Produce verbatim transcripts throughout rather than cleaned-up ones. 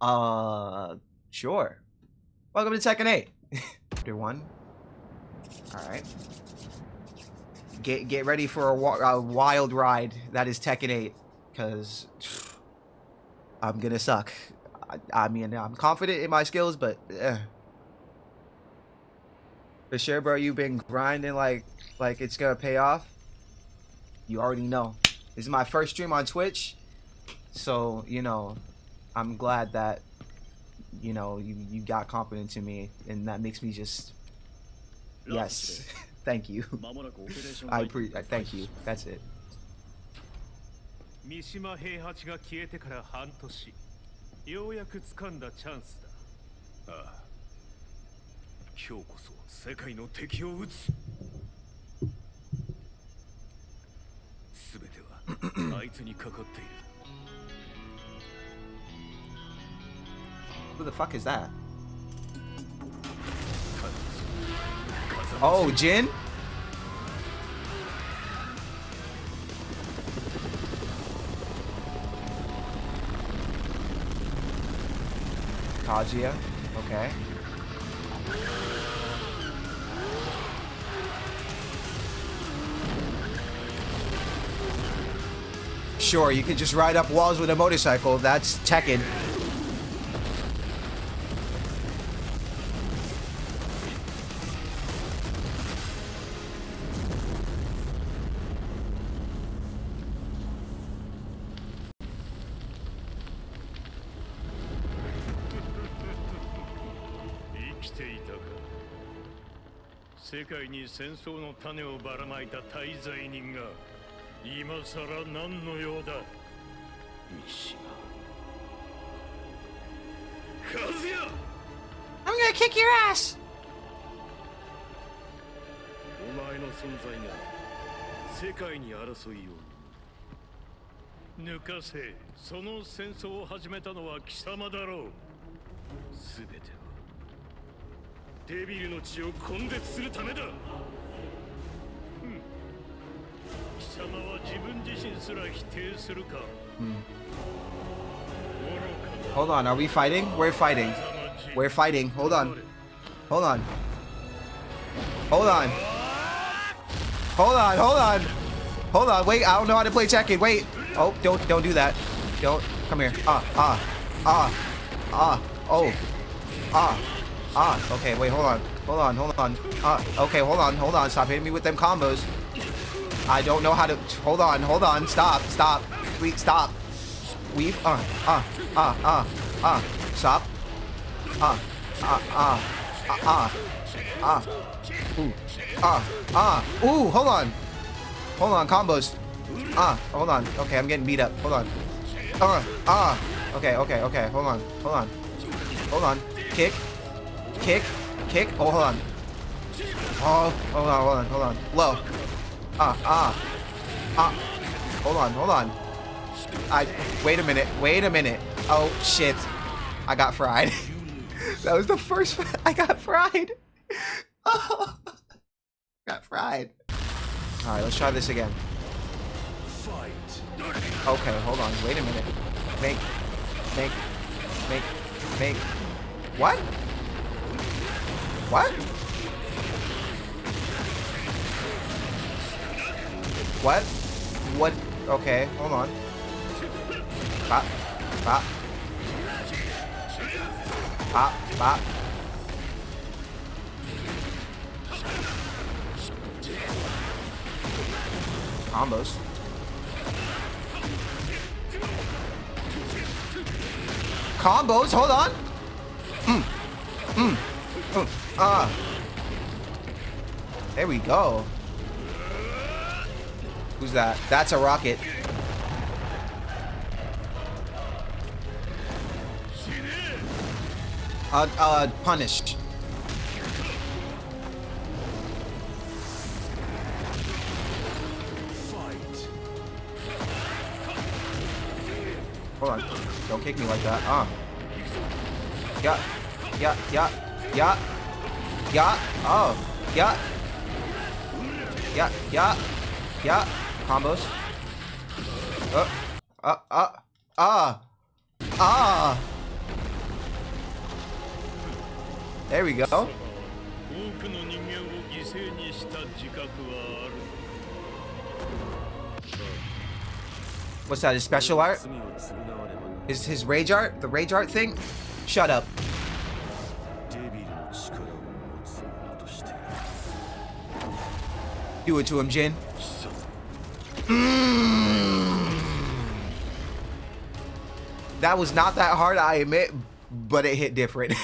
Uh, sure. Welcome to Tekken eight. Chapter one. All right. Get get ready for a, a wild ride that is Tekken eight, cause I'm gonna suck. I, I mean, I'm confident in my skills, but eh. For sure, bro. You've been grinding like like it's gonna pay off. You already know. This is my first stream on Twitch, so you know. I'm glad that, you know, you, you got confidence in me, and that makes me just, yes, thank you. I pre thank you. That's it. 三島平八が消えてから半年、ようやく掴んだチャンスだ。ああ。今日こそ世界の敵を撃つ。すべてはあいつにかかっている。 Who the fuck is that? Oh, Jin? Kazuya, okay. Sure, you can just ride up walls with a motorcycle. That's Tekken. 世界に戦争の種をばらまいた大罪人が今さら何の用だ。三島。和也。 I'm gonna kick your ass. お前の存在が世界に争いを抜かせ。その戦争を始めたのは貴様だろう。すべては。 デビルの血を根絶するためだ。貴様は自分自身すら否定するか。 Hold on, are we fighting? We're fighting. We're fighting. Hold on. Hold on. Hold on. Hold on. Hold on. Hold on. Wait, I don't know how to play Tekken. Wait. Oh, don't don't do that. Don't. Come here. Ah ah ah ah. Oh ah. Ah, okay, wait, hold on. Hold on, hold on. Ah, okay, hold on, hold on. Stop hitting me with them combos. I don't know how to... Hold on, hold on. Stop, stop. Please, stop. Weave. Ah, ah, ah, ah, ah. Stop. Ah, ah, ah, ah, ah. Ah. Ooh. Ah, ah. Ooh, hold on. Hold on, combos. Ah, hold on. Okay, I'm getting beat up. Hold on. Ah, ah. Okay, okay, okay. Hold on, hold on. Hold on. Kick. Kick, kick. Oh, hold on. Oh, hold on, hold on, hold on. Low. Ah, ah, ah. Hold on, hold on. I. Wait a minute. Wait a minute. Oh shit! I got fried. That was the first. I got fried. Oh, got fried. All right, let's try this again. Okay, hold on. Wait a minute. Make, make, make, make. What? What? What? What? Okay, hold on. Bop, bop. Bop, bop. Combos. Combos, hold on. Mm. Mm. Mm. Ah. There we go. Who's that? That's a rocket. Uh, uh, punished. Hold on. Don't kick me like that. Ah. Uh. Yeah. Yeah. Yeah. Yeah. Yeah. Oh. Yeah. Yeah. Yeah. Yeah. Combos. Uh. Uh. Uh. Ah. Ah. There we go. What's that, his special art? Is his rage art? The rage art thing? Shut up. Do it to him, Jin. Mm. That was not that hard, I admit, but it hit different.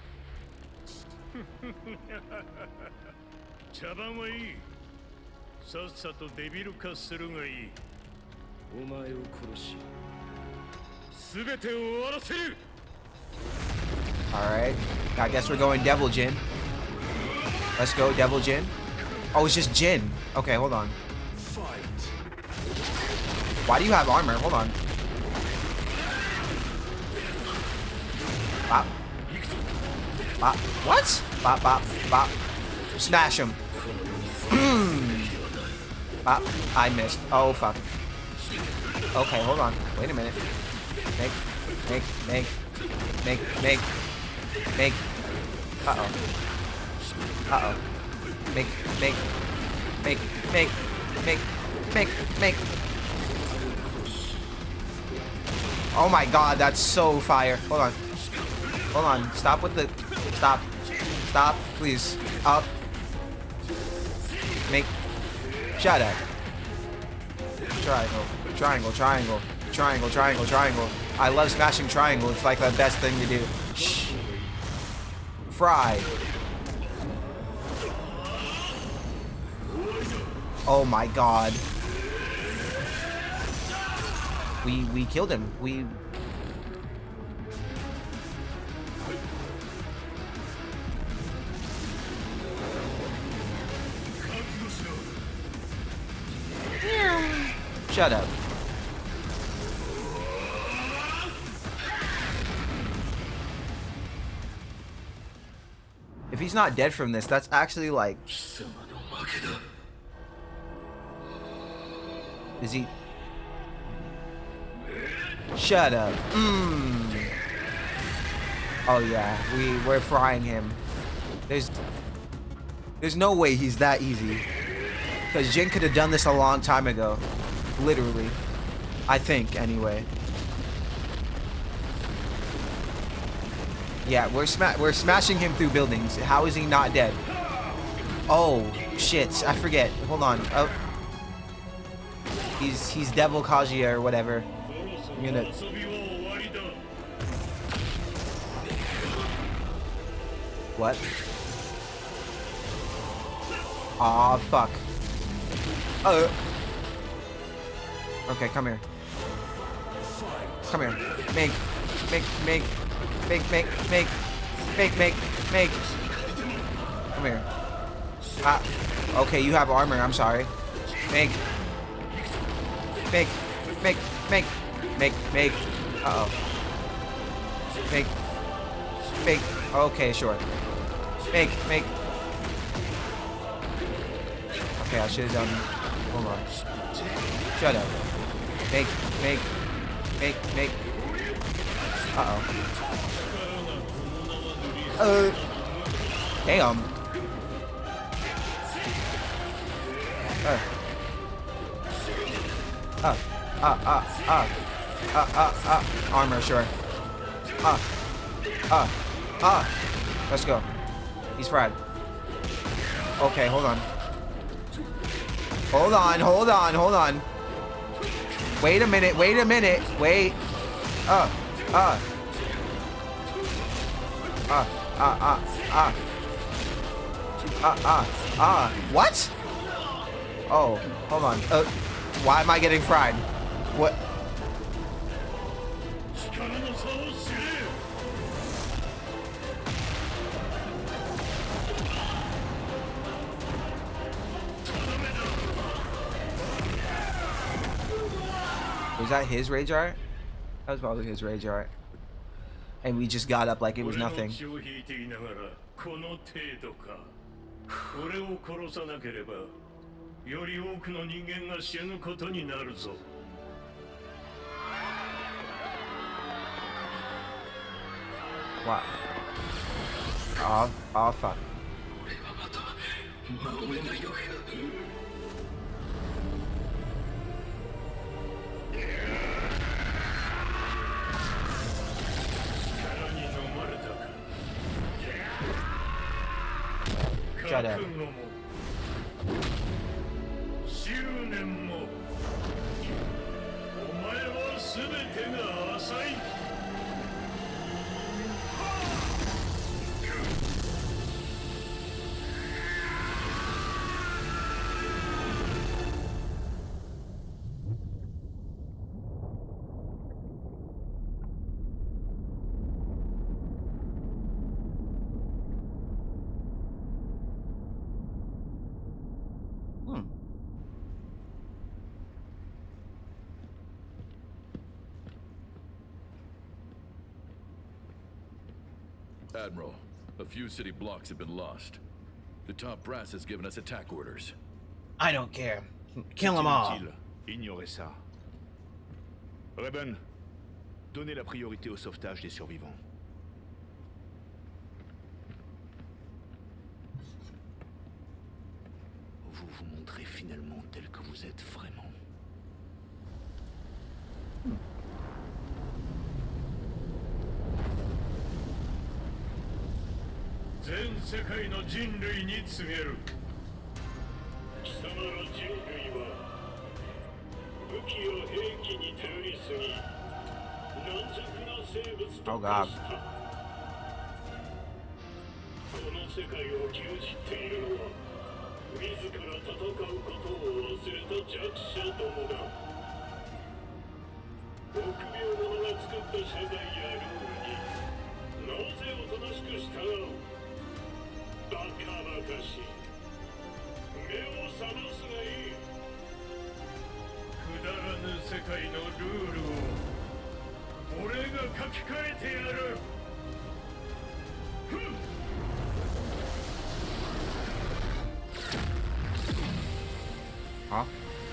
Alright, I guess we're going Devil Jin. Let's go, Devil Jin. Oh, it's just Jin. Okay, hold on. Why do you have armor? Hold on. Bop. Bop. What? Bop, bop, bop. Smash him. Bop. I missed. Oh, fuck. Okay, hold on. Wait a minute. Make, make, make, make, make, make. Uh-oh. Uh-oh. Make, make, make, make, make, make, make. Oh my god, that's so fire. Hold on. Hold on. Stop with the... Stop. Stop, please. Up. Make... Shut up. Triangle. Triangle, triangle. Triangle, triangle, triangle. I love smashing triangle. It's like the best thing to do. Shh. Fry. Oh my god. We we killed him. We Shut up. If he's not dead from this, that's actually like... Is he... Shut up. Mm. Oh yeah, we, we're frying him. There's... There's no way he's that easy. Because Jin could have done this a long time ago. Literally. I think, anyway. Yeah, we're sma we're smashing him through buildings. How is he not dead? Oh, shit. I forget. Hold on. Oh. He's he's Devil Kaguya or whatever. I'm gonna... What? Aw, fuck. Oh. Okay, come here. Come here. Make, make, make, make, make, make, make, make, make. Come here. Ah. Okay, you have armor. I'm sorry. Make. Make, make, make, make, make. Uh oh. Make, make. Okay, sure. Make, make. Okay, I should have done. Hold on. Shut up. Make, make, make, make. Uh oh. Uh. Damn. Uh. Uh. Uh. Uh. Uh. Uh. Uh. Uh. Armor, sure. Uh. Uh. Uh. Let's go. He's fried. Okay, hold on. Hold on, hold on, hold on. Wait a minute, wait a minute, wait. Uh, uh. Uh, uh, uh, uh. Uh, uh, uh. What? Oh, hold on. Uh, why am I getting fried? What? Was that his rage art? That was probably his rage art. And we just got up like it was nothing. Wow. Oh, oh fuck. Shut up. Admiral, a few city blocks have been lost. The top brass has given us attack orders. I don't care. Kill them all. Ignorez ça. Reben, donnez la priorité au sauvetage des survivants. Vous vous montrez finalement tel que vous êtes vraiment. Oh God. Huh?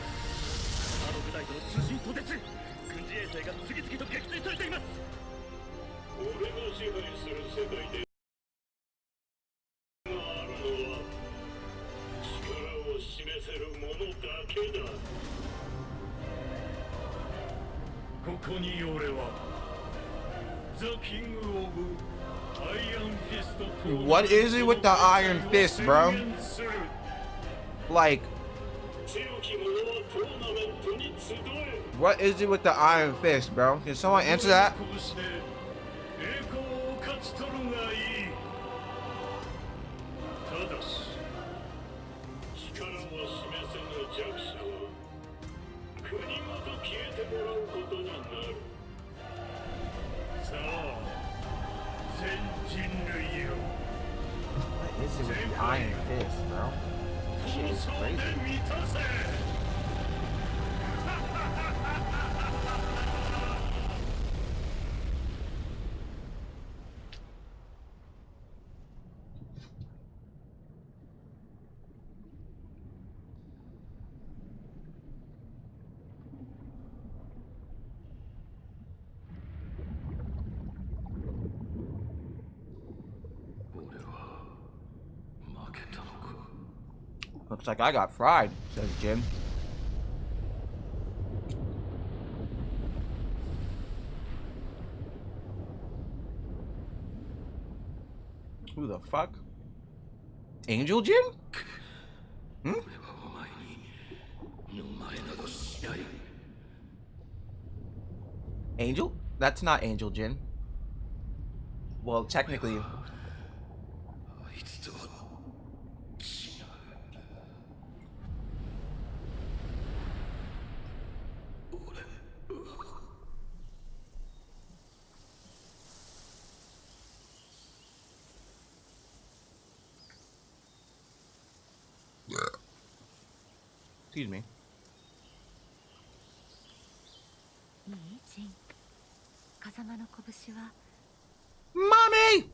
What is it with the Iron Fist, bro? Like, what is it with the Iron Fist, bro? Can someone answer that? What is it with the Iron Fist, bro? Shit is crazy. Looks like I got fried, says Jim. Who the fuck? Angel Jin? Hmm? Angel? That's not Angel Jin. Well, technically. Excuse me. Mommy!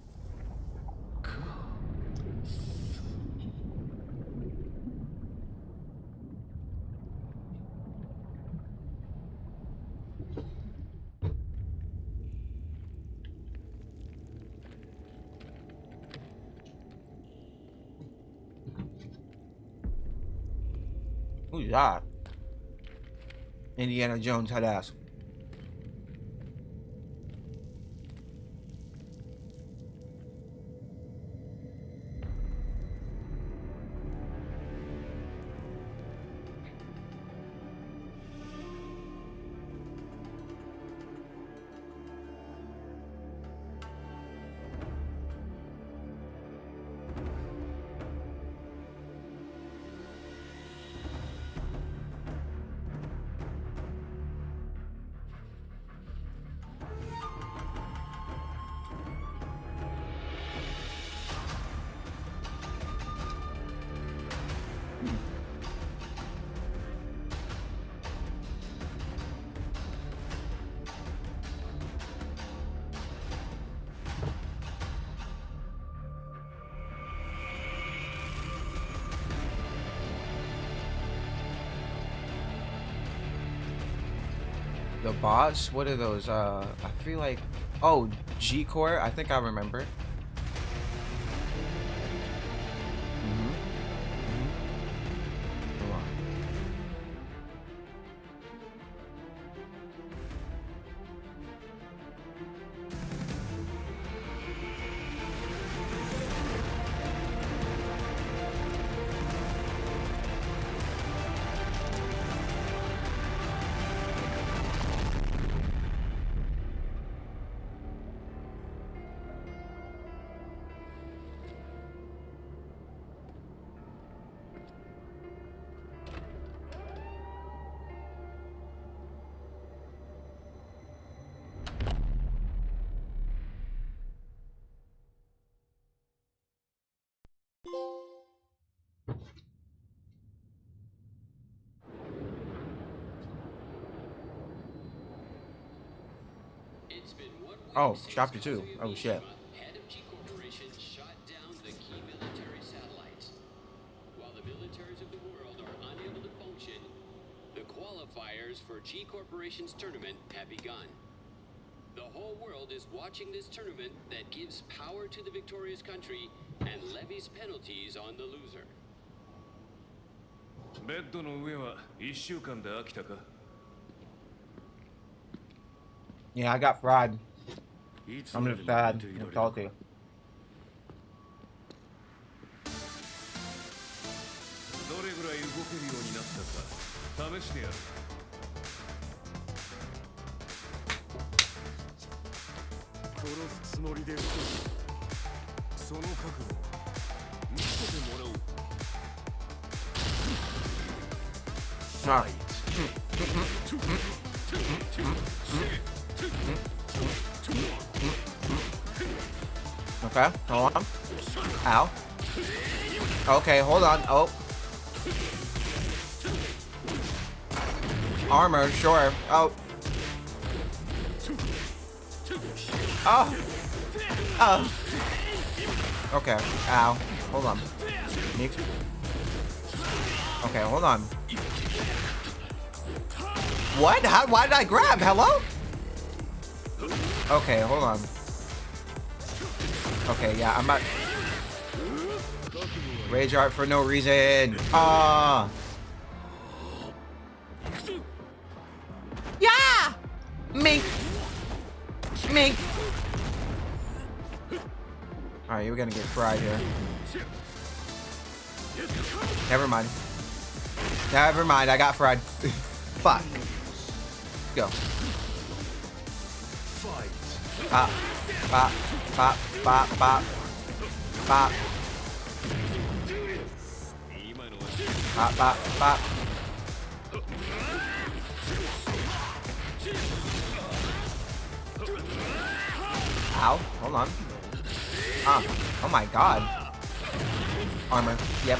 Who's that? Indiana Jones head ass. The boss? What are those? Uh, I feel like... Oh, G-Core? I think I remember. Mm-hmm. Mm-hmm. Hold on. Oh, chapter two. Oh shit. Head of G Corporation shot down the key military satellites. While the militaries of the world are unable to function, the qualifiers for G Corporation's tournament have begun. The whole world is watching this tournament that gives power to the victorious country and levies penalties on the loser. ベッドの上はいっしゅうかんで飽きたか? Yeah, I got fried. I'm just bad. I'm salty. どれぐらい動けるようになったか試してやる。殺すつもりで撃つ。その覚悟見せてもらおう。 Ah. Okay, hold on. Ow. Okay, hold on. Oh. Armor, sure. Oh. Oh. Oh. Okay, ow. Hold on. Neat. Okay, hold on. What? How? Why did I grab? Hello? Okay, hold on. Okay, yeah, I'm not. Rage art for no reason. Ah. Yeah. Mink. Mink. All right, you're gonna get fried here. Never mind. Never mind. I got fried. Fuck. Go. Pop, pop, pop, pop, pop, pop, pop, pop, pop. Ow, hold on. Ah, oh my god. Armor, yep.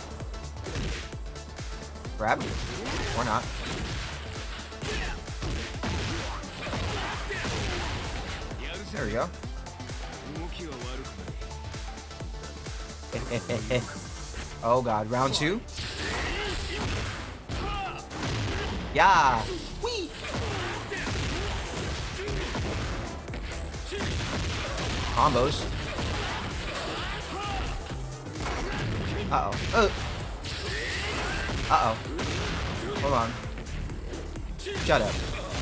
Grab, or not. There we go. Oh god, round two. Yeah. Whee. Combos. Uh oh. Uh. Uh oh. Hold on. Shut up.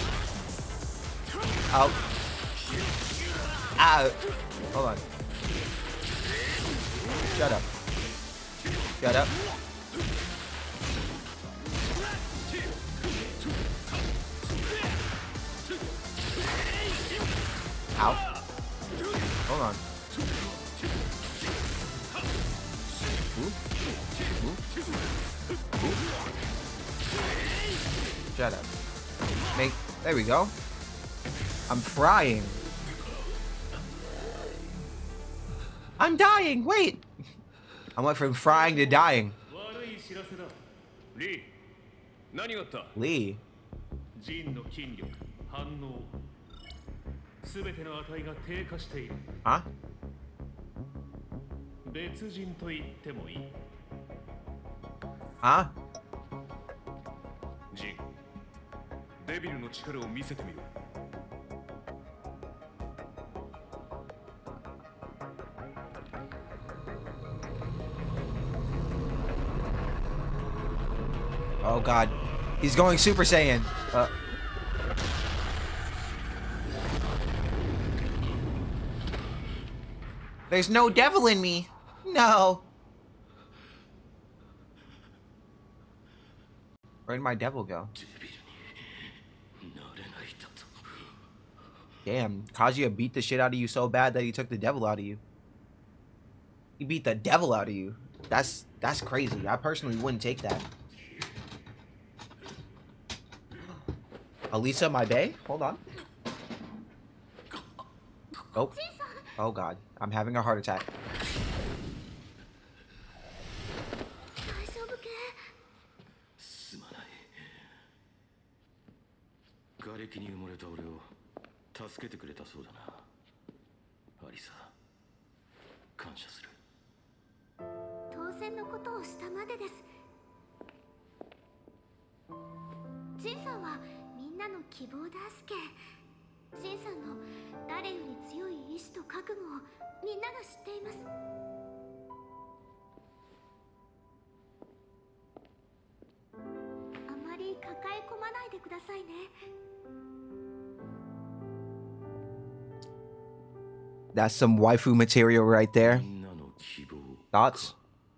Out. Out. Hold on. Shut up. Shut up. Out. Hold on. Ooh. Ooh. Ooh. Shut up. Make. There we go. I'm frying. I'm dying. Wait. I went from frying to dying. Lee. Huh? Huh? Oh god. He's going Super Saiyan. Uh There's no devil in me. No. Where'd my devil go? Damn, Kazuya beat the shit out of you so bad that he took the devil out of you. He beat the devil out of you. That's that's crazy. I personally wouldn't take that. Elisa, my bae? Hold on. Oh. Oh god. I'm having a heart attack. That's some waifu material right there. Thoughts?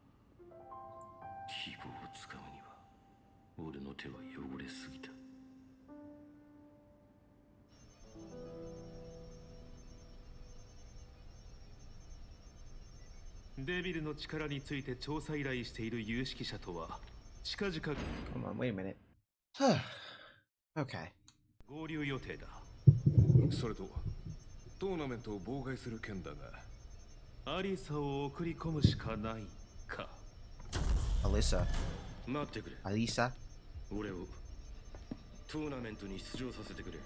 Come on, wait a minute. Okay. トーナメントを妨害する件だが、アリサを送り込むしかないか。 アリサ。 待ってくれ。 アリサ。 俺をトーナメントに出場させてくれ。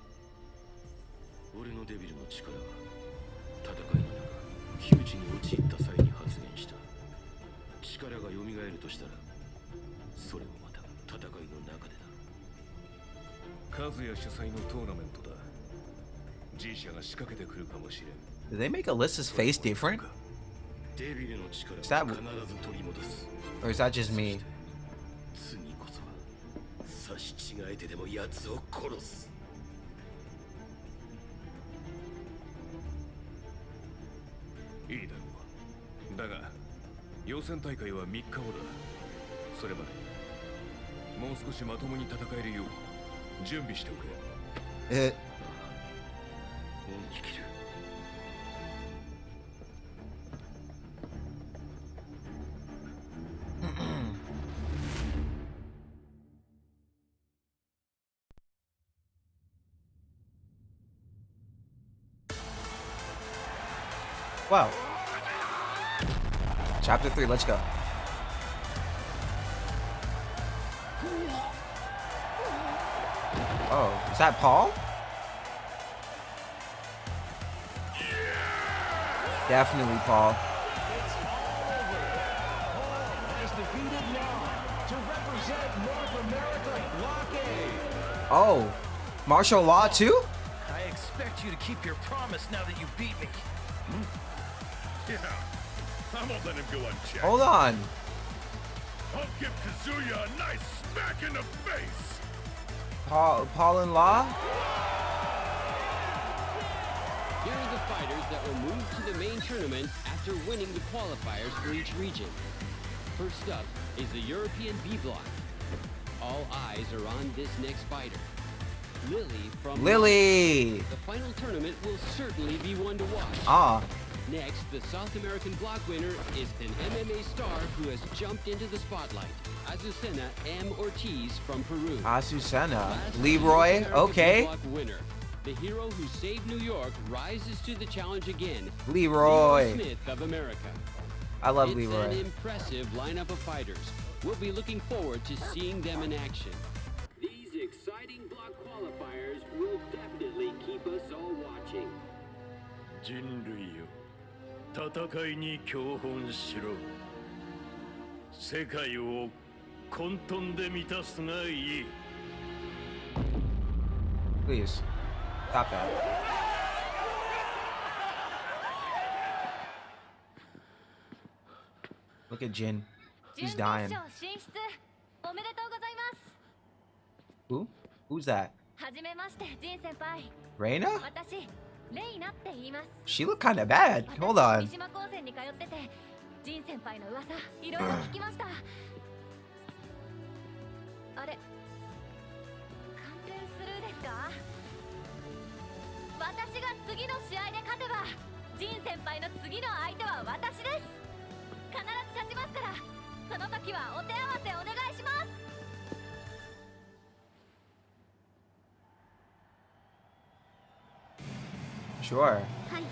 俺のデビルの力は戦いの中、窮地に陥った際に発現した。力が蘇るとしたら、それもまた戦いの中でだ。 カズヤ主催のトーナメントだ。 Did they make Alyssa's face different? Is that, or is that just me? Uh, Wow. Chapter three, let's go. Oh, is that Paul? Definitely Paul. Oh, martial law too? I expect you to keep your promise now that you beat me. Yeah, I won't let him go unchecked. Hold on. I'll give Kazuya a nice smack in the face. Paul, Paul and Law? Here are the fighters that will move to the main tournament after winning the qualifiers for each region. First up is the European B block. All eyes are on this next fighter. Lily from Lily! The final tournament will certainly be one to watch. Ah. Next, the South American block winner is an M M A star who has jumped into the spotlight. Azucena M. Ortiz from Peru. Azucena. Last, Leroy, the okay. block winner. The hero who saved New York rises to the challenge again. Leroy. Leroy Smith of America. I love it's Leroy. It's an impressive lineup of fighters. We'll be looking forward to seeing them in action. These exciting block qualifiers will definitely keep us all watching. 人類よ、戦いに教本しろ。世界を混沌で満たすがいい。 Please. Stop that. Look at Jin. He's dying. Who? Who's that? Reina? She looked kind of bad. Hold on. Sure.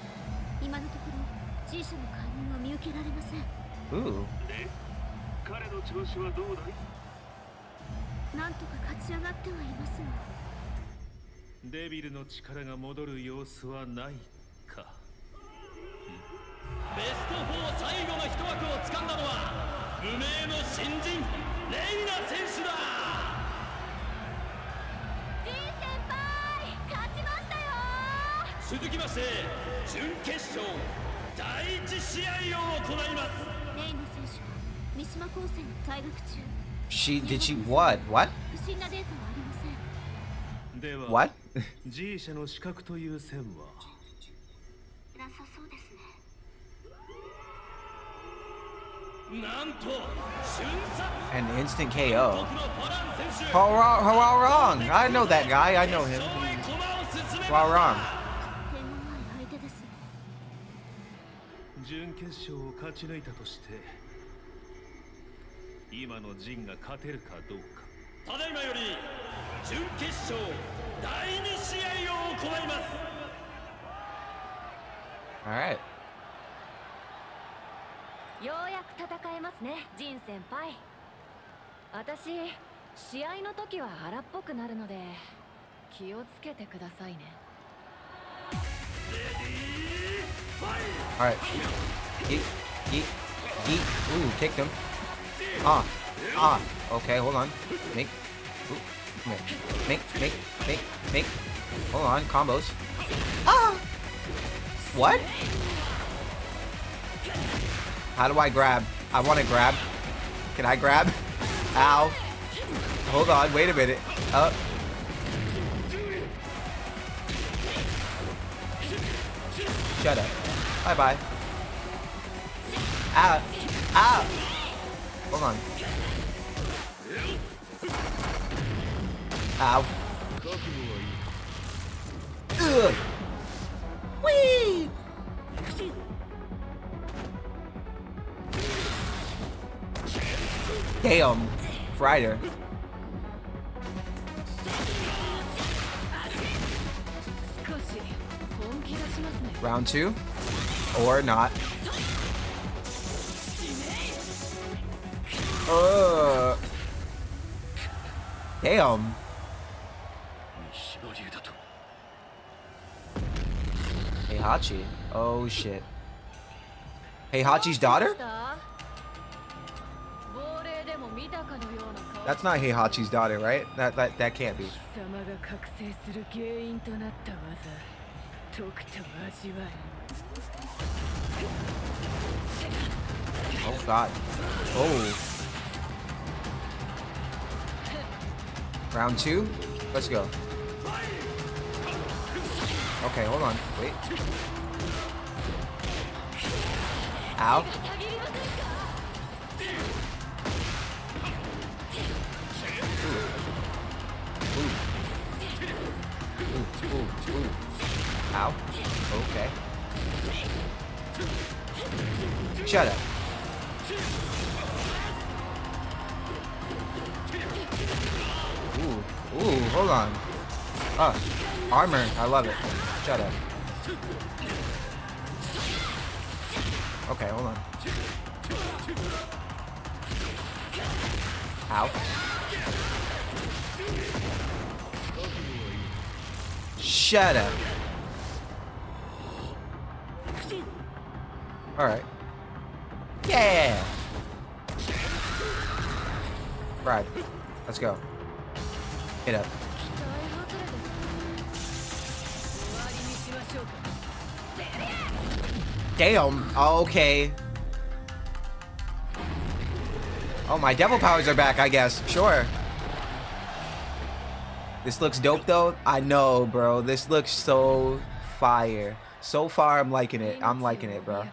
Ooh. 彼の調子はどうだい？ なんとか勝ち上がってはいますが。 デビルの力が戻る様子はないか。ベストフォー最後の一枠を掴んだのは無名の新人レイナ選手だ。 ジン先輩、勝ちましたよ。 続きまして準決勝第一試合を行います。 レイナ選手は三島高専に在学中。 She did she what? What? 不審なデータはありません。 では What? G 社の資格という線はなさそうですね。 なんと瞬殺 An instant K O. How wrong? How wrong? I know that guy. I know him. How wrong? 手強い相手です。 準決勝を勝ち抜いたとして今のジンが勝てるかどうか。ただいまより準決勝第二試合を行います。 All right. ようやく戦えますね、ジン先輩。私、試合の時は荒っぽくなるので気をつけてくださいね。 All right. Yeet, yeet, yeet. Ooh, kicked him. Ah, ah. Okay, hold on. Make, ooh, come here. Make, make, make, make. Hold on, combos. Ah. What? How do I grab? I want to grab. Can I grab? Ow. Hold on, wait a minute. Up. Shut up. Bye bye. Ah. Ah. Hold on. Ow. Ugh. Whee! Damn. Frider. Round two? Or not. Uh. Damn. Heihachi. Oh shit. Heihachi's daughter? That's not Heihachi's daughter, right? That that that can't be. Oh god. Oh. Round two. Let's go. Okay, hold on. Wait. Ow. Ooh. Ooh. Ooh. Ooh. Ow. Okay. Shut up. Ooh. Ooh. Hold on. Ah. Armor. I love it. Shut up. Okay, hold on. Ow. Shut up. Alright. Yeah! Right. Let's go. Get up. Damn. Okay. Oh, my devil powers are back, I guess. Sure. This looks dope, though. I know, bro. This looks so fire. So far, I'm liking it. I'm liking it, bro.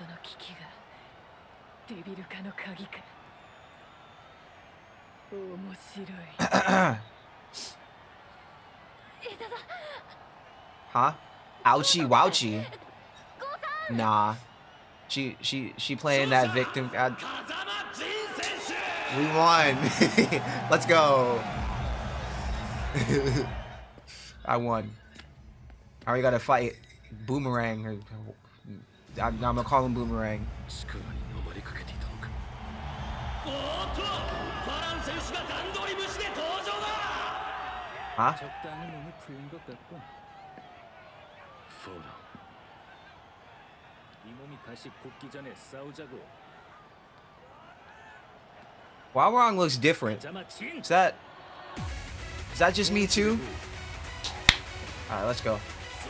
Huh? Ouchie wouchie. Nah. She she she playing that victim. God. We won. Let's go. I won. I already gotta fight Boomerang. Or, I'm, I'm gonna call him Boomerang. Huh? Walrong looks different. Is that is that just me too? Alright, let's go.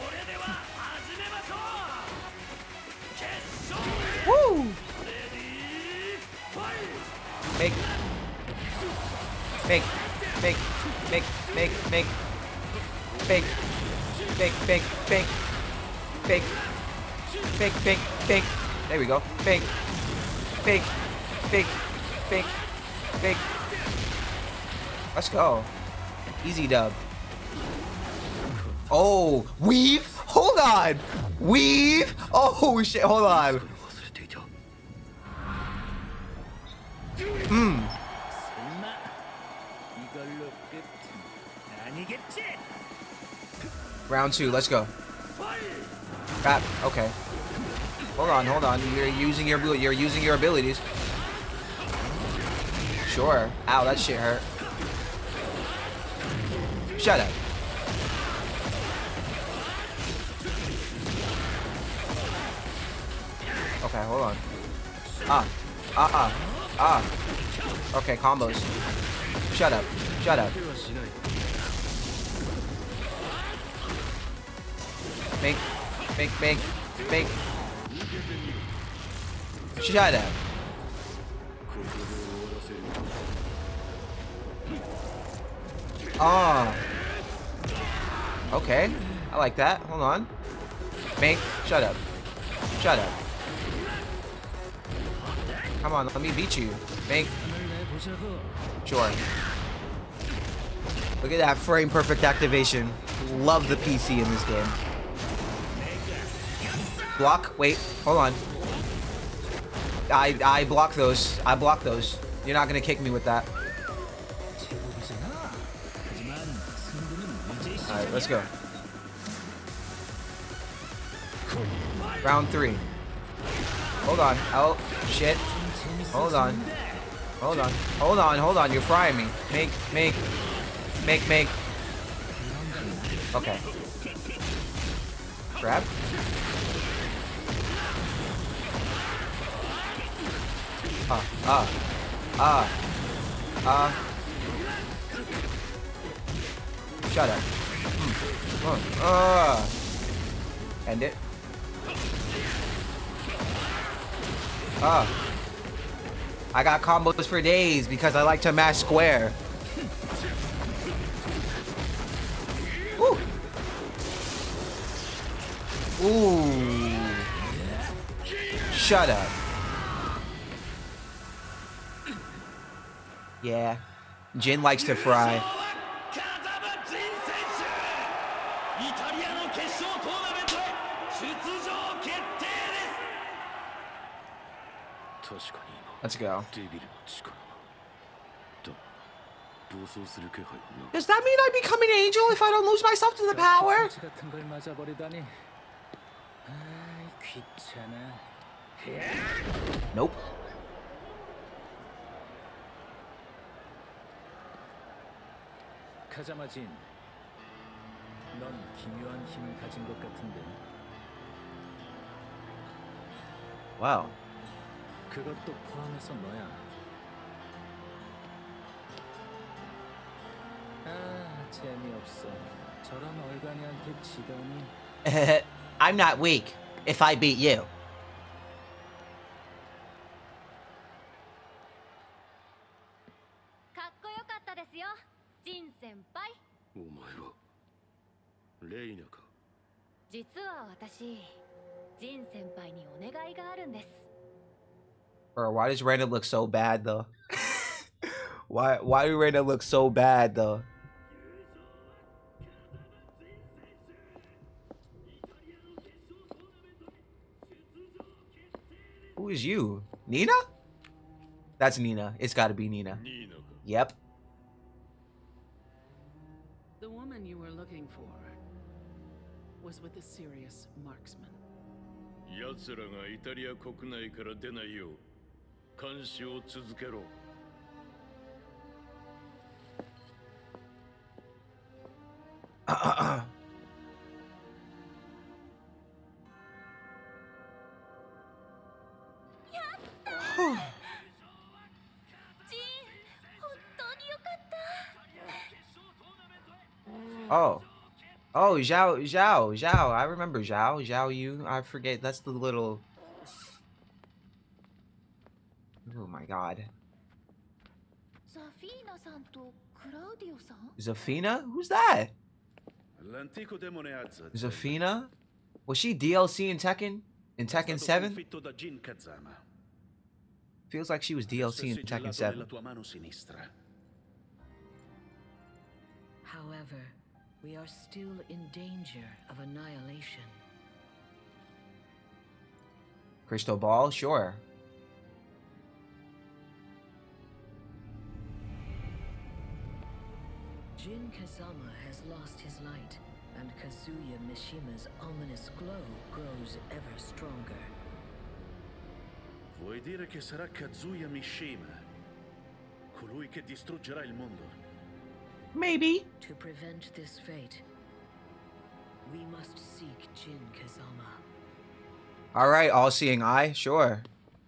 Woo! Make make make make make make fake fake fake fake fake fake fake fake. There we go. Fake fake fake fake fake. Let's go. Easy dub. Oh, weave? Hold on. Weave? Oh shit, hold on. Hmm. Round two, let's go. Ah, okay. Hold on, hold on. You're using your you're using your abilities. Sure. Ow, that shit hurt. Shut up. Okay, hold on. Ah. Ah, ah. Ah. Okay, combos. Shut up. Shut up. Make, make, make, make. Shut up. Ah. Okay. I like that. Hold on. Make. Shut up. Shut up. Come on, let me beat you. Make. Sure. Look at that frame perfect activation. Love the P C in this game. Block. Wait. Hold on. I I block those. I block those. You're not gonna kick me with that. Alright, let's go. Round three. Hold on. Oh, shit. Hold on. Hold on. Hold on. Hold on. You're frying me. Make, make, make, make. Okay. Grab. Ah, ah, ah, ah. Shut up. Hmm. Oh, ah. End it. Ah. I got combos for days because I like to mash square. Ooh. Shut up. Yeah. Jin likes to fry. Let's go. Does that mean I become an angel if I don't lose myself to the power? Nope. 카자마 진, 넌 기묘한 힘을 가진 것 같은데. Wow. 그것도 포함해서 너야. 아, 재미없어. 저런 얼간이한테 지다니. I'm not weak if I beat you. Bro, why does Reina look so bad though? why why do Reina look so bad though? Who is you? Nina? That's Nina. It's gotta be Nina. Yep. The woman you were looking for was with a serious marksman. 奴らがイタリア国内から出ないよう監視を続けろ。 Oh. Oh, Zhao, Zhao, Zhao. I remember Zhao. Zhao Yu. I forget. That's the little... Oh my god. Zafina? Who's that? Zafina? Was she D L C in Tekken? In Tekken seven? Feels like she was D L C in Tekken seven. However, we are still in danger of annihilation. Crystal Ball? Sure. Jin Kazama has lost his light, and Kazuya Mishima's ominous glow grows ever stronger. Vuoi dire che sarà Kazuya Mishima, colui che distruggerà il mondo? Maybe. To prevent this fate, we must seek Jin Kazama. Alright, all-seeing eye? Sure.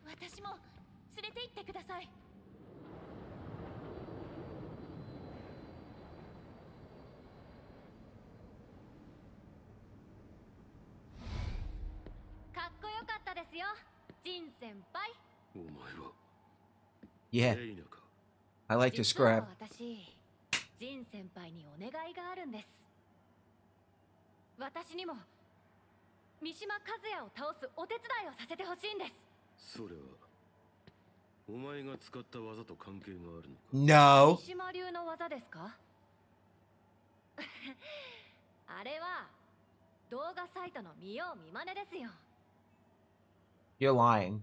Yeah. I like to scrap. ジン先輩にお願いがあるんです。私にも三島和也を倒すお手伝いをさせてほしいんです。 それはお前が使った技と関係があるのか。 No。 三島流の技ですか？あれは動画サイトの見よう見まねですよ。 You're lying。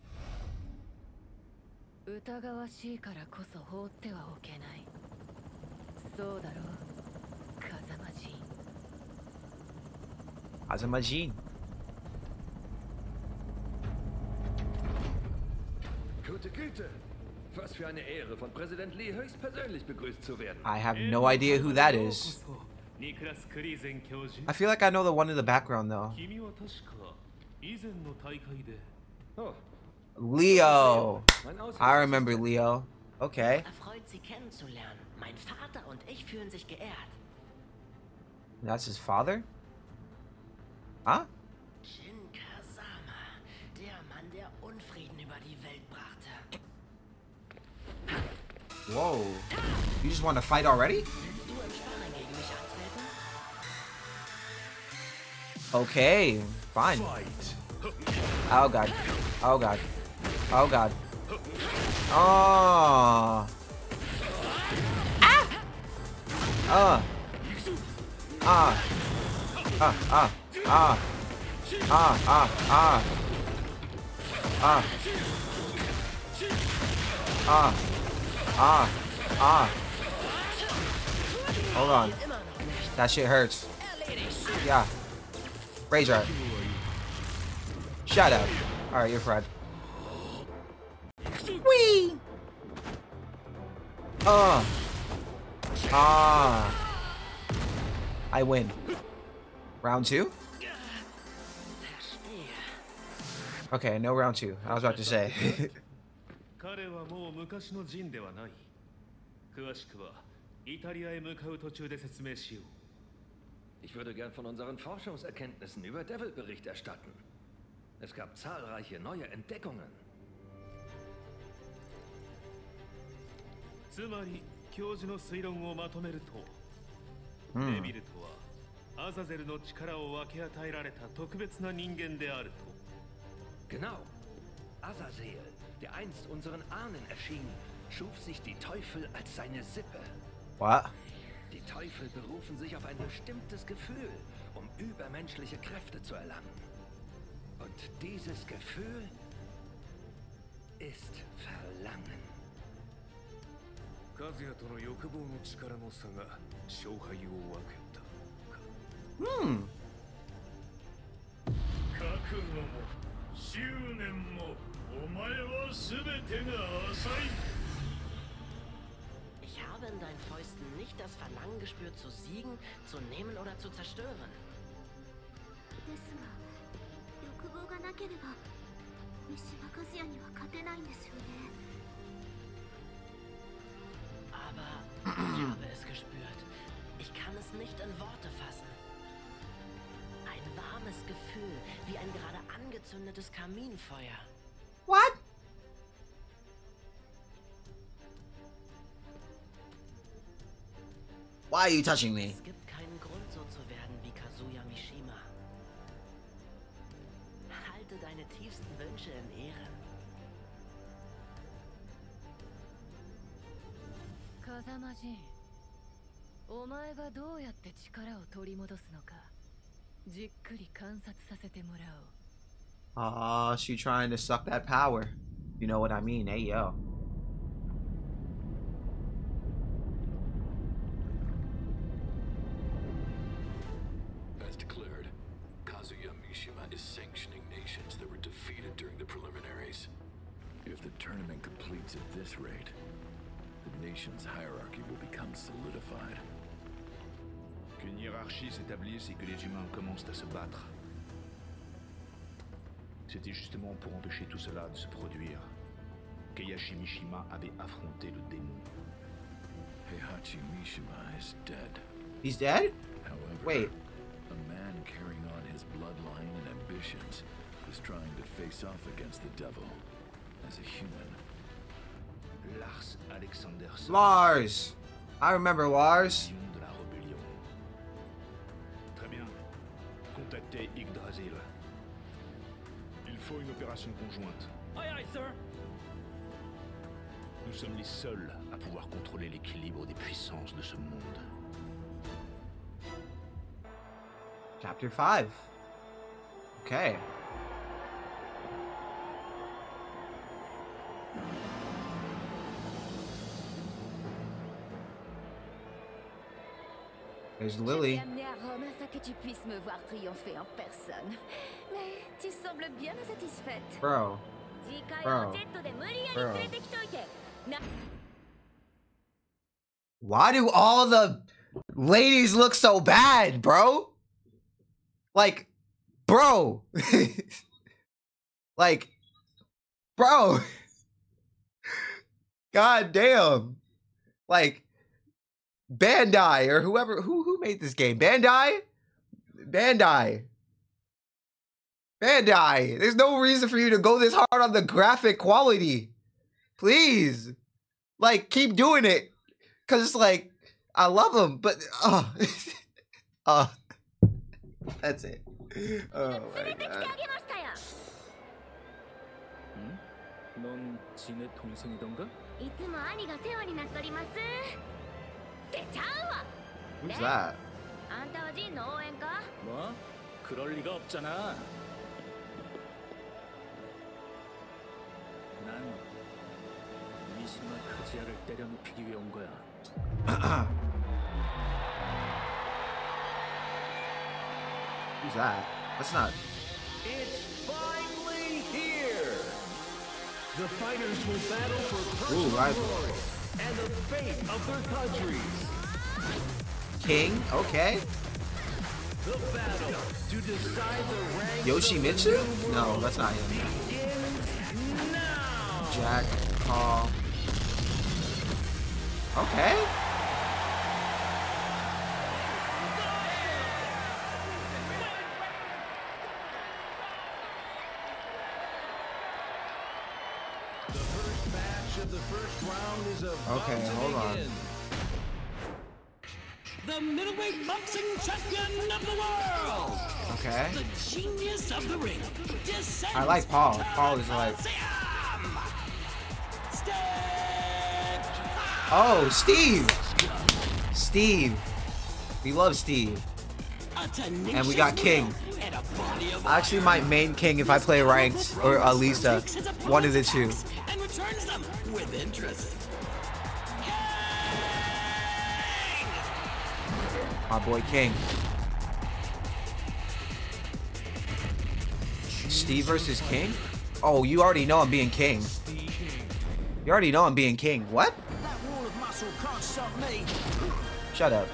疑わしいからこそ放ってはおけない。 そうだろう、風間陣。 風間陣。 Gute Güte! Was für eine Ehre, von Präsident Lee höchstpersönlich begrüßt zu werden. I have no idea who that is. I feel like I know the one in the background though. Oh. Leo. I remember Leo. Okay. Erfreut, Sie kennenzulernen. Mein Vater und ich fühlen sich geehrt. That's his father? Huh? Jin Kazama, der Mann, der Unfrieden über die Welt brachte. Whoa. You just want to fight already? Willst du im Sparring gegen mich antreten? Okay. Fine. Oh god. Oh god. Oh god. Oh. Ah. Uh. Ah. Ah. Ah. Ah. Ah. Ah. Ah. Ah. Ah. Ah. Ah. Hold on. That shit hurts. Yeah. Rage art. Shut up. Alright, you're Fred. Whee! Uh. Ah. I win. Round two? Okay, no round two. I was about to say. Ich würde gern von unseren Forschungserkenntnissen über Devil Bericht erstatten. Es gab zahlreiche neue Entdeckungen. つまり教授の推論をまとめると、デビルとはアザゼルの力を分け与えられた特別な人間であると。 Genau. Azazel, der einst unseren Ahnen erschien, schuf sich die Teufel als seine Sippe. What? Die Teufel berufen sich auf ein bestimmtes Gefühl, um übermenschliche Kräfte zu erlangen. Und dieses Gefühl ist Verlangen. カズヤとの欲望の力の差が勝敗を分けた。 Hmm. 覚悟も執念もお前は全てが浅い。 Ich habe in deinen Fäusten nicht das Verlangen gespürt, zu siegen, zu nehmen oder zu zerstören. ですが、欲望がなければ三島和也には勝てないんですよね。 Aber ich habe es gespürt. Ich kann es nicht in Worte fassen. Ein warmes Gefühl, wie ein gerade angezündetes Kaminfeuer. What? Why are you touching me? Es gibt keinen Grund, so zu werden wie Kazuya Mishima. Halte deine tiefsten Wünsche in Ehren. 風間仁、お前がどうやって力を取り戻すのか、じっくり観察させてもらおう。 Ah, she trying to suck that power. You know what I mean? Hey, yo. As declared, Kazuya Mishima is sanctioning nations that were defeated during the preliminaries. If the tournament completes at this rate, the nation's hierarchy will become solidified. Qu'une hiérarchie s'établisse et que les humains commencent à se battre. C'était justement pour empêcher tout cela de se produire qu'Eihachi Mishima avait affronté le démon. Heihachi Mishima is dead. He's dead? However, wait. A man carrying on his bloodline and ambitions is trying to face off against the devil as a human. Lars Alexanderson. Lars! I remember Lars. De la rébellion. Très bien. Contactez Yggdrasil. Il faut une opération conjointe. Aye aye, sir. Nous sommes les seuls à pouvoir contrôler l'équilibre des puissances de ce monde. Chapter five. Okay. There's Lily. Je t'ai amené à Rome afin que tu puisses me voir triompher en personne. Mais tu sembles bien insatisfaite. Bro. Bro. Bro. Why do all the ladies look so bad, bro? Like, bro. Like, bro. God damn. Like, Bandai or whoever who who made this game. Bandai? Bandai. Bandai. There's no reason for you to go this hard on the graphic quality. Please. Like, keep doing it. Cause it's like, I love them, but uh uh That's it. Oh my god. 넌 진의 동생이던가? Who's that? 뭐? 그럴 리가 없잖아. 난 미시마 카즈야를 때려눕히기 위해 온 거야. Who's that? That's not. It's finally here. The fighters will battle for Ooh, personal rival. glory and the fate of their countries. King? Okay. The battle to decide the rank Yoshimitsu? No, that's not him. Jack, Paul. Okay. The first match of the first round is about Okay, to hold on. begin. The middleweight boxing champion of the world. Okay. The genius of the ring. I like Paul. Paul is like. Oh, Steve. Steve. We love Steve. And we got King. I actually might main King if I play ranked or Alisa. One of the two. And returns them with interest. My boy King. Steve versus King? Oh, you already know I'm being King. You already know I'm being King. What? That wall of muscle can't stop me. Shut up.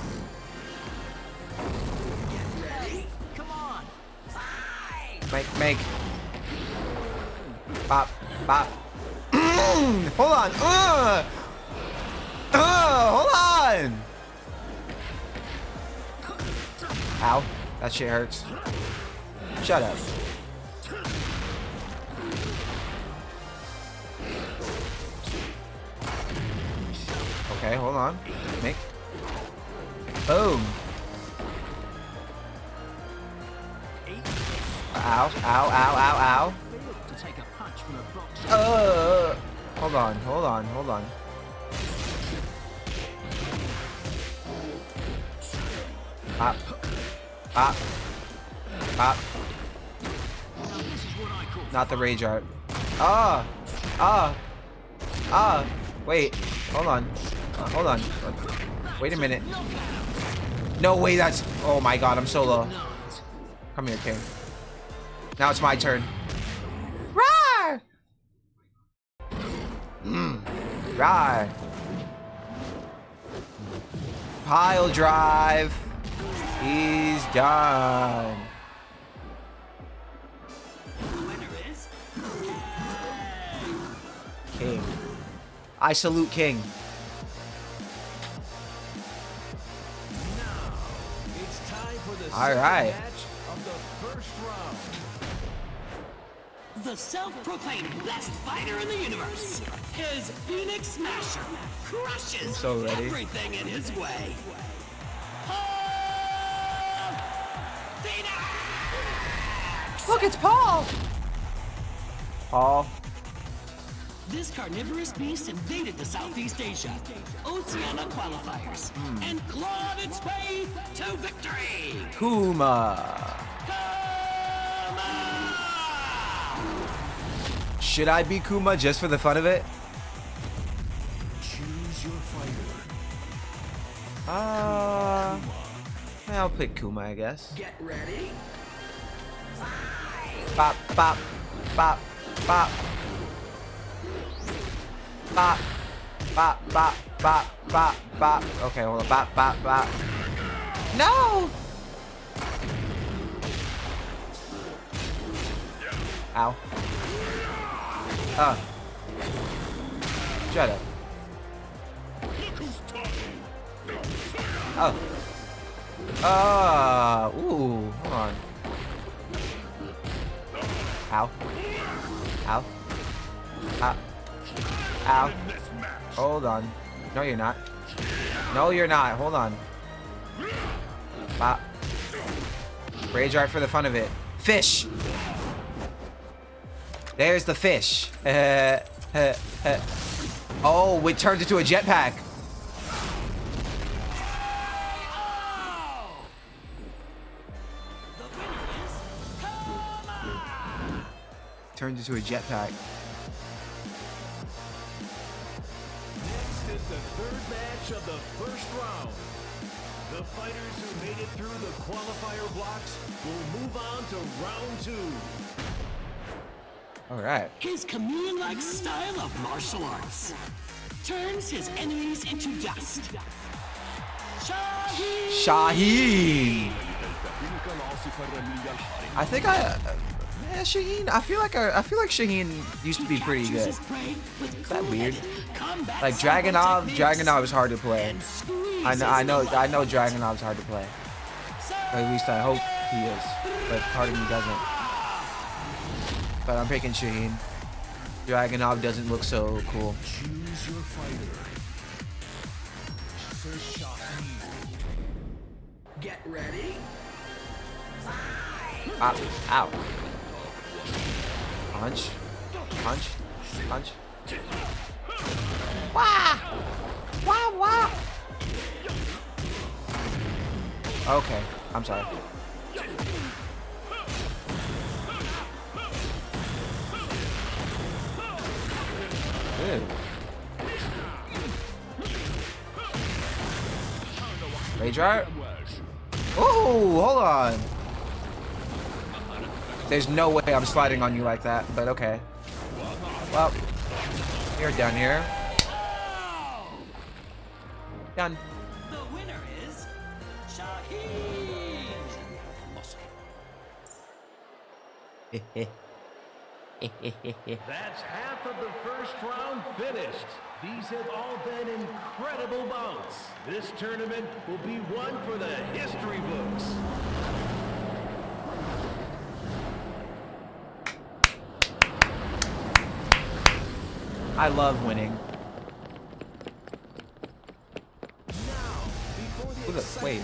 Get ready. Come on. Fight. Make, make. Bop, bop. Hold on. Uh. Uh, hold on. Ow. That shit hurts. Shut up. Okay, hold on. Make. Boom. Ow, ow, ow, ow, ow. Uh, hold on, hold on, hold on. Pop. Pop. Pop. Not the rage art. Ah! Ah! Ah! Wait. Hold on. Uh, hold on. Wait a minute. No way, that's... Oh my god, I'm so low. Come here, King. Now it's my turn. Rawr! Mmm. Rawr. Pile drive. He's done. King. I salute King. It's time for the All right. second match of the first round. The self-proclaimed best fighter in the universe, his Phoenix Smasher, crushes I'm so ready. everything in his way. Look, it's Paul. Paul. This carnivorous beast invaded the Southeast Asia, Oceania qualifiers, Hmm. and clawed its way to victory. Kuma. Should I be Kuma just for the fun of it? Choose your fighter. Uh, I'll pick Kuma, I guess. Get ready. Bop, bop, bop, bop. Bop, bop, bop, bop, bop, bop. Okay, hold on. Bop, bop, bop. No! Ow. Uh. Shut up. Oh. Ah. Uh, ooh. Hold on. Ow. Ow. Ow. Ow. Hold on. No, you're not. No, you're not. Hold on. Bop. Rage art for the fun of it. Fish. There's the fish. Uh, uh, uh. Oh, it turned into a jetpack. Turned into a jetpack. Next is the third match of the first round. The fighters who made it through the qualifier blocks will move on to round two. All right. His chameleon-like style of martial arts turns his enemies into dust. Shaheen! Shaheen. I think I, uh, yeah, Shaheen. I feel like I, I feel like Shaheen used to be pretty good. Is that weird? Like Dragunov, Dragunov is hard to play. I know, I know, I know Dragunov's hard to play. Or at least I hope he is, but part of me doesn't. But I'm picking Shaheen. Dragunov doesn't look so cool. Choose your fighter. First Shaheen. Get ready. Ow. Ow. Punch. Punch. Punch. Wah! Wah, wah! Okay. I'm sorry. Ew. Rage art? Oh, hold on. There's no way I'm sliding on you like that, but okay. Well, you're done here. Done. The winner is Shaheen. That's half of the first round finished. These have all been incredible bouts. This tournament will be one for the history books. I love winning. Who the, wait.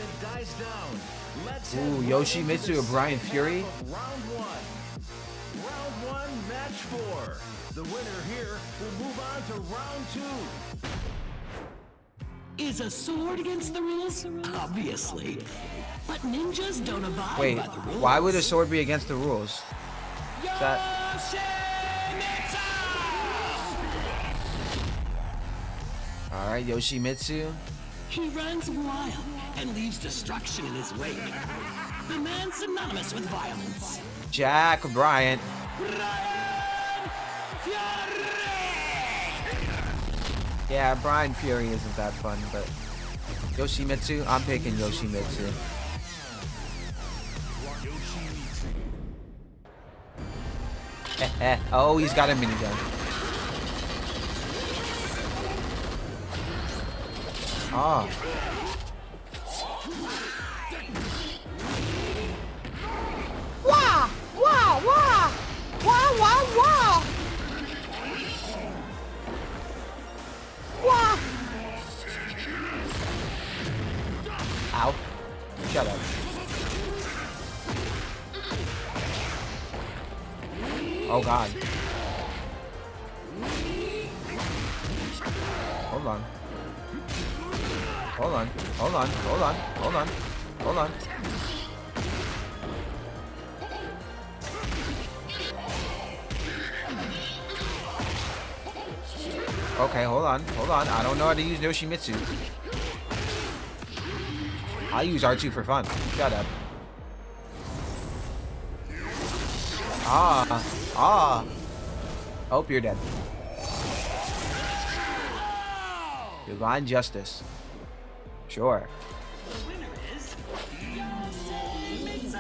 Ooh, Yoshimitsu or Brian Fury? Round one. Round one, match four. The winner here will move on to round two. Is a sword against the rules? Obviously. But ninjas don't abide Wait, by the rules. why would a sword be against the rules? Is that... Alright, Yoshimitsu. He runs wild and leaves destruction in his wake. The man synonymous with violence. Jack Bryant. Yeah, Brian Fury isn't that fun, but Yoshimitsu, I'm picking Yoshimitsu. Oh, he's got a minigun. Ah. Wah! Wah! Wah! Wah! Wah! Wah! Wah! Ow. Shut up. Oh god. Hold on. Hold on. Hold on. Hold on. Hold on. Hold on. Okay, hold on. Hold on. I don't know how to use Yoshimitsu. I use R two for fun. Shut up. Ah. Ah. Hope you're dead. Divine Justice. Sure. The winner is Yoshimitsu.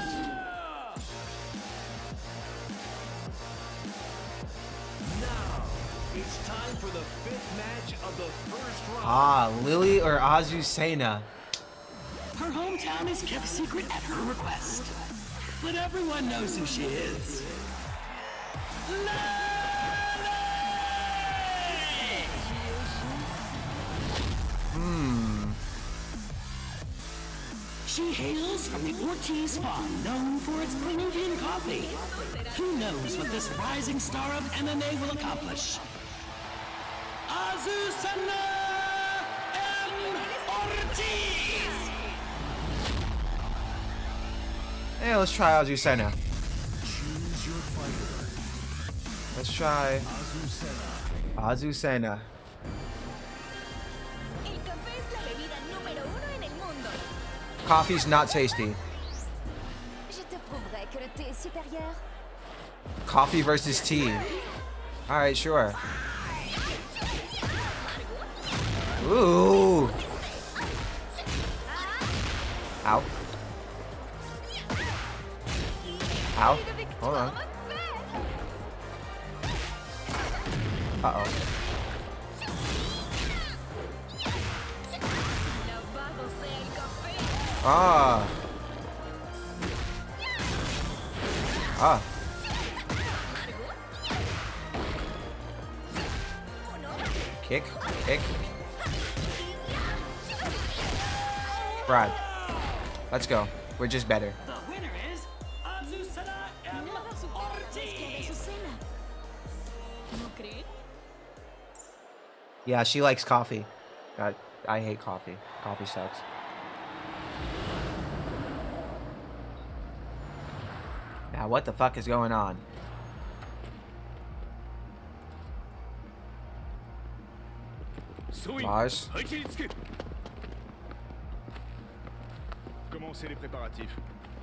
Now, it's time for the fifth match of the first round. Ah, Lily or Azucena. Her hometown is kept secret at her request, but everyone knows who she is. Hmm. She hails from the Ortiz farm, known for its Peruvian coffee. Who knows what this rising star of M M A will accomplish? Azucena M. Ortiz! Hey, let's try Azucena. Let's try Azucena. Coffee's not tasty. Coffee versus tea. Alright, sure. Ooh. Ow. Ow. Hold on. Uh-oh. Ah. Ah. Kick, kick. Brad, let's go. We're just better. The winner is Azucena M. Ortiz. Yeah, she likes coffee. God, I hate coffee. Coffee sucks. Now, what the fuck is going on? Mars. Commencez les préparatifs.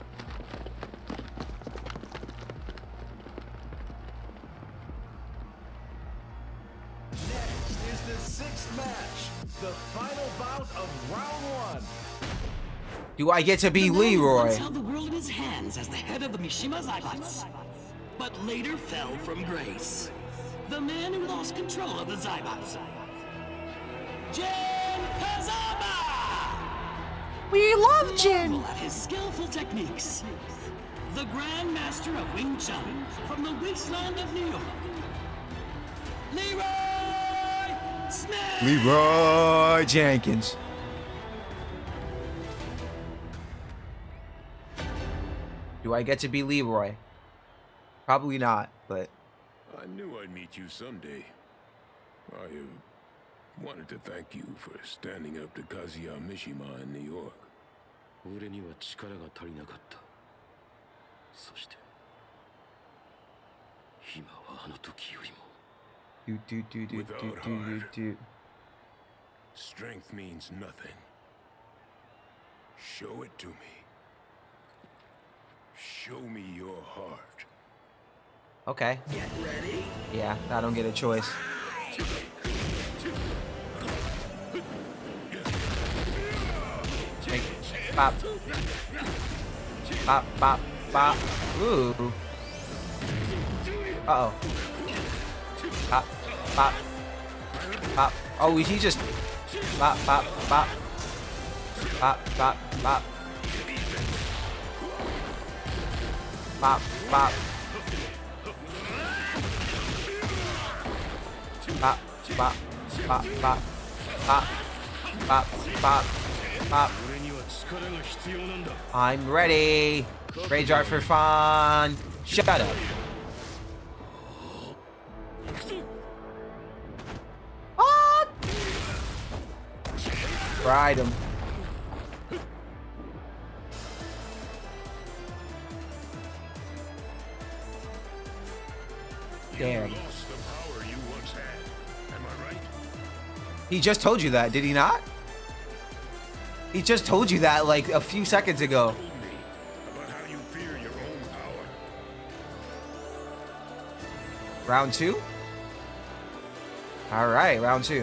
Next is the sixth match, the final bout of round one. Do I get to be The man who Leroy? once held the world in his hands as the head of the Mishima Zaibatsu, but later fell from grace. The man who lost control of the Zaibatsu. Jin Kazama! We love Jin! Marvel at his skillful techniques. The Grand Master of Wing Chun from the wasteland of New York. Leroy Smith! Leroy Jenkins. Do I get to be Leroy? Probably not, but... I knew I'd meet you someday. I uh, wanted to thank you for standing up to Kazuya Mishima in New York. 俺には力が足りなかった。そして今はあの時よりも Do do do do do Without do do heart. do. Strength means nothing. Show it to me. Show me your heart. Okay. Get ready. Yeah, I don't get a choice. Hey, pop. Pop, pop, pop. Ooh. Uh-oh. Pop, pop. Pop. Oh, he just... Pop, pop, pop. Pop, pop, pop. Pop, pop. Pop, pop, pop, pop. Pop, pop, pop, pop. I'm ready. Rage art for fun. Shut up. Oh! Fried him. Damn. He just told you that, did he not? He just told you that like a few seconds ago. Round two? Alright, round two.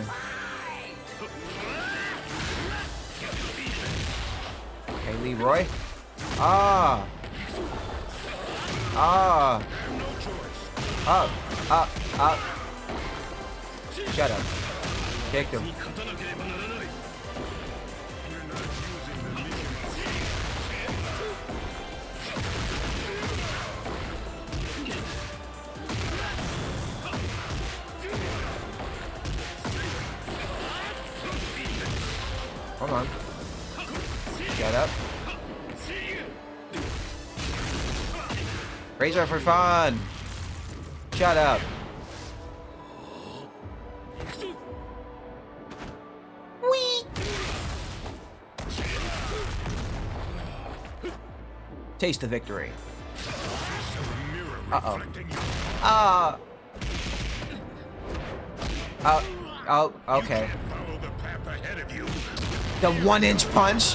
Okay, Leroy. Ah. Ah. Up, up, up. Shut up. Kicked him. Hold on. Get up. Razor for fun. Shut up. Whee! Taste the victory. Uh-oh. Ah. Uh, oh, okay. The one-inch punch.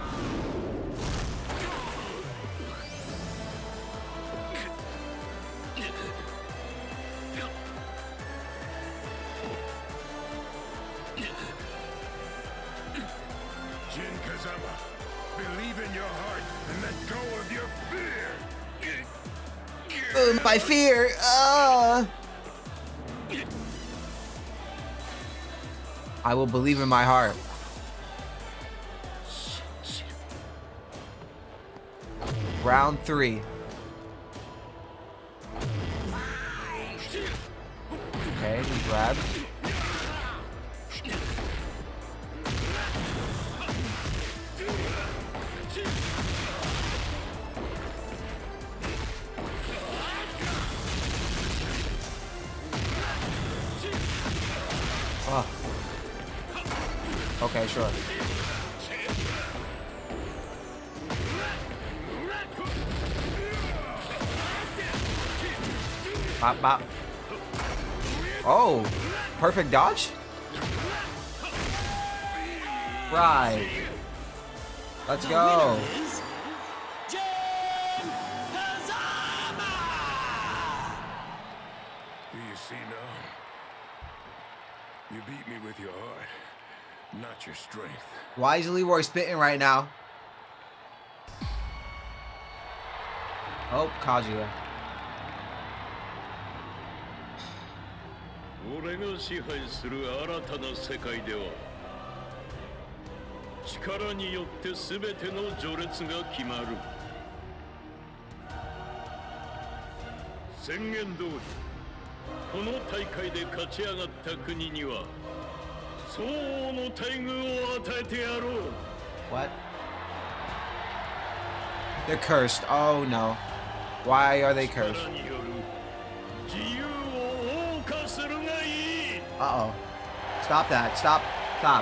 Jin Kazama, believe in your heart and let go of your fear. Uh, my fear. Uh. I will believe in my heart. Round three. Okay, he grabs. Oh. Okay, sure. Bop, bop. Oh, perfect dodge? Right. Let's go. Do you see now? You beat me with your heart, not your strength. Why is Leroy spitting right now? Oh, Kazuya. 俺が支配する新たな世界では力によって全ての序列が決まる。宣言通りこの大会で勝ち上がった国には相応の待遇を与えてやろう。 What? They're cursed. Oh no. Why are they cursed? Uh-oh. Stop that. Stop. Stop.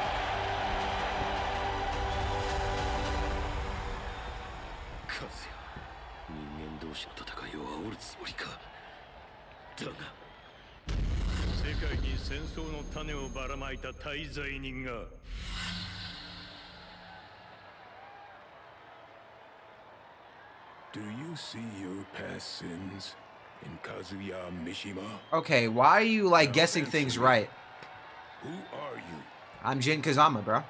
Do you see your past sins in Kazuya Mishima? Okay, why are you like guessing things right? Who are you? I'm Jin Kazama, bro.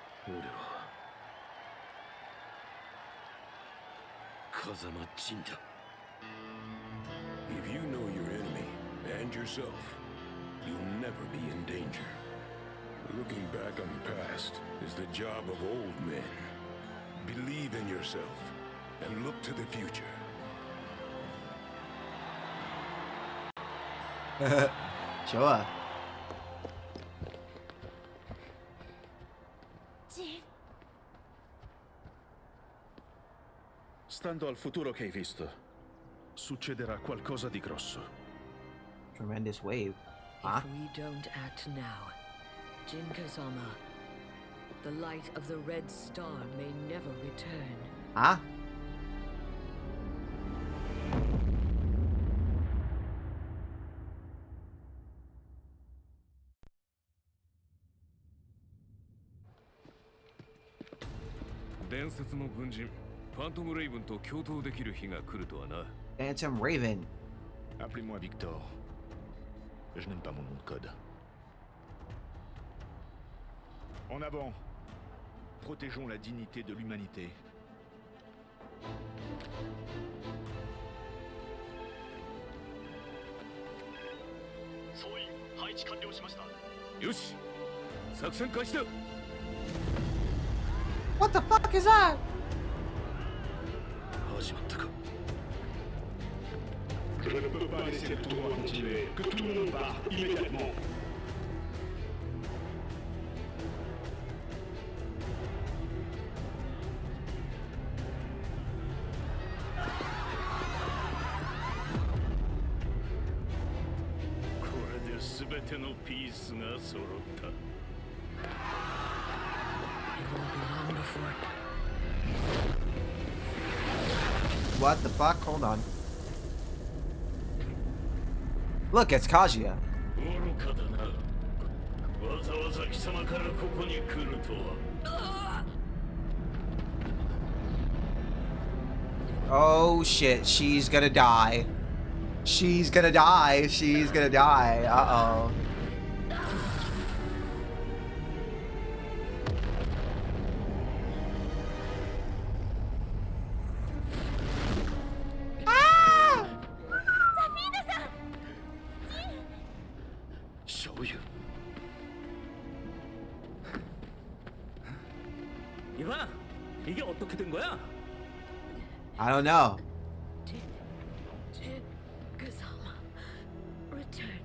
Kazama Jinda. If you know your enemy and yourself, you'll never be in danger. Looking back on the past is the job of old men. Believe in yourself and look to the future. Sure. Stando al futuro che hai visto, succederà qualcosa di grosso. Tremendous wave. Huh? If we don't act now, Jin Kazama, the light of the Red Star may never return. Huh? Phantom Raven と共闘できる日が来るとはな。 Phantom Raven. Appelez-moi Victor. Je n'aime pas mon nom de code. En avant. Protégeons la dignité de l'humanité. Yoshi, 作戦開始だ。 What the fuck is that? 始まったか。 Je ne peux pas laisser le tournoi continuer. Que tout le monde parte immédiatement. 全てのピースが揃った。 What the fuck? Hold on. Look, it's Kazuya. Oh shit, she's gonna die. She's gonna die. She's gonna die. Uh-oh. I don't know. Did, did Kazama return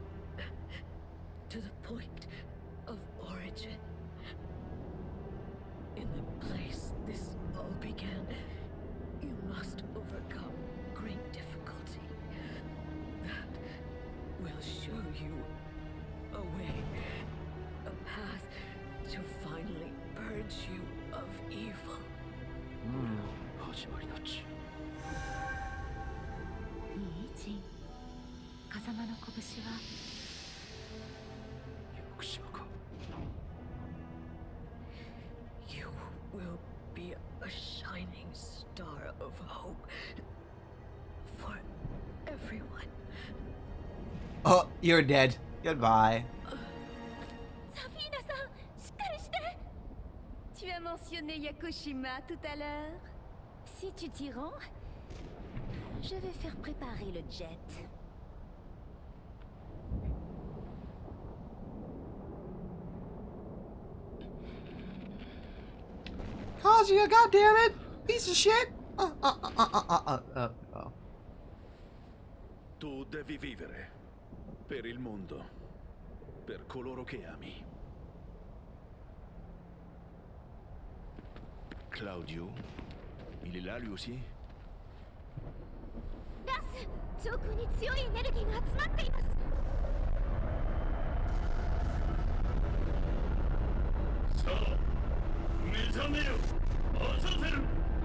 to the point of origin? In the place this all began, you must overcome great difficulty. That will show you a way, a path to finally purge you of evil. Mm. いいジン。風間の拳は福島か。 You will be a shining star of hope for everyone. Oh, you're dead. Goodbye. Safina-san, しっかりして。Tu as mentionné Yakushima tout à l'heure. Si tu t'y rends, je vais faire préparer le jet. Kazuya, goddammit! Piece of shit! Uh, uh, uh, uh, uh, uh, uh, uh. Tu devi vivere. Per il mondo. Per coloro che ami. Claudio? Il est là lui aussi? ガス、上空に強いエネルギーが集まっています。 さあ、目覚めよ。朝せる。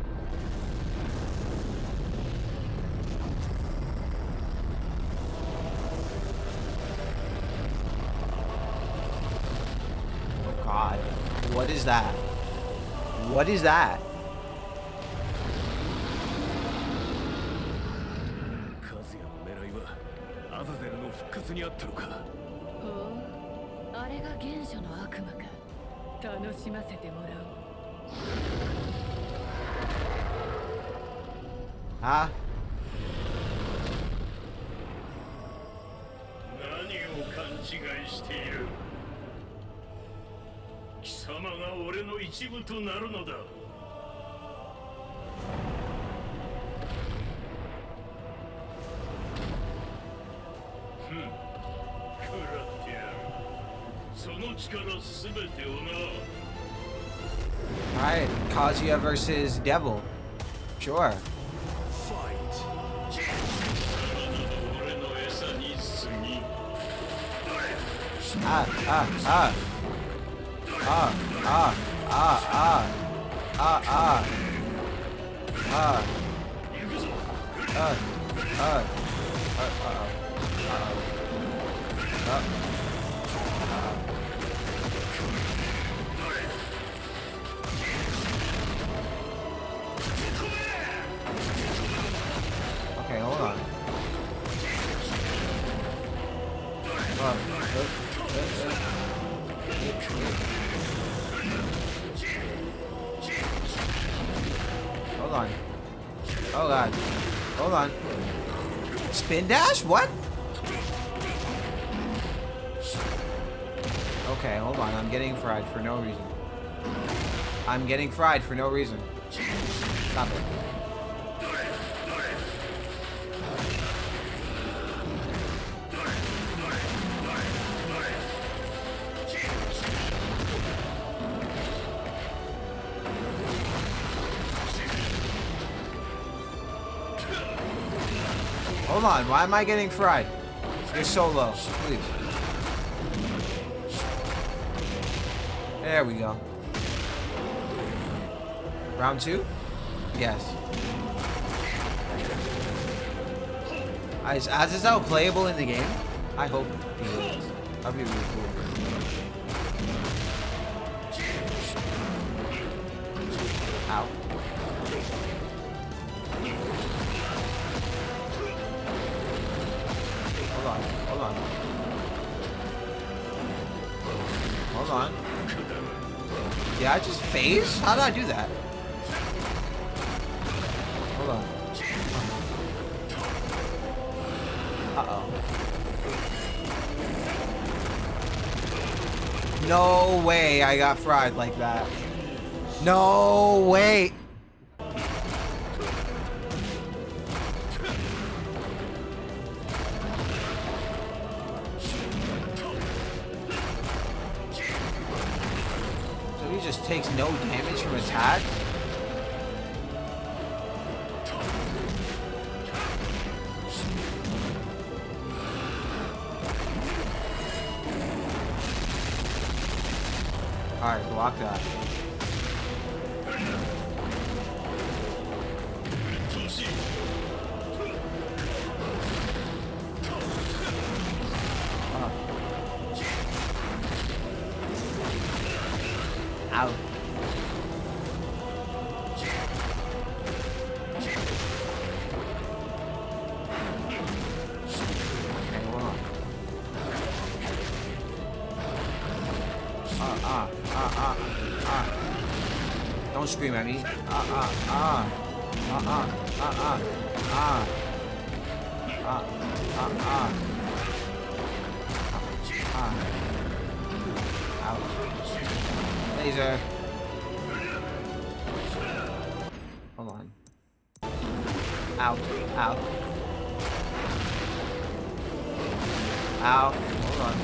Oh God, what is that? What is that? アザゼルの復活にあったのか。 ほう、あれが原初の悪魔か。楽しませてもらおう。 あ？ 何を勘違いしている。貴様が俺の一部となるのだ。 Alright, Kazuya versus Devil. Sure. Ah, ah, ah. Ah, ah, ah, ah. Ah, ah. Ah. Uh, uh. Uh, uh, uh. Uh. Okay, hold on. Hold on. Hold on. Oh God. Hold on. Spin dash? What? Okay, hold on. I'm getting fried for no reason. I'm getting fried for no reason. Stop it. Hold on, why am I getting fried? You're so low. Please. There we go. Round two? Yes. Is Azazel playable in the game? I hope he is. That'd be really cool. Ow. Hold on, hold on. Hold on. Did I just phase? How did I do that? Hold on. Uh-oh. No way I got fried like that. No way. So he just takes no damage from attack? Alright, block that. Uh. Ow. Okay, hold on. Ah, ah, ah, ah, ah. Don't scream at me. Ah, ah, ah. Ah, ah, ah, ah. Ah. Ah, ah, ah. Ah. Ouch. Laser. Hold on. Ow. Ow. Ow. Hold on.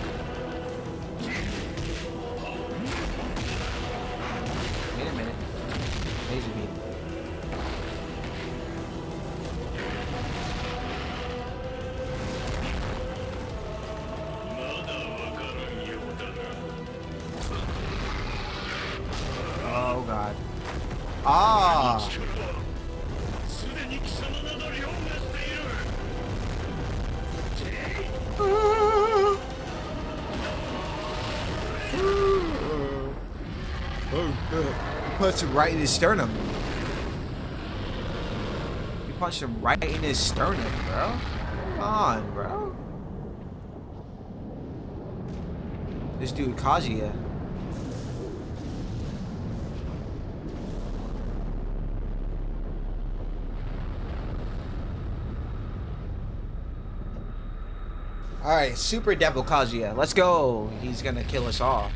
Wait a minute. Laser beam. Oh god. Ah! Punched him right in his sternum. You punched him right in his sternum, bro. Come on, bro. This dude Kazuya. Alright, Super Devil Kazuya. Let's go. He's gonna kill us all.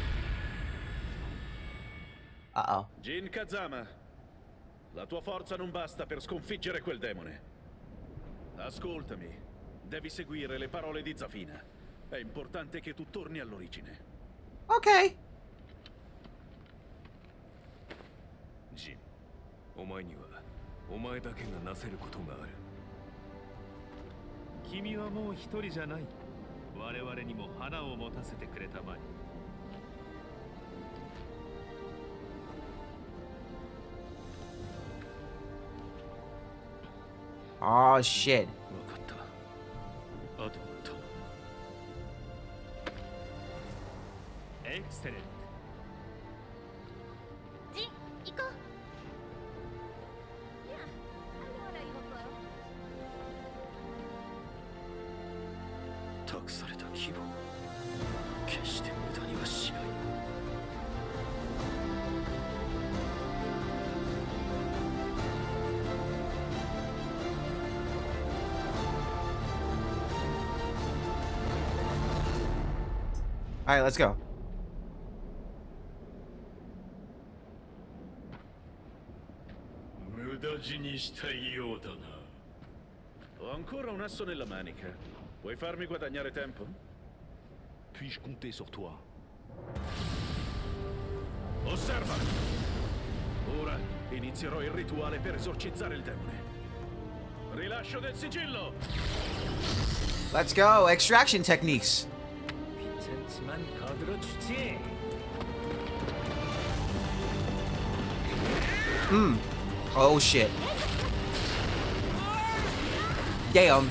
Uh-oh. Jin Kazama, la tua forza non basta per sconfiggere quel demone. Ascoltami, devi seguire le parole di Zafina. È importante che tu torni all'origine. Ok. Jin, お前にはお前だけがなせることがある。君はもう一人じゃない。我々にも花を持たせてくれたまえ。 Oh shit. わかった。あとは頼む。エクセレント。 ジン、行こう。Viens, allons à l'aéroport. 託された希望、決して無駄にはしない。 All right, let's go. Ho ancora un asso nella manica. Vuoi farmi guadagnare tempo? Puis-je compter sur toi? Osserva! Ora inizierò il rituale per esorcizzare il demone. Rilascio del sigillo! Let's go. Extraction techniques. 괜찮지만 거들어주지. Hmm. Oh shit. Damn.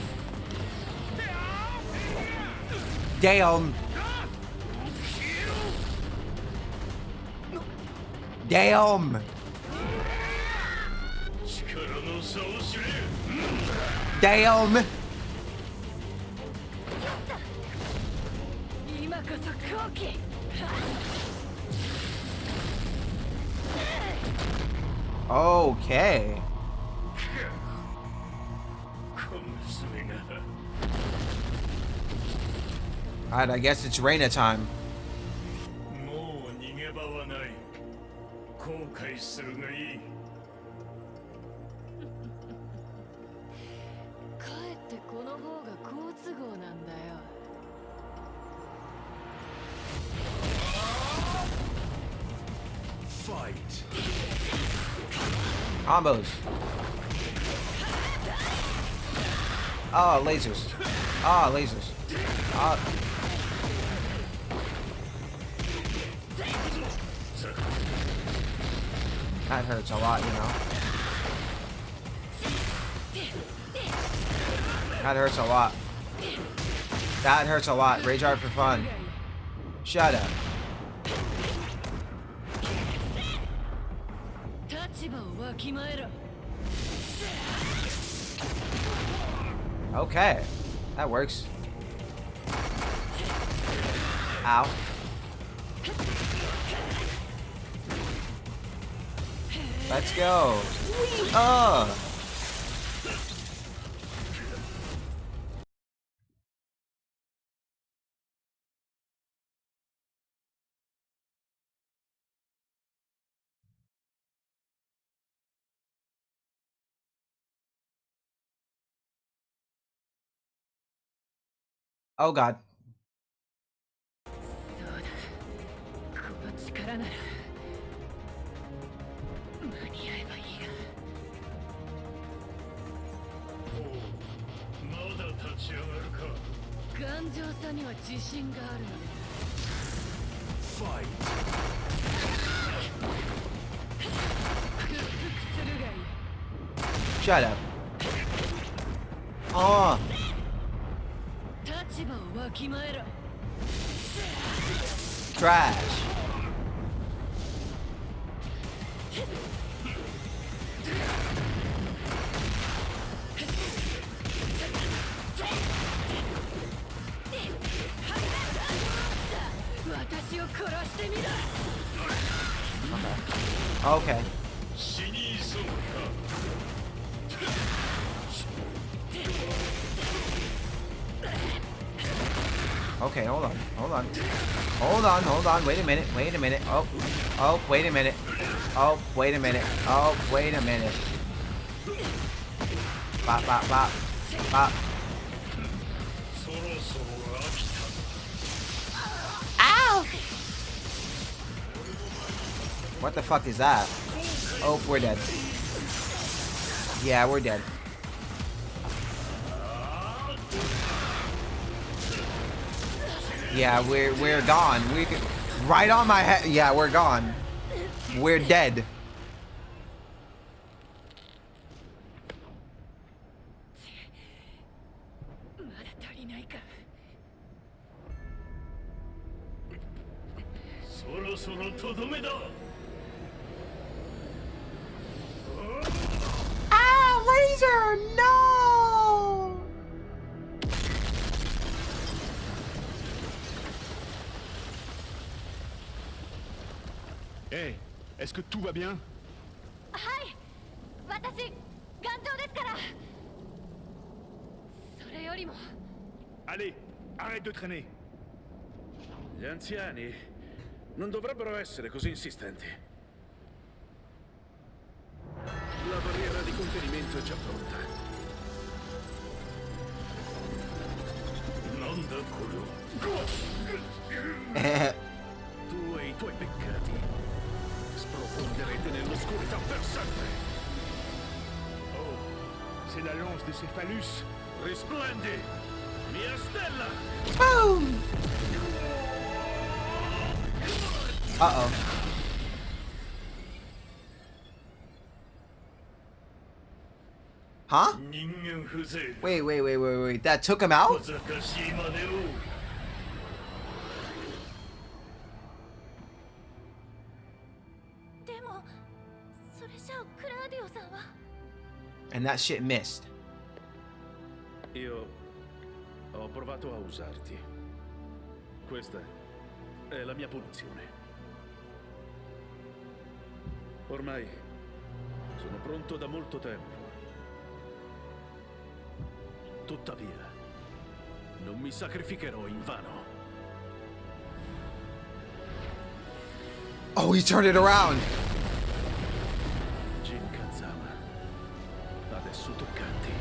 Damn. Damn. Damn. Okay. Alright, I guess it's Reina time. Fight. Combos. Oh, lasers. Ah, oh, lasers. Ah. Oh. That hurts a lot, you know. That hurts a lot. That hurts a lot. Rage art for fun. Shut up. Okay. That works. Ow. Let's go. Oh. Oh God. Fight. Shut up. Oh. Trash. Okay. Okay. Okay, hold on, hold on. Hold on, hold on, wait a minute, wait a minute. Oh, oh, wait a minute. Oh, wait a minute. Oh, wait a minute. Bop, bop, bop. Bop. Ow! What the fuck is that? Oh, we're dead. Yeah, we're dead. Yeah, we're we're gone. We right on my head. Yeah, we're gone. We're dead. Ah, laser! No! Hey, est-ce que tout va bien? Hi! Watashi, ganjou desu kara! Sore yorimo... Allez, arrête de traîner. Gli anziani non dovrebbero essere così insistenti. La barriera di contenimento è già pronta. Non da quello. Tu e i tuoi peccati sprofonderete nell'oscurità per sempre. Oh, c'est la lance de Céphalus. Risplendi! Boom! Uh-oh. Huh? Wait, wait, wait, wait, wait. That took him out? でも、それじゃあクラウディオさんは。 And that shit missed. Io ho provato a usarti. Questa è la mia punizione. Ormai sono pronto da molto tempo. Tuttavia, non mi sacrificherò in vano. Oh, he turned it around. Jin Kazama. Adesso toccati.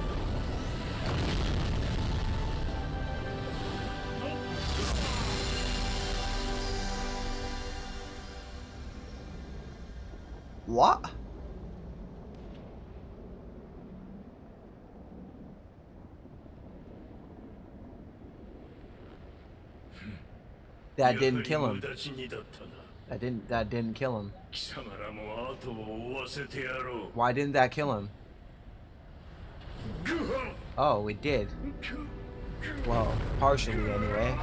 What? That didn't kill him. That didn't that didn't kill him. Why didn't that kill him? Oh, it did. Well, partially anyway.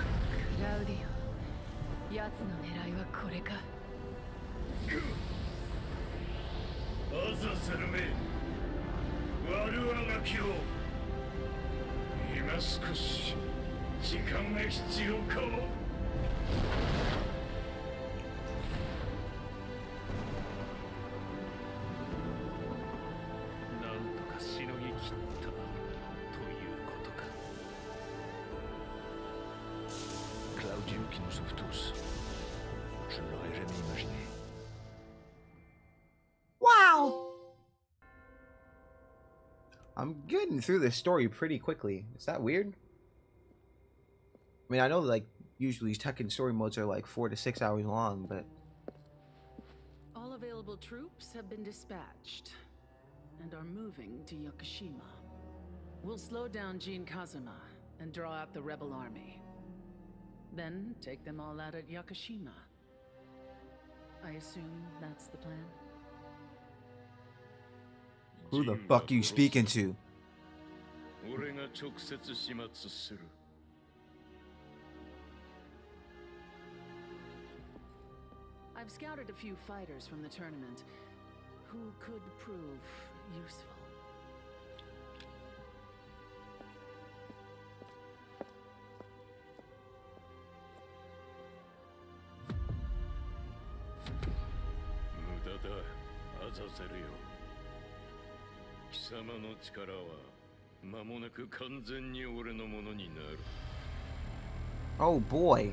Claudio qui nous sauve tous. Je ne l'aurais jamais imaginé. Wow! I'm getting through this story pretty quickly. Is that weird? I mean, I know like usually Tekken story modes are like four to six hours long, but All available troops have been dispatched and are moving to Yakushima. We'll slow down Jin Kazama and draw out the rebel army. Then take them all out at Yakushima. I assume that's the plan? who the fuck you speaking to? I've scouted a few fighters from the tournament who could prove useful. Oh boy.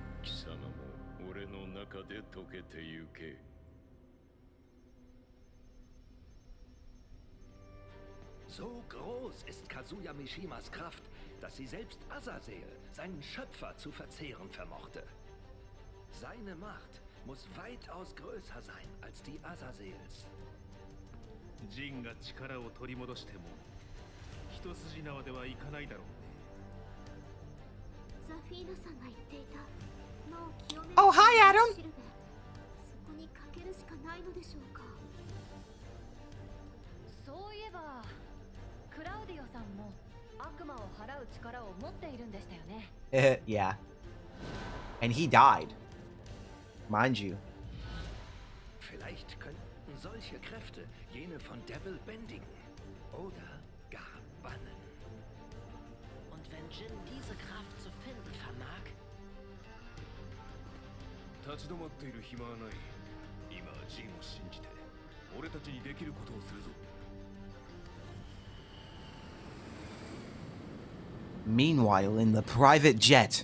So groß ist Kazuya Mishimas Kraft, dass sie selbst Azazel, seinen Schöpfer, zu verzehren vermochte. Seine Macht muss weitaus größer sein als die Azazels. Jin が力を取り戻しても一筋縄ではいかないだろうね。 ザフィーナさんが言っていた魔を清める Oh, hi, Adam. そこにかけるしかないのでしょうか。 そういえばクラウディオさんも悪魔を払う力を持っているんでしたよね。 Yeah. And he died. Mind you. Vielleicht könnten solche Kräfte jene von Devil bändigen oder gar bannen. Und wenn Jin diese Kraft zu finden vermag, 立ち止まっている暇はない。今はジンを信じて俺たちにできることをするぞ。 Meanwhile, in the private jet.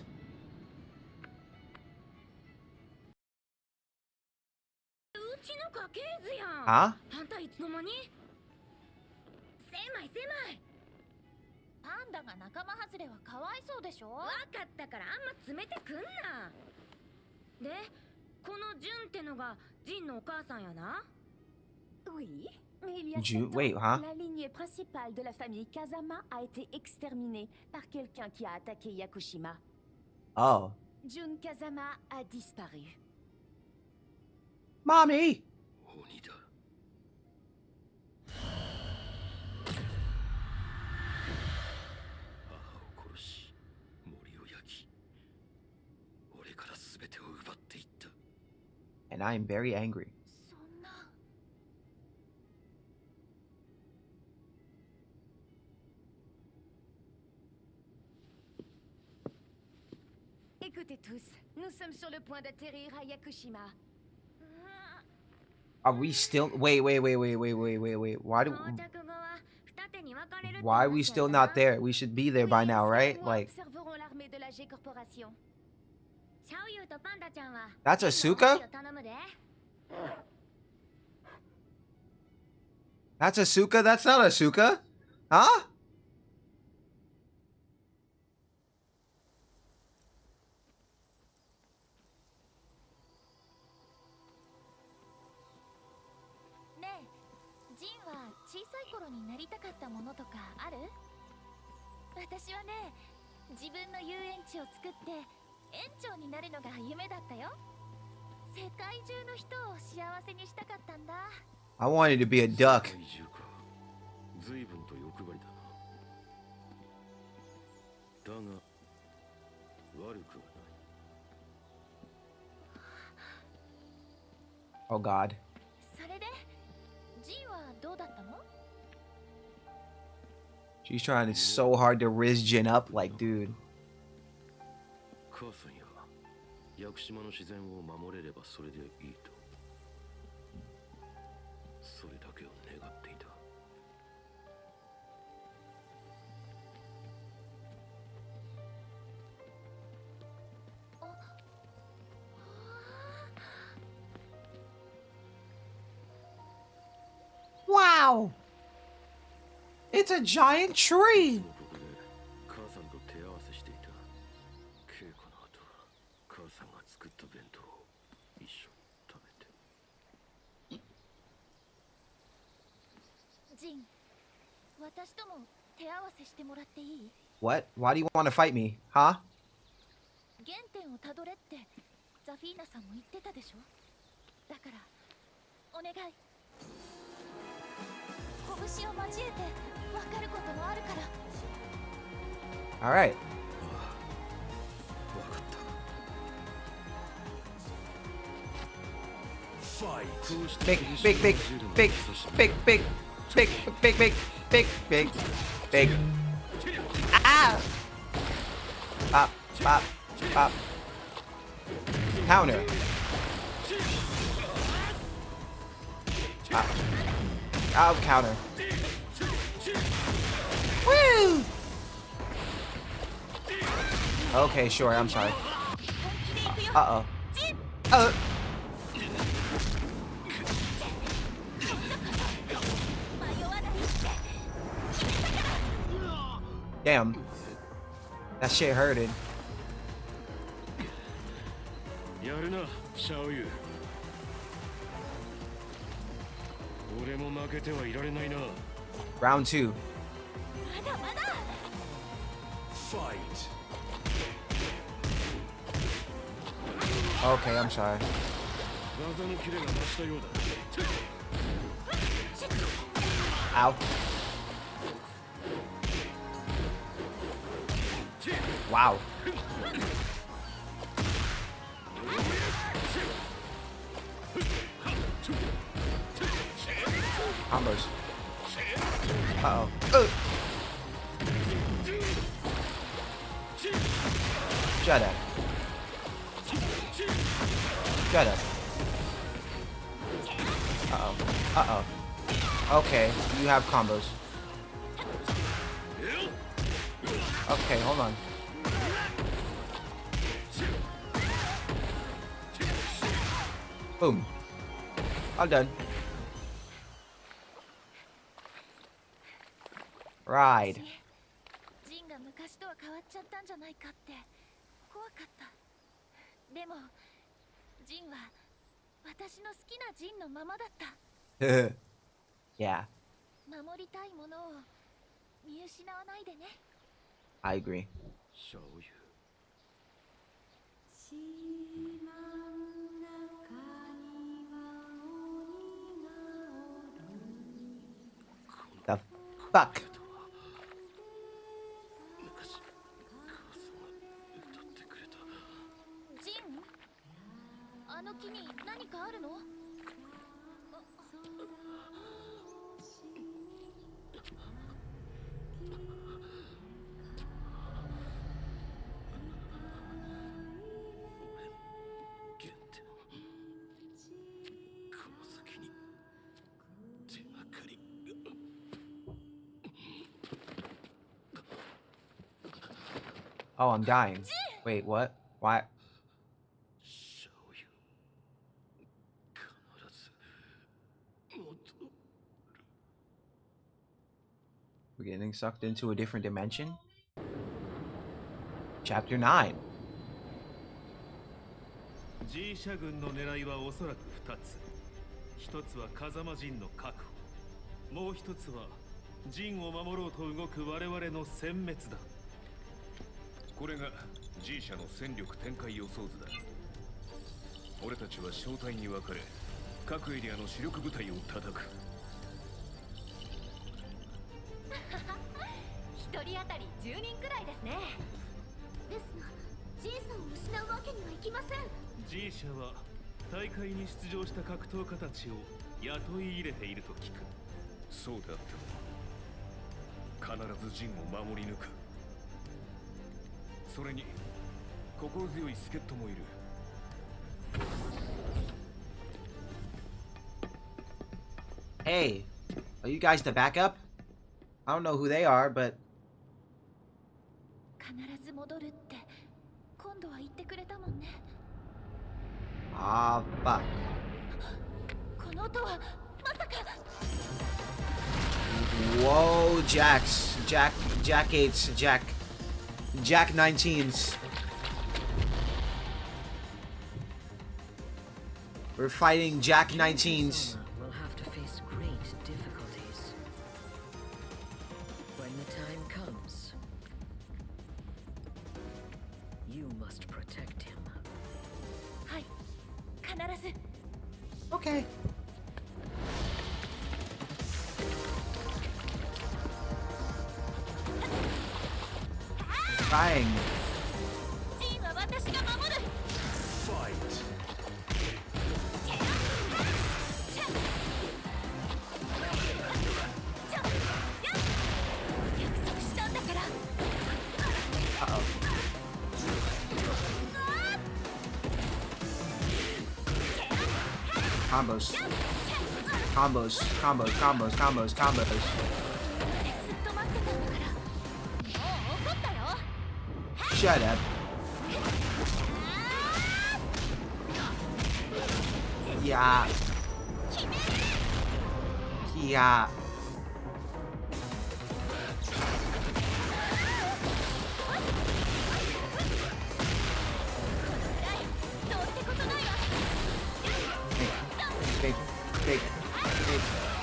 Huh? あんたいつの間に？狭い狭い。パンダが仲間外れはかわいそうでしょ。わかったからあんま詰めてくんな。で、このジュンってのがジンのお母さんやな。おい？ Mais il y a Ju- sept ans, wait, huh? la lignée principale de la famille Kazama a été exterminée par quelqu'un qui a attaqué Yakushima. Oh. Jun Kazama a disparu. Mommy! 鬼だ。母を殺し、森を焼き、俺から全てを奪っていった。 And I am very angry. Écoutez tous, nous sommes sur le point d'atterrir à Yakushima. Are we still? Wait, wait, wait, wait, wait, wait, wait, wait. Why do? Why are we still not there? We should be there by now, right? Like. That's Asuka? That's Asuka? That's not Asuka? Huh? I wanted to be a duck. Oh God. She's trying so hard to riz Jin up, like, dude. 母さんや屋久島の自然を守れればそれでいいと。それだけを願っていた。 Wow! It's a giant tree! 母さんと手合わせしていた。稽古の後、母さんが作った弁当を一緒に食べて。 ジン、私とも手合わせしてもらっていい？ What? Why do you want to fight me? Huh? 原点をたどれってザフィーナさんも言ってたでしょ？だからお願い。拳を交えて分かることもあるから。 All right. Fight. Big, big, big, big, big, big, big, big, big, big, big, big. Ah! Pop, pop, pop. Counter. Pop. I'll counter. Woo! Okay, sure, I'm sorry. Uh-oh. Uh Damn. That shit hurted. やるな、シャオユ。俺も負けてはいられないな。 Round two. Fight. Okay, I'm sorry. 技のキレが増したようだ。 Ow. Wow. Combos. Uh-oh. Uh. Shut up. Shut up. Uh-oh. Uh-oh. Okay, you have combos. Okay, hold on. Boom. All done. Ride. ジンが昔とは変わっちゃったんじゃないかって怖かった。でもジンは私の好きなジンのままだった。 Yeah, 守りたいものを見失わないでね。 I agree. 醤油 The fuck? ジン、あの木に何かあるの？ Oh, I'm dying. Wait, what? Why? We're getting sucked into a different dimension? Chapter nine. G 社軍の狙いはおそらくふたつ。一つは風間陣の確保。もう一つは陣を守ろうと動く我々の殲滅だ。 これが G 社の戦力展開予想図だ。俺たちは小隊に分かれ、各エリアの主力部隊を叩く。 一人当たりじゅうにんくらいですね。 ですが、ジンさんを失うわけにはいきません。 G 社は大会に出場した格闘家たちを雇い入れていると聞く。 そうであっても必ず陣を守り抜く。それに心強い助っ人もいる。 Hey, are you guys the backup? I don't know who they are, but 必ず戻るって今度は言ってくれたもんね。 ah fuck. この音はまさか。 Whoa, Jacks, Jack, Jack eights, Jack, Jack nineteens. We're fighting Jack nineteens. Will have to face great difficulties. When the time comes, you must protect him. はい、必ず。 Okay. Trying. ジンは私が守る。 Fight. 約束したんだから。 Uh-oh. Combos. Combos. Combos. Combos. Combos. Combos. ずっと待ってたんだから。もう怒ったよ。 Shut up. Yeah. Yeah. Big, big, big.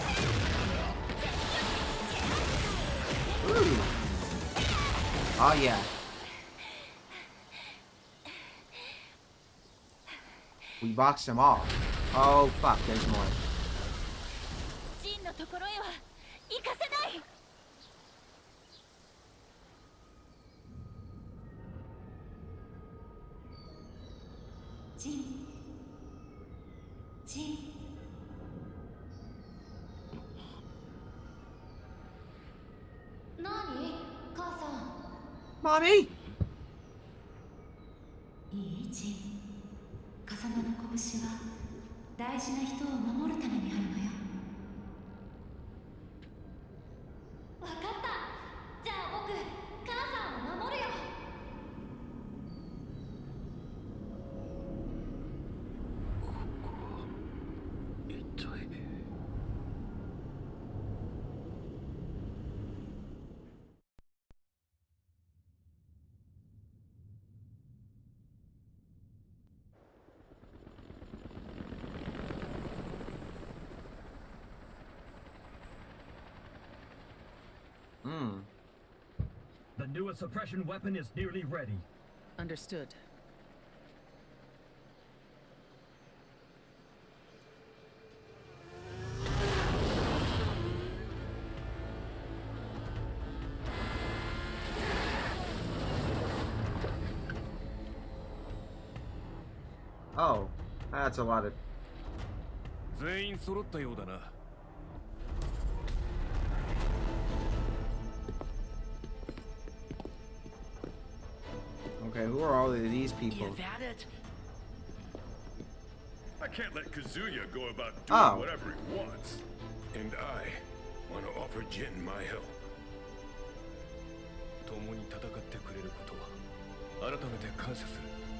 Ooh. Oh yeah. We boxed them all. Oh fuck, there's more. ジンのところへは行かせない。 ジン。ジン。 何？母さん。 Mommy! いいジン。風間の拳は大事な人を守るためにあるのよ。 わかった。じゃあ僕、母さんを守るよ。 Wait, The suppression weapon is nearly ready. Understood. Oh, that's a lot of. 全員揃ったようだな。 Okay, who are all of these people? I can't let Kazuya go about doing Oh. whatever he wants. And I want to offer Jin my help. 共に戦ってくれることは改めて感謝する。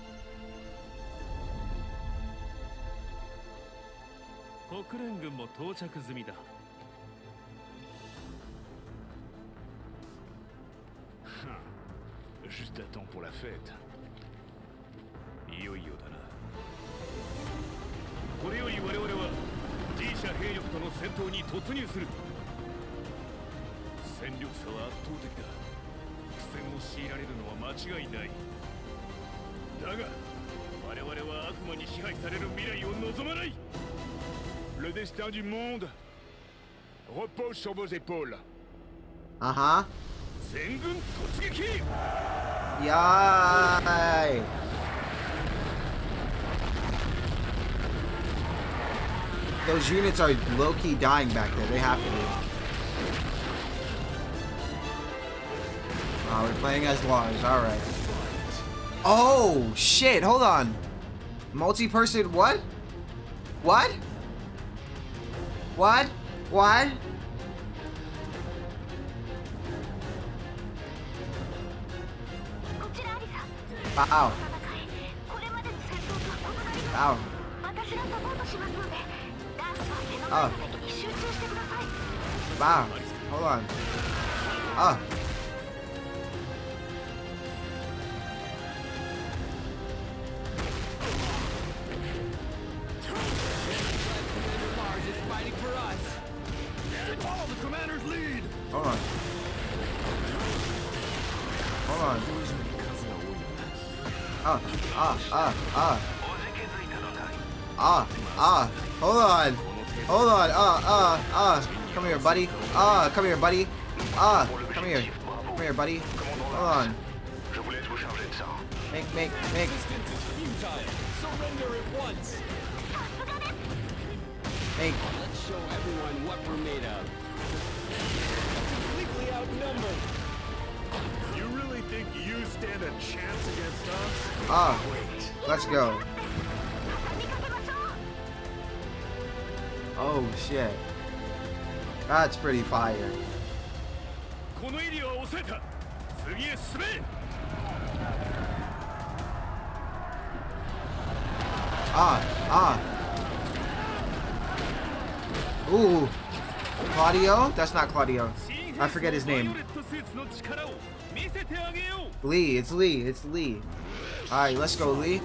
国連軍も到着済みだ。 Juste à temps pour la fête. いよいよだな。これより我々は G 社兵力との戦闘に突入する。戦力差は圧倒的だ。苦戦を強いられるのは間違いない。だが我々は悪魔に支配される未来を望まない。 Le destin du monde repose sur vos épaules. Uh-huh. 全軍突撃! Yay! Those units are low-key dying back there. They have to be. Oh, we're playing as Lars. Alright. Oh, shit. Hold on. Multi-person... What? What? What? What? Wow. Wow. Oh. Wow. Hold on. Oh. Follow the commander's lead. Hold on. Hold on. Ah, ah, ah, ah. Ah, ah. Hold on. Hold on. Ah, ah, ah. Come here, buddy. Ah, come here, buddy. Ah, come here. Come here, buddy. Hold on. Make, make, make. Surrender at once. Make. Let's show everyone what we're made of. Completely outnumbered. You really think you stand a chance against us? Ah, let's go. Oh shit. That's pretty fire. Ah, ah. Ooh. Claudio? That's not Claudio. I forget his name. Lee, it's Lee, it's Lee. Alright, let's go, Lee.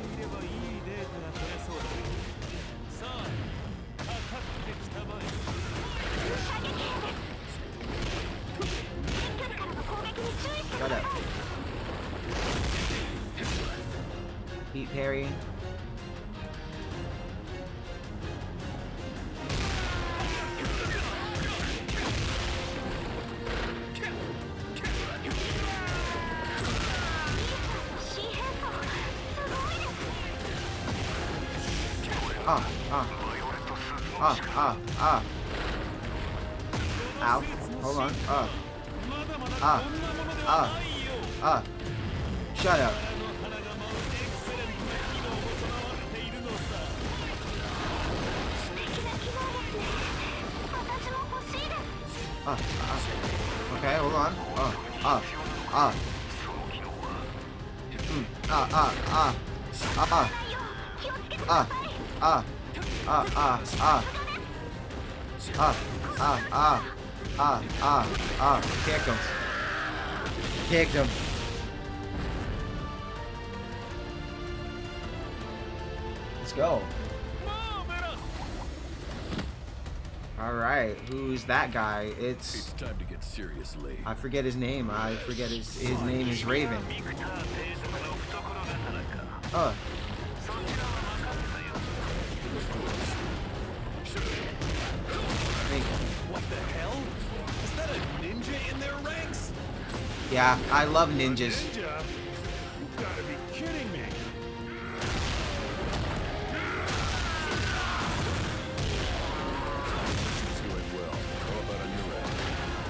Shut up. Beat Perry. Ah, ah. Ah, ah, ah. Ow. Hold on. Ah. Ah. Ah. Ah. Shut up. Ah, ah. Okay, hold on. Ah, ah, ah. Mm. Ah, ah, ah. Ah, ah. Ah. Ah, ah, ah, ah, ah, ah, ah, ah, ah, ah, kicked him, kicked him. Let's go. All right, who's that guy? It's. It's time to get serious, Lee. I forget his name. I forget his his name is Raven. Oh. What the hell? Is that a ninja in their ranks? Yeah, I love ninjas. Ninja? You gotta be kidding me. It's going well. How about on your end?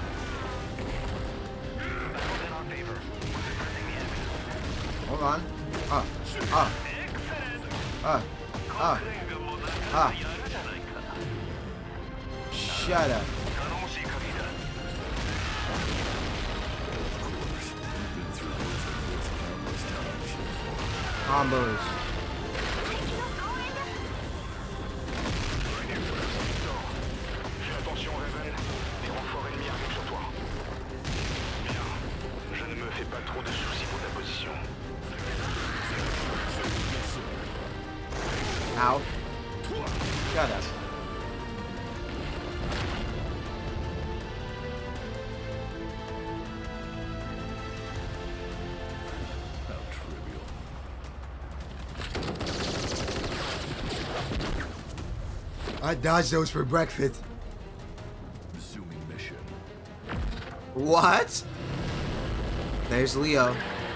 Hold on. Ah. Ah. Ah. Ah. Ah. Shut up. Combos. Attention, Raven. Des renforts ennemis arrivent sur toi. Bien. Je ne me fais pas trop de soucis pour ta position. Ow. Shut up. I dodged those for breakfast. Resuming mission. What? There's Leo.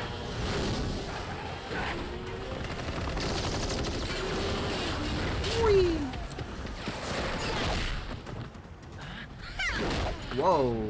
Whee. Whoa.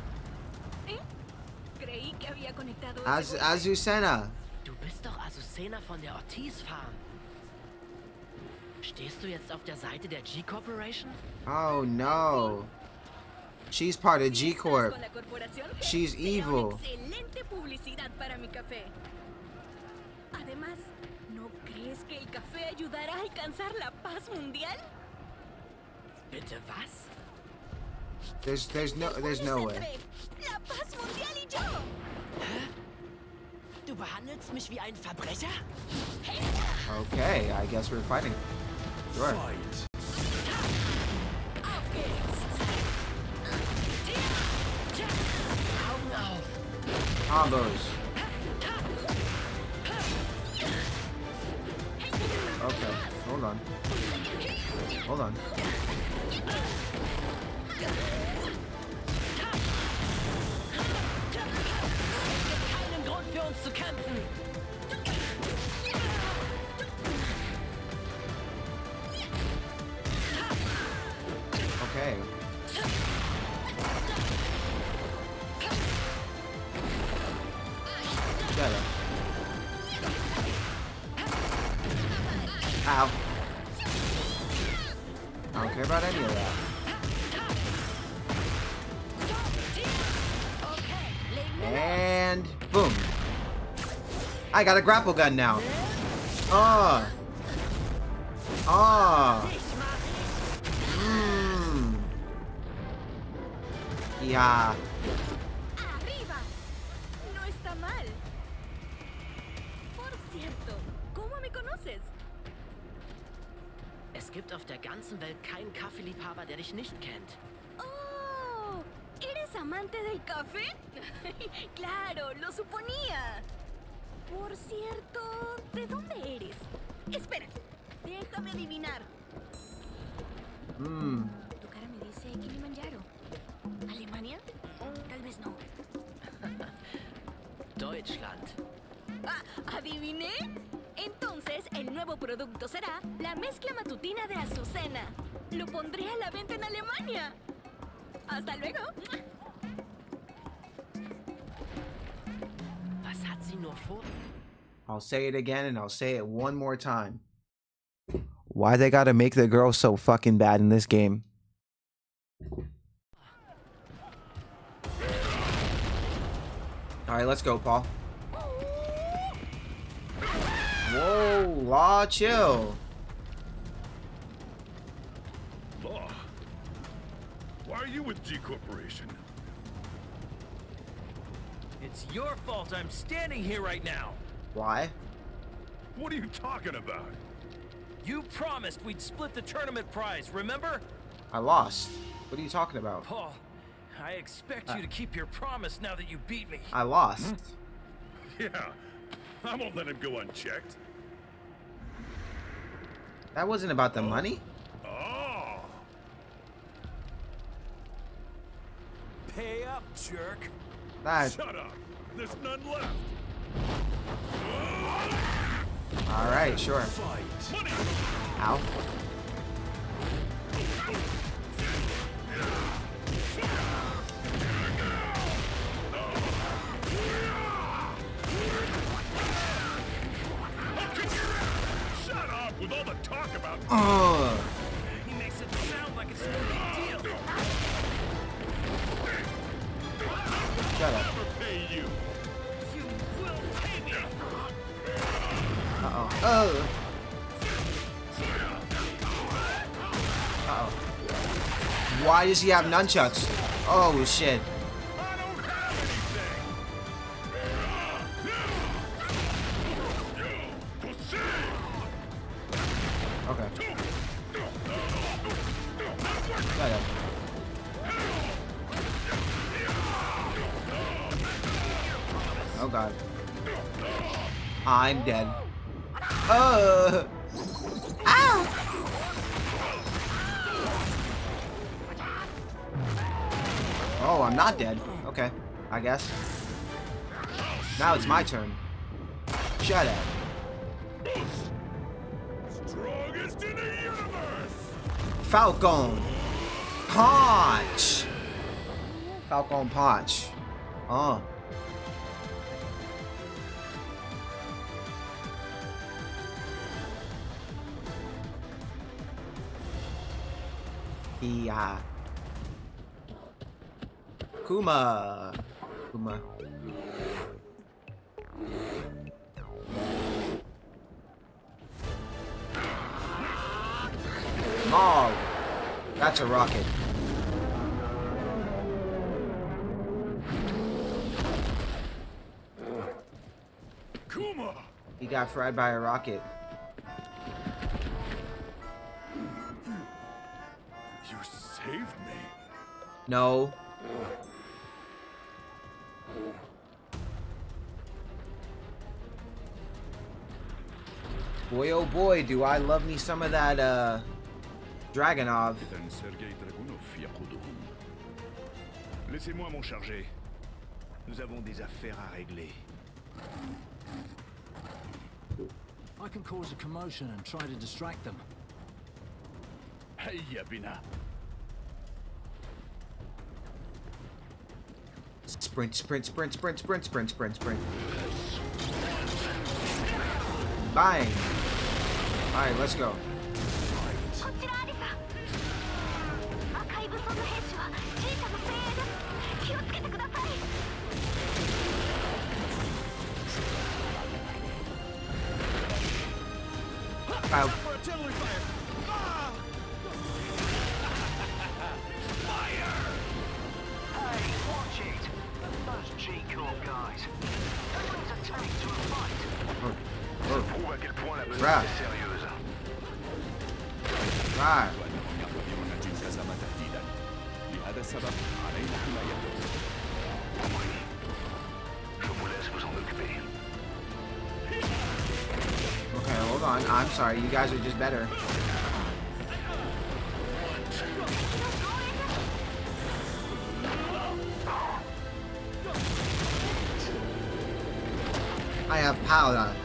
Az Azucena. Du bist doch Azucena von der Ortiz Farm. Stehst du jetzt auf der Seite der G-Corporation? Oh no. She's part of G-Corp. She's evil. Excelente publicidad para mi café. Además, ¿no crees que el café ayudará a alcanzar la paz mundial? Bitte was? There's there's no there's no way. La paz mundial y yo. Hä? Du behandelst mich wie ein Verbrecher? Okay, I guess we're fighting. Sure. Fight. Combos. Okay, hold on. Hold on. Keinen Grund für uns zu kämpfen. Okay. Shut up. Ow. I don't care about any of that. And boom. I got a grapple gun now. Oh. Oh. Mmm. Yeah. Arriba. No está mal. Por cierto, ¿cómo me conoces? Es gibt auf der ganzen Welt keinen Kaffeeliebhaber, der dich nicht kennt. Oh, ¿eres amante del café? Claro, lo suponía. Por cierto, ¿de dónde eres? Espera, déjame adivinar. Mmm. Tu cara me dice Kilimanjaro. ¿Alemania? Tal vez no. Deutschland. Ah, ¿adiviné? Entonces, el nuevo producto será la mezcla matutina de Azucena. Lo pondré a la venta en Alemania. Hasta luego. Was hat sie nur vor? I'll say it again and I'll say it one more time. Why they gotta make the girl so fucking bad in this game? Alright, let's go, Paul. Whoa, Law, chill. Law, why are you with G Corporation? It's your fault I'm standing here right now. Why? What are you talking about? You promised we'd split the tournament prize, remember? I lost. What are you talking about? Paul, I expect Uh. you to keep your promise now that you beat me. I lost. Yeah, I won't let him go unchecked. That wasn't about the money. Oh. Pay up, jerk. That. Shut up. There's none left. All right, sure. Ow. Shut up with all the talk about. Ugh. He makes it sound like it's no big deal. Shut up. Never pay you. You will pay me. Uh-oh. Oh. Uh-oh. Why does he have nunchucks? Oh, shit. Okay. Shut up. Oh, God. I'm dead. Uh. Ow! Oh, I'm not dead. Okay, I guess. Now it's my turn. Shut up. Strongest in the universe. Falcon Punch. Falcon Punch. Oh. Yeah. Kuma. Kuma. Oh, that's a rocket. Kuma. He got fried by a rocket. You saved me. No. Boy, oh boy, do I love me some of that, uh, Dragonov. Laissez-moi m'en charger. Nous avons des affaires à régler. I can cause a commotion and try to distract them. Hey, Yabina. Sprint, sprint, sprint, sprint, sprint, sprint, sprint, sprint. Bang. Alright, let's go. Ow. Right. Right. Okay, hold on. I'm sorry. You guys are just better. I have powder.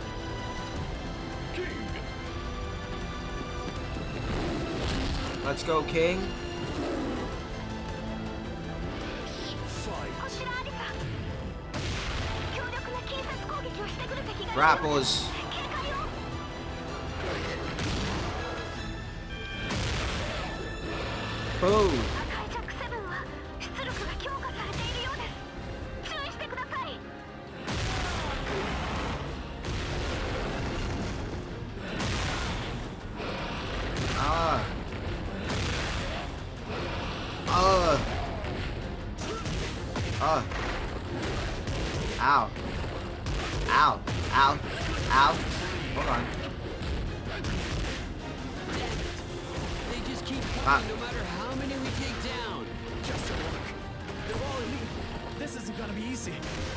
Let's go, King. Grapples. Boom. Ah. Uh. Uh. Ow. Ow. Ow. Ow. Hold on. They just keep coming Ah. no matter how many be easy.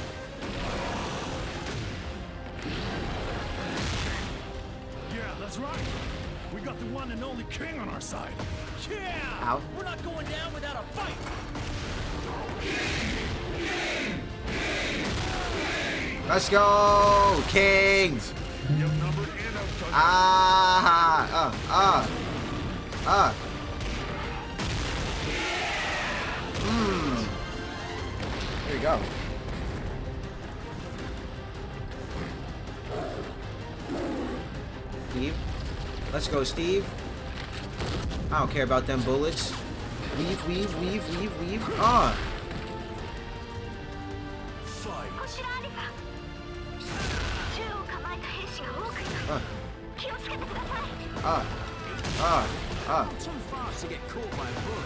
Yeah, that's right. We got the one and only king on our side. Yeah! Ow. We're not going down without a fight. Let's go, Kings! Ah, ah, ah, ah. Mmm. There you go. Steve. Let's go, Steve. I don't care about them bullets. Weave, weave, weave, weave, weave. Ah. Ah. Ah. Ah. Too fast to get caught by a bullet.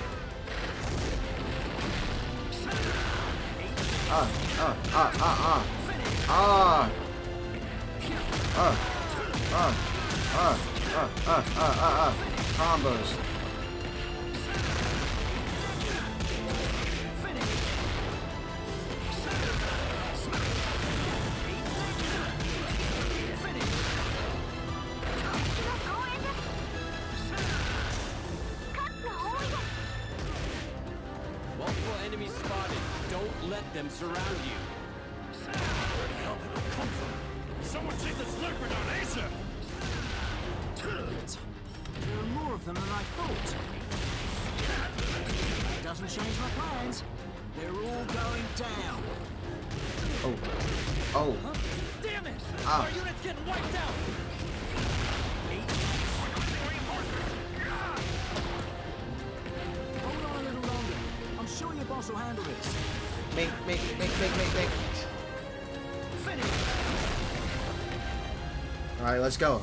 Ah. Ah. Ah. Ah. Ah. Ah. Ah. Ah. Ah. Ah. Ah. Ah. Ah. Combos. Multiple enemies spotted. Don't let them surround you. Where the hell did it come from? Someone take this leopard on Asa! There are more of them than I thought. Doesn't change my plans. They're all going down. Oh. Oh. Huh? Damn it! Ah. Our unit's getting wiped out! Hold on a little longer. I'm sure your boss will handle this. Make, make, make, make, make, make. Finish! Alright, let's go.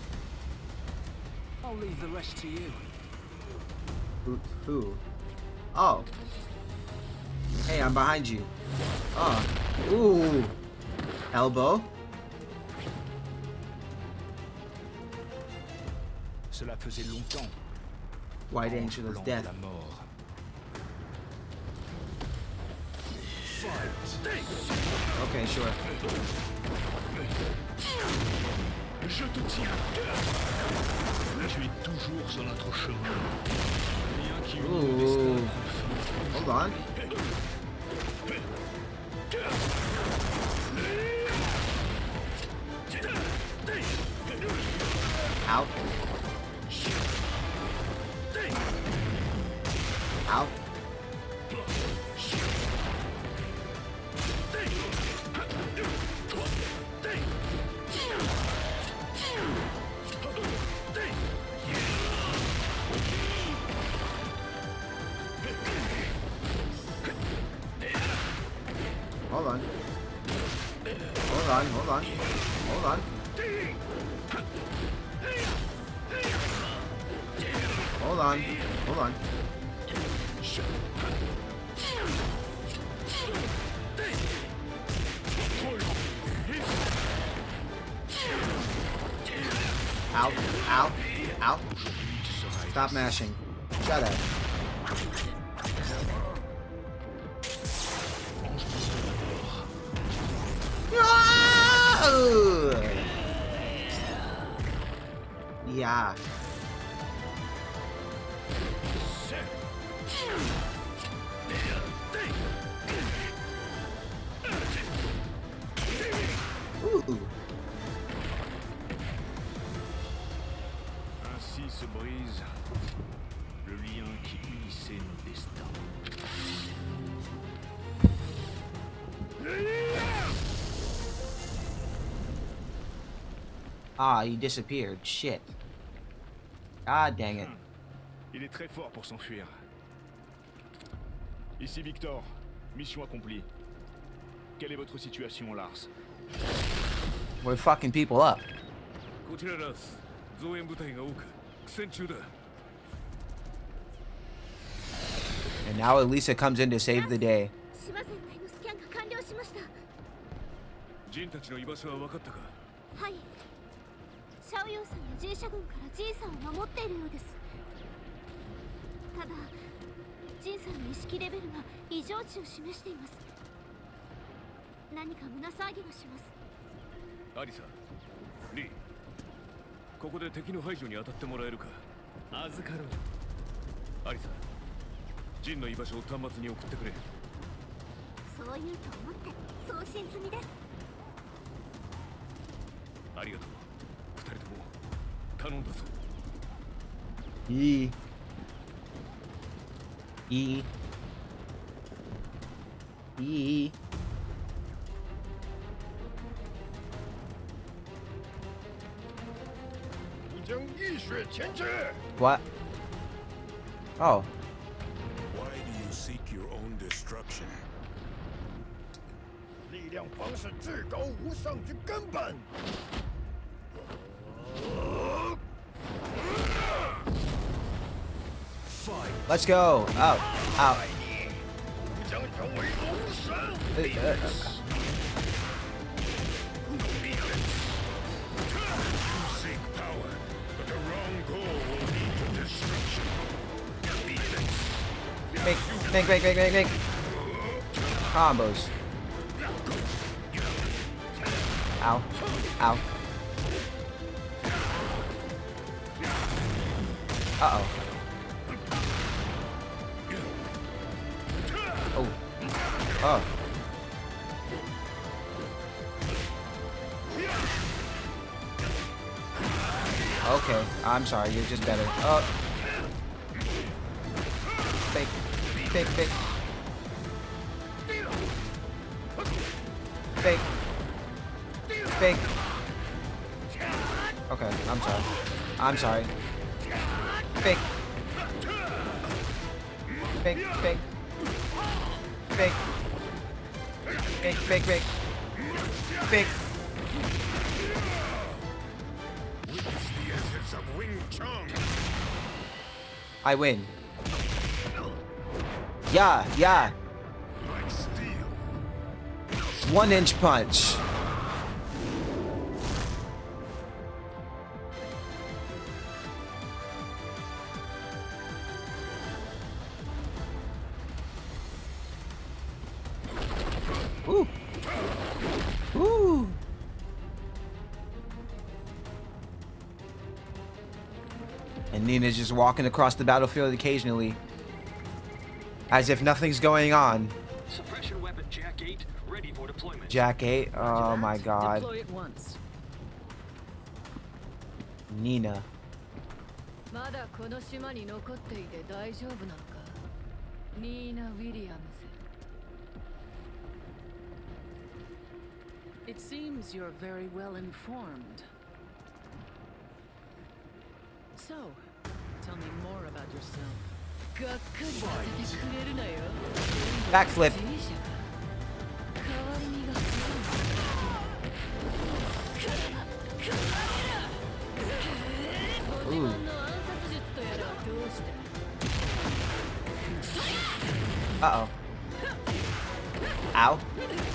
I'll leave the rest to you. Who? Who? Oh. Hey, I'm behind you. Oh. Ooh. Elbow. Cela faisait longtemps. White Angel is dead. Okay, sure. Je te tiens. Tu es toujours sur notre chemin. Rien qui Ooh. Hold on. Out. Out. Hold on. Hold on, hold on. Hold on. Hold on. Hold on. Out. Out. Out. Stop mashing. Shut up. Yeah. Ooh. Ainsi se brise le lien qui unissait nos destins. Ah, he disappeared. Shit. God dang it. Il est très fort pour s'enfuir. Ici Victor, mission accomplie. Quelle est votre situation, Lars? We're fucking people up. And now Elisa comes in to save the day. 島全体のスキャンが完了しました。 ジンたちの居場所は分かったか？ はい。シャオヨンさんや G 社軍からジンさんを守っているようです。ただ、ジンさんの意識レベルが異常値を示しています。 何か胸騒ぎがします。 アリサ、リー、ここで敵の排除に当たってもらえるか。預かろう。アリサ、ジンの居場所を端末に送ってくれ。 そう言うと思って送信済みです。 ありがとう。二人とも頼んだぞ。 いいいいいい What? Oh. Why do you seek your own destruction? 力量方是至高无上之根本。 Let's go. Out. Out. Uh, uh, uh. Make, make, make, make, make, make. Combos. Ow. Ow. Uh-oh. Oh. Oh. Okay, I'm sorry, you're just better. Oh. Fake. Fake, fake. Fake. Fake. Okay, I'm sorry. I'm sorry. Fake. Fake, fake. Fake. Fake, fake, fake. Fake. I win. Yeah, yeah. One inch punch. Ooh. Ooh. And Nina's just walking across the battlefield occasionally, as if nothing's going on. Suppression weapon Jack eight ready for deployment. Jack eight? Oh my god. Deploy it once. Nina. It seems you're very well informed. So, tell me more about yourself. Backflip. Ooh. Uh-oh. Ow.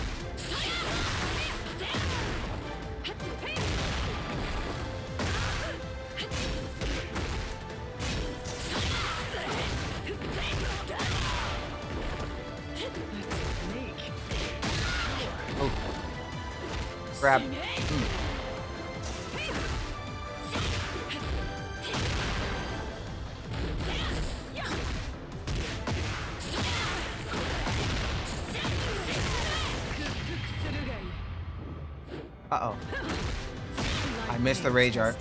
Oh. Grab. Mm. Uh-oh. I missed the rage art.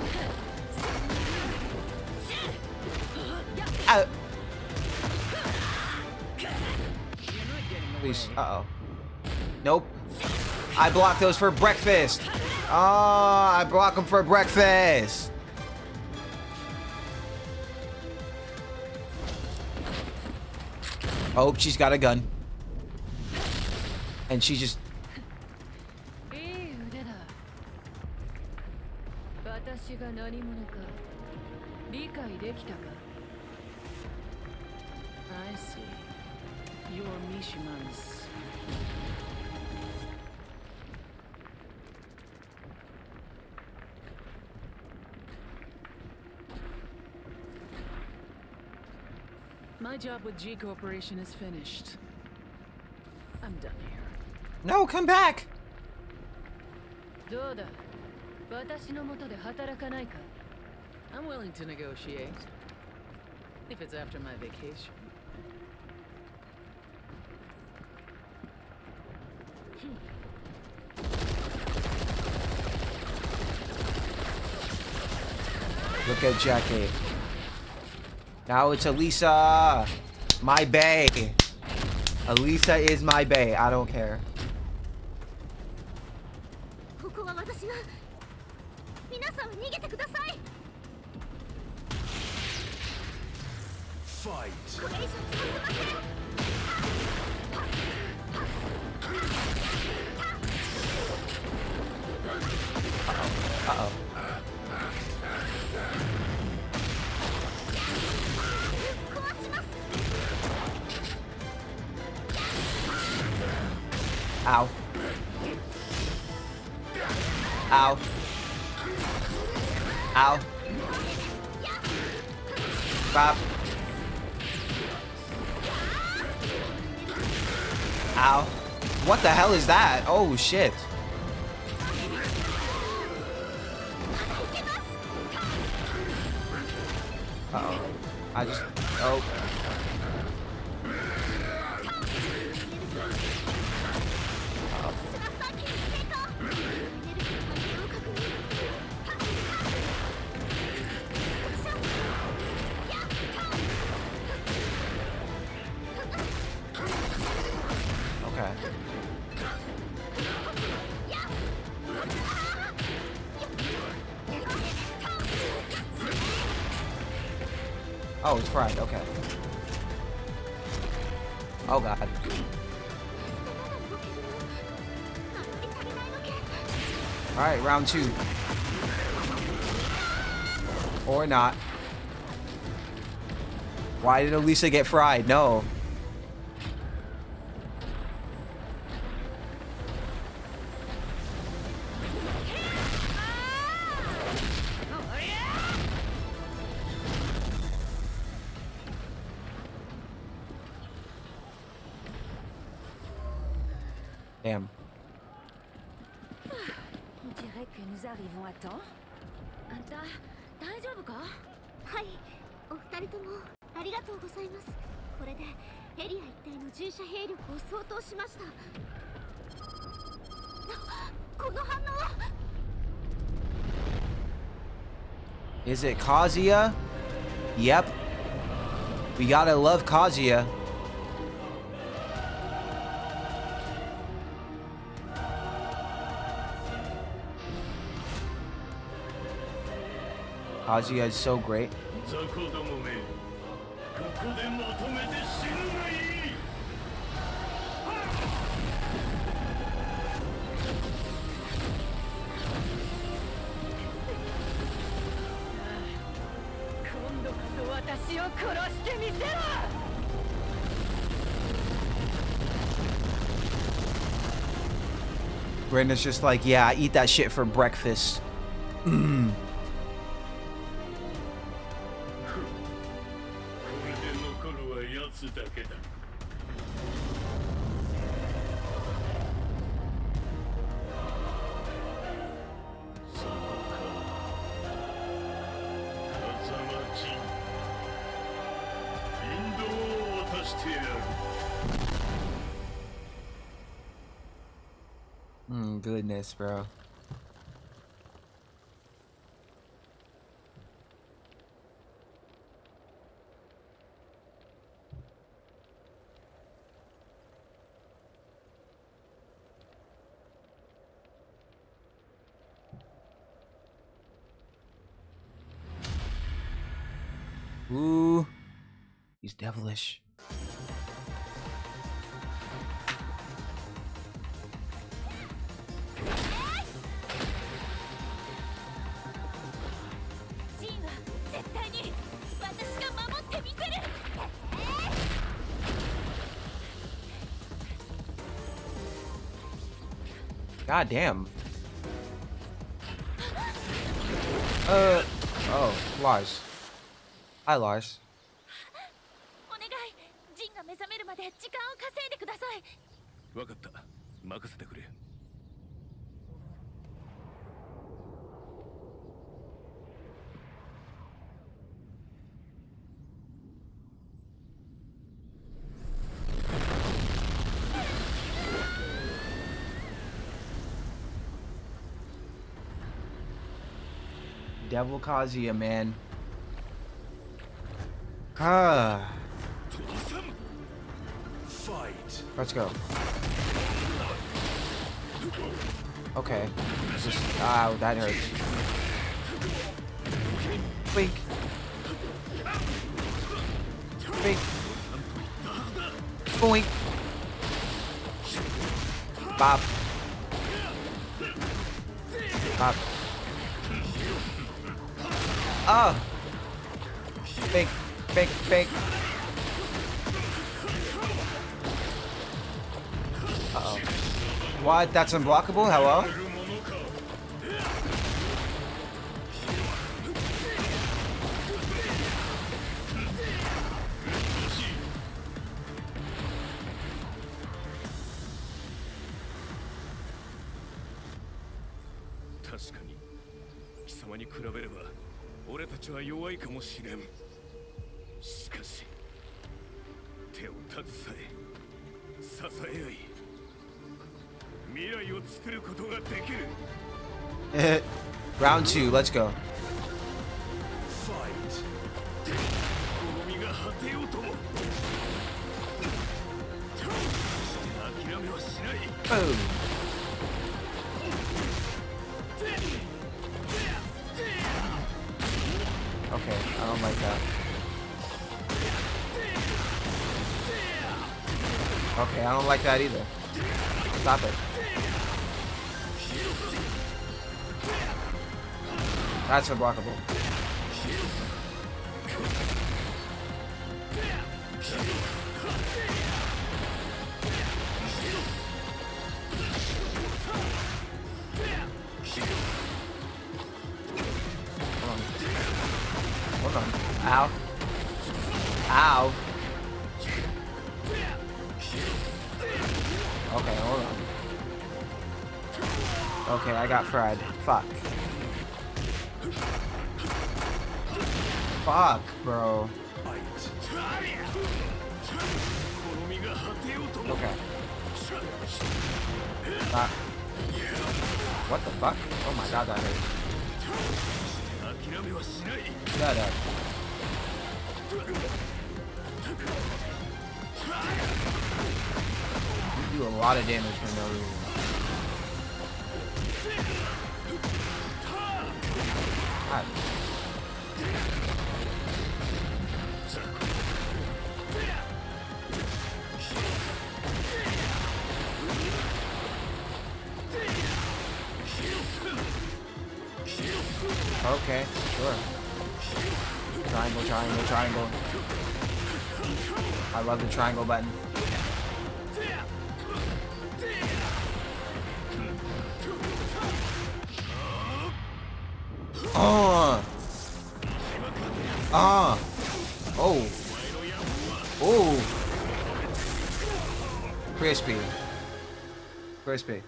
Ow. Please. Uh-oh. Nope. I block those for breakfast. Oh, I block them for breakfast. Oh, she's got a gun. And she just... I see. You're Mishima's. My job with G Corporation is finished. I'm done here. No, come back. どうだ私の元で働かないか I'm willing to negotiate. If it's after my vacation. Look at Jackie. Now it's Elisa. My bae. Elisa is my bae. I don't care. Fight. Uh-oh. Ow. Ow. Ow. Stop. Ow. What the hell is that? Oh shit. Uh-oh. I just... Oh. Okay. Oh, it's fried. Okay. Oh god. All right, round two. Or not. Why did Elisa get fried? No. Damn. On dirait que nous arrivons à temps. Anta, 大丈夫か？はい、お二人ともありがとうございます。これでエリア一帯の従者兵力を相当しました。この反応は Is it Kazuya? Yep. We gotta love Kazuya. Kazuya is so great. Brenda's just like, yeah, I eat that shit for breakfast. Mmm. Mm, goodness, bro. Ooh, he's devilish. God damn. Uh, oh, Lars. Hi, Lars. 任せてくれ。 Devil Kazuya, man. Ah. Fight. Let's go. Okay. Just, ow, that hurts. Blink. Blink. Boink. Bop. Bop. Ah! Big, big, big. Uh-oh. What? That's unblockable? Hello? Round two, let's go. Fight. Boom. Okay, I don't like that. Okay, I don't like that either. Stop it. That's unblockable. Hold on. Ow. Ow. Okay, hold on. Okay, I got fried. Fuck. Fuck, bro. Okay. Ah. What the fuck? Oh my god, that hurt. Shut up. You do a lot of damage for no reason. God. Okay, sure. Triangle, triangle, triangle. I love the triangle button. Oh! Ah! Oh! Oh! Crispy. Crispy.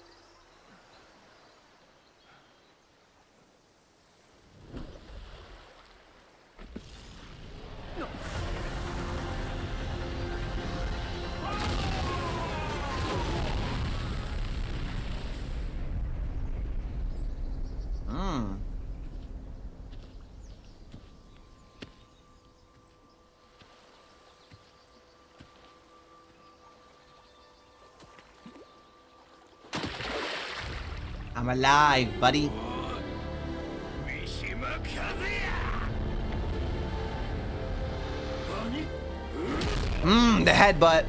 Mmm. I'm alive, buddy. Mmm, the headbutt.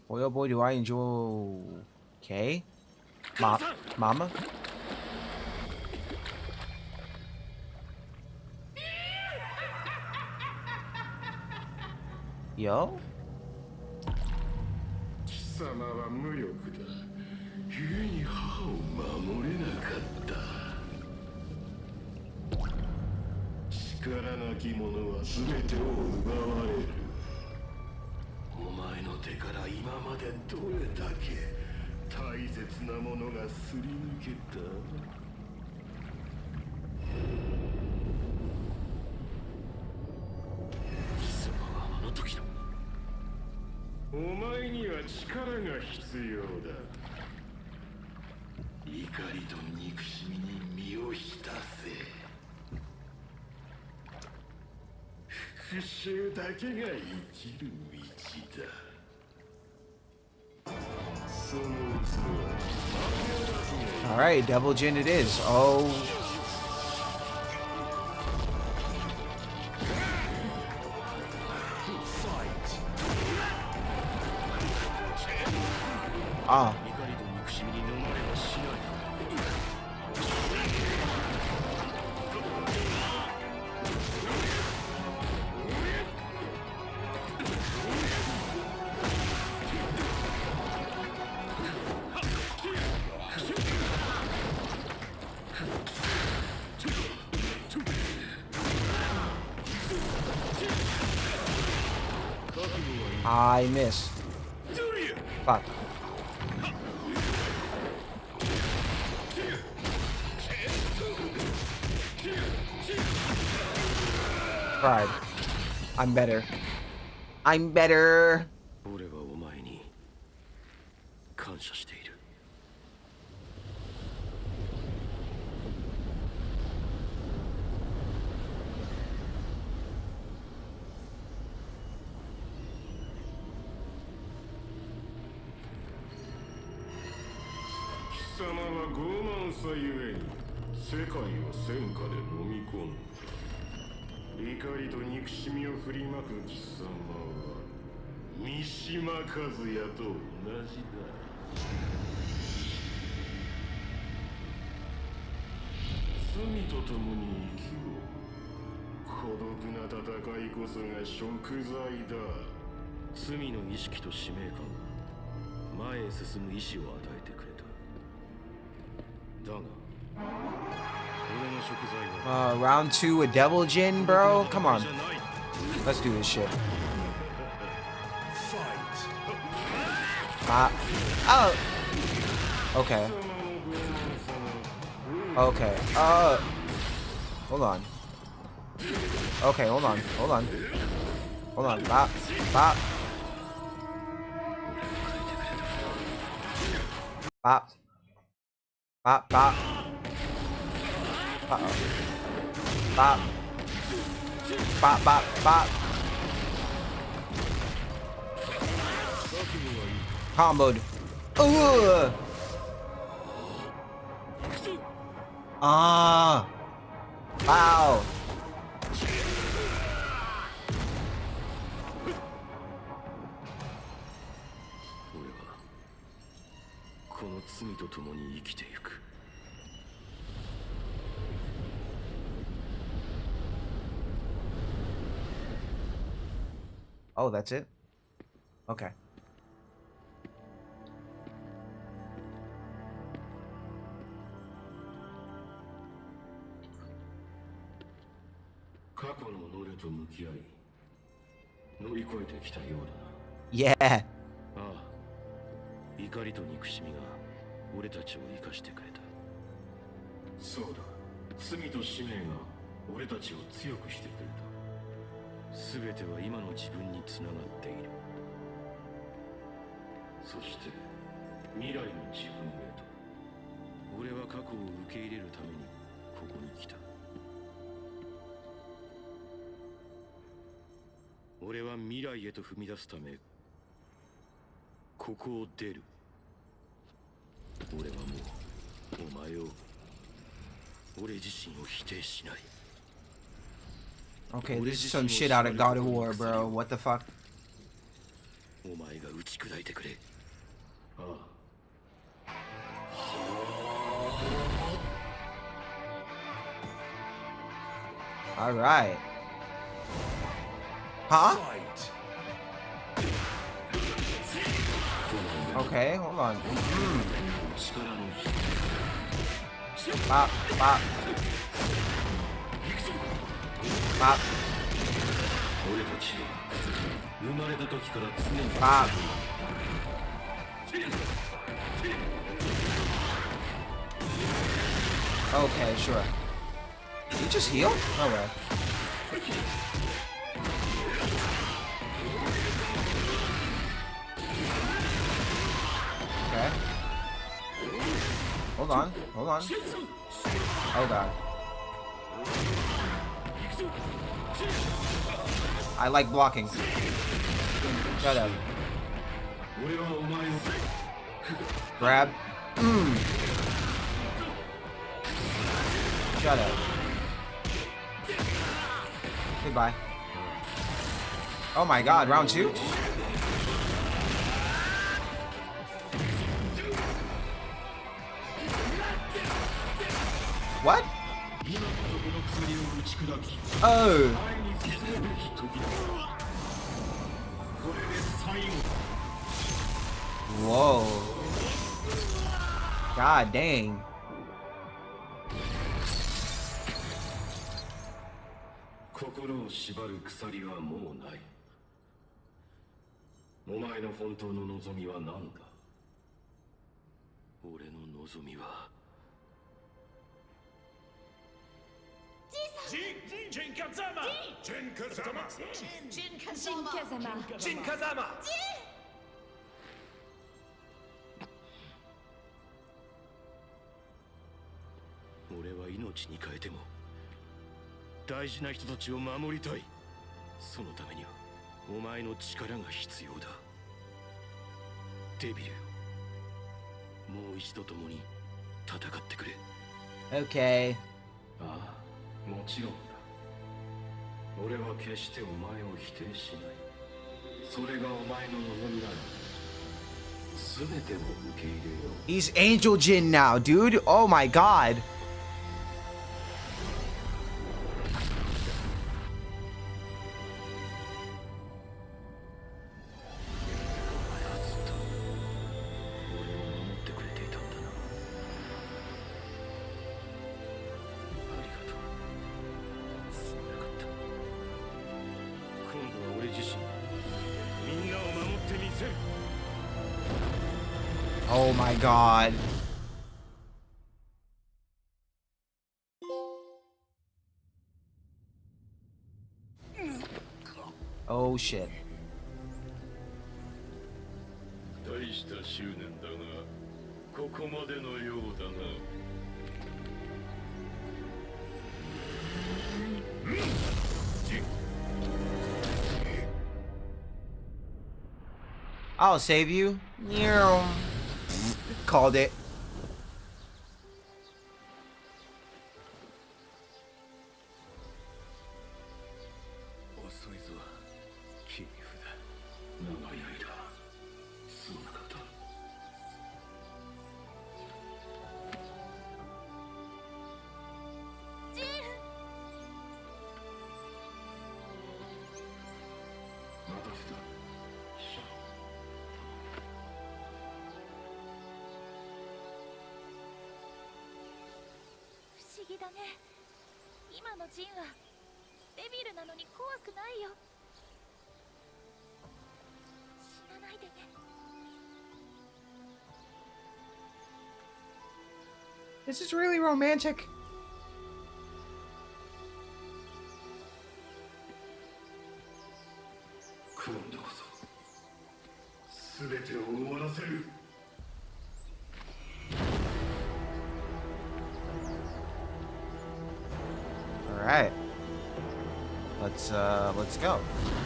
Boy, oh boy, do I enjoy. Okay. Ma Mama? Yo? 貴様は無力だ。故に母を守れなかった。力なき者は全てを奪われる。お前の手から今までどれだけ大切なものがすり抜けた。貴様はあの時の。お前には力が必要だ。怒りと憎しみに身を浸せ。復讐だけが生きる道だ。その器。 All right, double gin it is. Oh. Ah. I missed. Fuck. Pride. I'm better. I'm better. 俺はお前に感謝している。 貴様は傲慢さゆえに世界を戦火で飲み込んだ。怒りと憎しみを振りまく貴様は三島和也と同じだ。罪と共に生きろ。孤独な戦いこそが贖罪だ。 罪の意識と使命感は前へ進む意志を与えてくれた。だが Uh, round two with Devil Jin, bro? Come on. Let's do this shit. Uh, oh. Okay. Okay. Uh. Hold on. Okay, hold on. Hold on. Hold on. Bop. Bop. Bop. Bop. Bop. Uh-oh. Bop. Bop, bop, bop. Comboed. Ugh. Ah. Wow. Oh, that's it? Okay. 過去の己と向き合い乗り越えてきたようだな。 Yeah. ああ、怒りと憎しみが俺たちを生かしてくれた。 そうだ、罪と使命が俺たちを強くしてくれた。 全ては今の自分につながっている。 そして未来の自分へと。 俺は過去を受け入れるためにここに来た。俺は未来へと踏み出すためここを出る。俺はもうお前を俺自身を否定しない。 Okay, this is some shit out of God of War, bro. What the fuck? お前が打ち砕いてくれ。ああ。 All right. Huh? Okay, hold on. Mm. Bop, bop. Bop. Bop. Okay, sure. Did he just heal? No way. Okay. Hold on. Hold on. Oh god. I like blocking. Shut up. Grab. Mm. Shut up. Goodbye. Oh my god, round two? What? Oh. Whoa. God dang. Jin Jin Kazama! Jin Kazama! Jin Kazama! Jin Kazama! 俺は命に変えても大事な人たちを守りたい。そのためにはお前の力が必要だ。デビルよ、もう一度共に戦ってくれ。 Okay. ああ、もちろんだ。俺は決してお前を否定しない。それがお前の望みなら全てを受け入れよう。 He's Angel Jin now, dude. Oh my god. Oh my god. Oh shit. 大した執念だが、ここまでのようだな。 I'll save you. Called it. This is really romantic. All right. Let's uh let's go.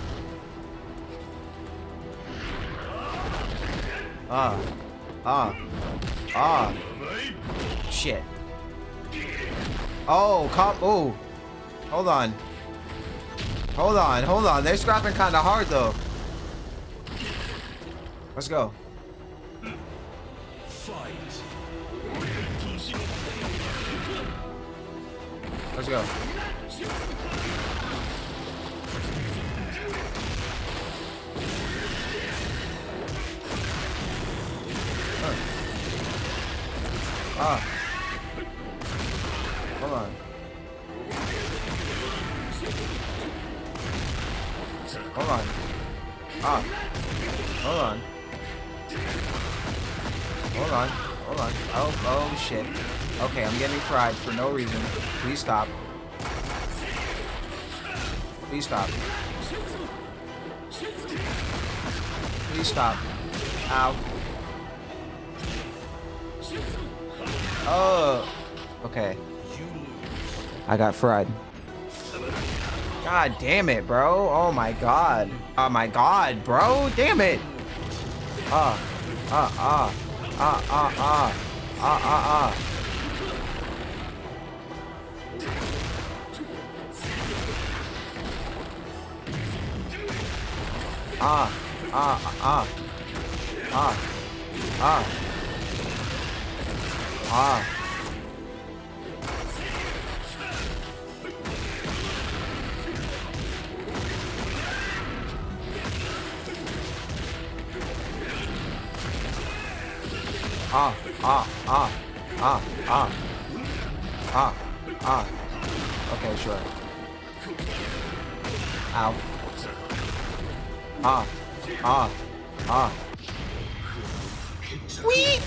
Ah. Ah. Ah. Shit. Oh, come. Oh. Hold on. Hold on. Hold on. They're scrapping kind of hard, though. Let's go. Fight. Let's go. Huh. Ah. Hold on. Hold on. Ah. Hold on. Hold on. Hold on. Oh, oh shit. Okay, I'm getting fried for no reason. Please stop. Please stop. Please stop. Ow. Oh. Okay. I got fried. God damn it, bro. Oh my god. Oh my god, bro. Damn it. Ah. Ah, ah. Ah, ah, ah. Ah, ah, ah. Ah, ah, ah, ah, ah, ah. Ah, ah, ah, ah, ah, ah, ah. Okay, sure. Ow. Ah, ah, ah. Whee!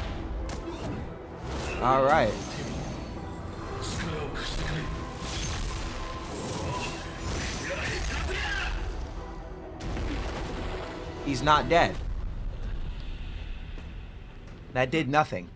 All right. He's not dead. That did nothing.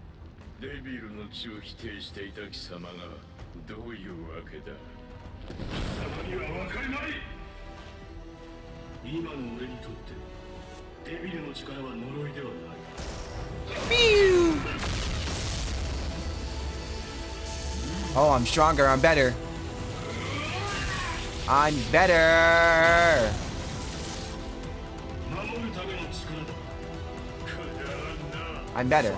Oh, I'm stronger. I'm better. I'm better. I'm better.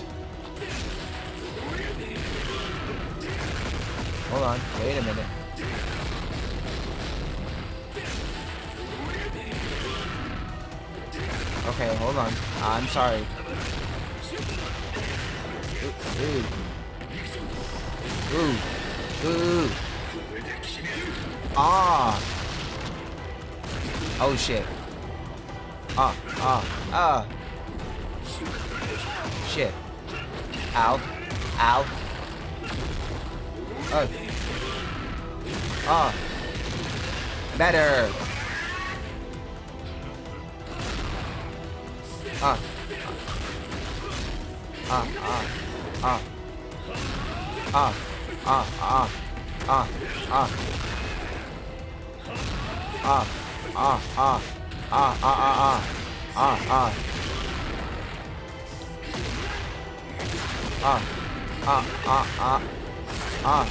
Hold on. Wait a minute. Okay, hold on. I'm sorry. Ooh. Ooh. Ooh. Ah. Oh shit. Ah. Ah. Ah. Shit. Ow. Ow. Oh. Ah. Better. Ah. Ah. Ah. Ah. Ah. Ah. Ah. Ah. Ah. Ah. Ah. Ah. Ah. Ah. Ah. Ah. Ah. Ah, ah, ah, ah, ah,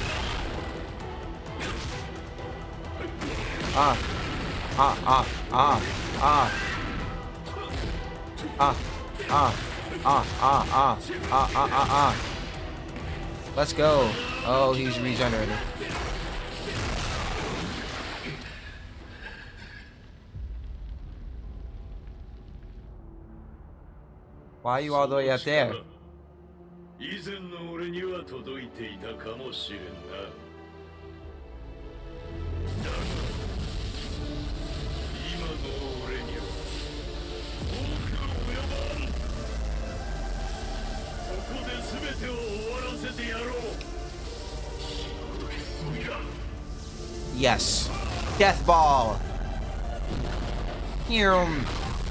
ah, ah, ah, ah, ah, ah, ah, ah, ah, ah, ah, ah, ah. Let's go. Oh, he's regenerated. Why are you all the way up there? 以前の俺には届いていたかもしれんな。だが今の俺には遠く及ばん。ここで全てを終わらせてやろう。 Yes. Death ball. Hear him.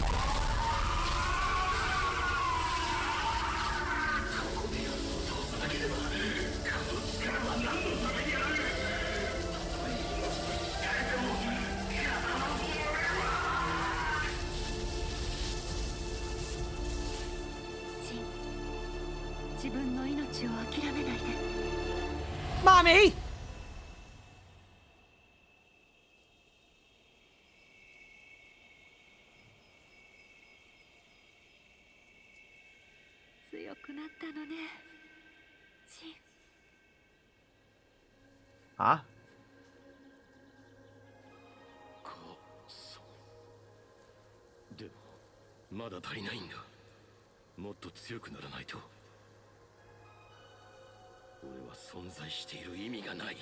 Mommy! Huh? でもまだ足りないんだ。もっと強くならないと。俺は存在している意味がない。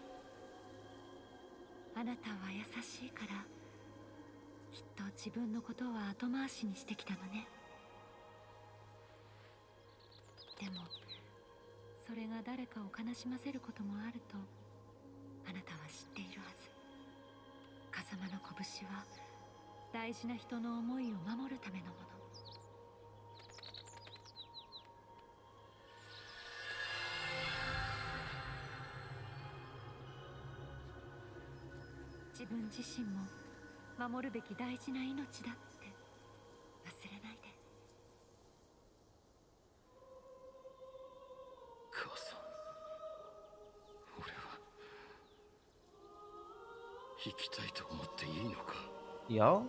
あなたは優しいからきっと自分のことは後回しにしてきたのね。でもそれが誰かを悲しませることもあるとあなたは知っているはず。風間の拳は大事な人の思いを守るためのもの。自分自身も守るべき大事な命だって忘れないで。 母さん、俺は生きたいと思っていいのか。 Yo?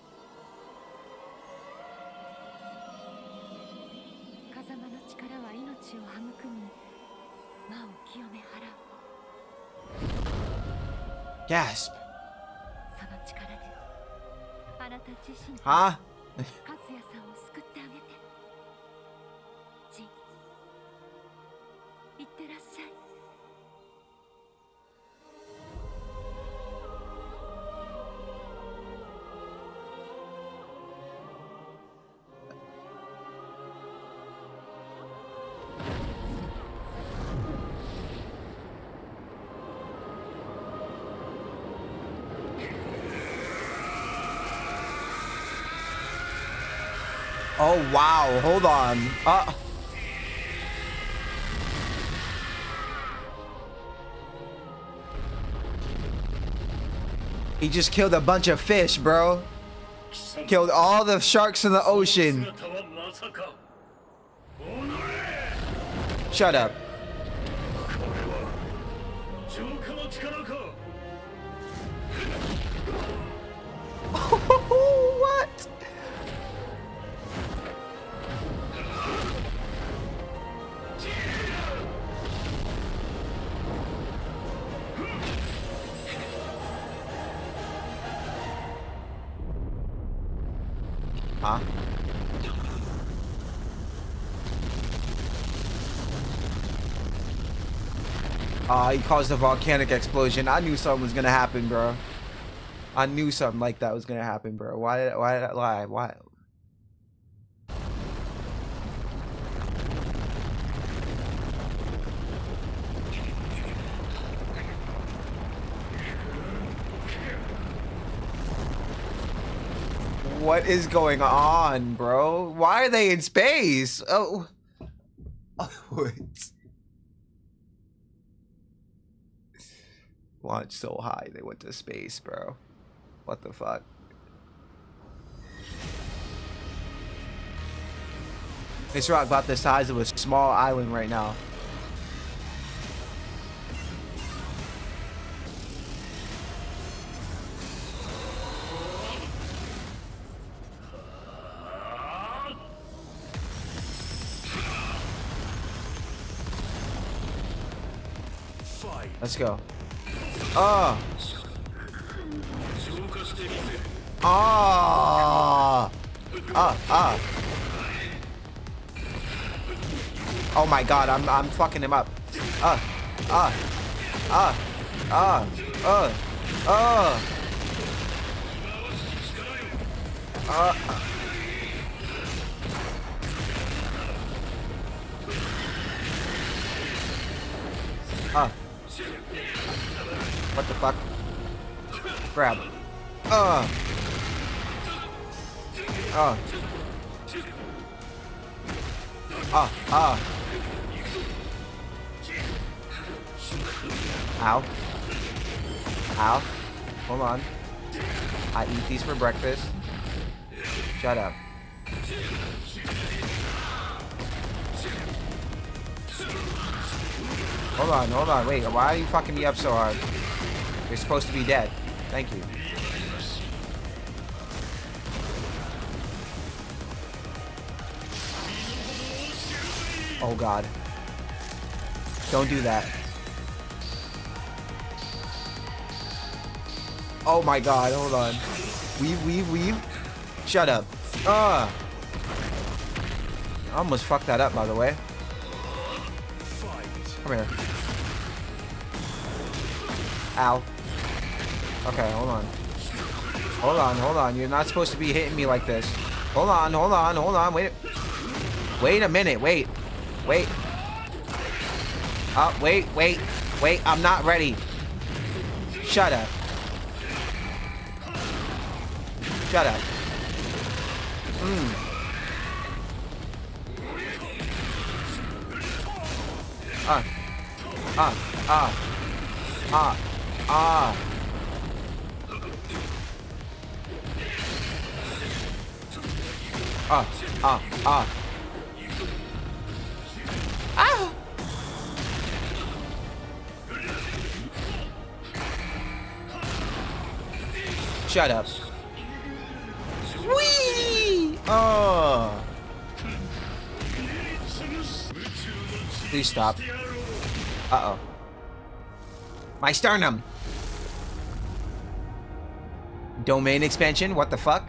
風間の力は命を育み魔を清め払う。 Gasp. その力であなた自身と Huh? 和也さんを救ってあげて。ジン、いってらっしゃい。 Oh wow, hold on. Uh He just killed a bunch of fish, bro. Killed all the sharks in the ocean. Shut up. What? Huh? Ah, uh, he caused a volcanic explosion. I knew something was gonna happen, bro. I knew something like that was gonna happen, bro. Why did why did I lie? Why? What is going on, bro? Why are they in space? Oh, oh wait. Launched so high, they went to space, bro. What the fuck? This rock about the size of a small island right now. Let's go. Oh. Ah. Ah. Ah. Oh my God! I'm I'm fucking him up. Ah. Ah. Ah. Ah. Ah. Ah. Ah. Ah. What the fuck? Grab. Uh. Uh. Ah. Ah. Ow. Ow. Hold on. I eat these for breakfast. Shut up. Hold on, hold on, wait, why are you fucking me up so hard? You're supposed to be dead. Thank you. Oh god. Don't do that. Oh my god, hold on. Weave, weave, weave. Shut up. Ah. I almost fucked that up, by the way. Come here. Ow. Okay, hold on. Hold on, hold on. You're not supposed to be hitting me like this. Hold on, hold on, hold on. Wait. Wait a minute. Wait. Wait. Oh, wait, wait. Wait, I'm not ready. Shut up. Shut up. Mm. Ah. Ah. Ah. Ah. Ah. Ah. Ah. Ah. Ah. Shut up. Whee! Oh. Please stop. Uh-oh. My sternum. Domain expansion? What the fuck?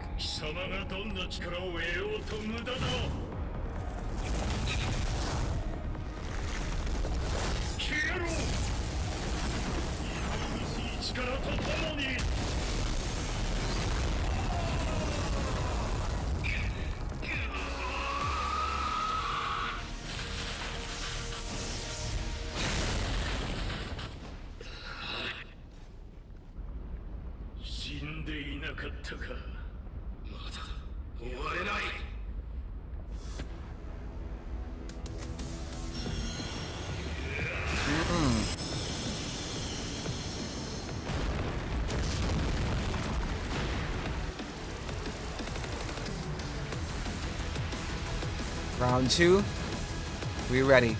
Round two. We ready?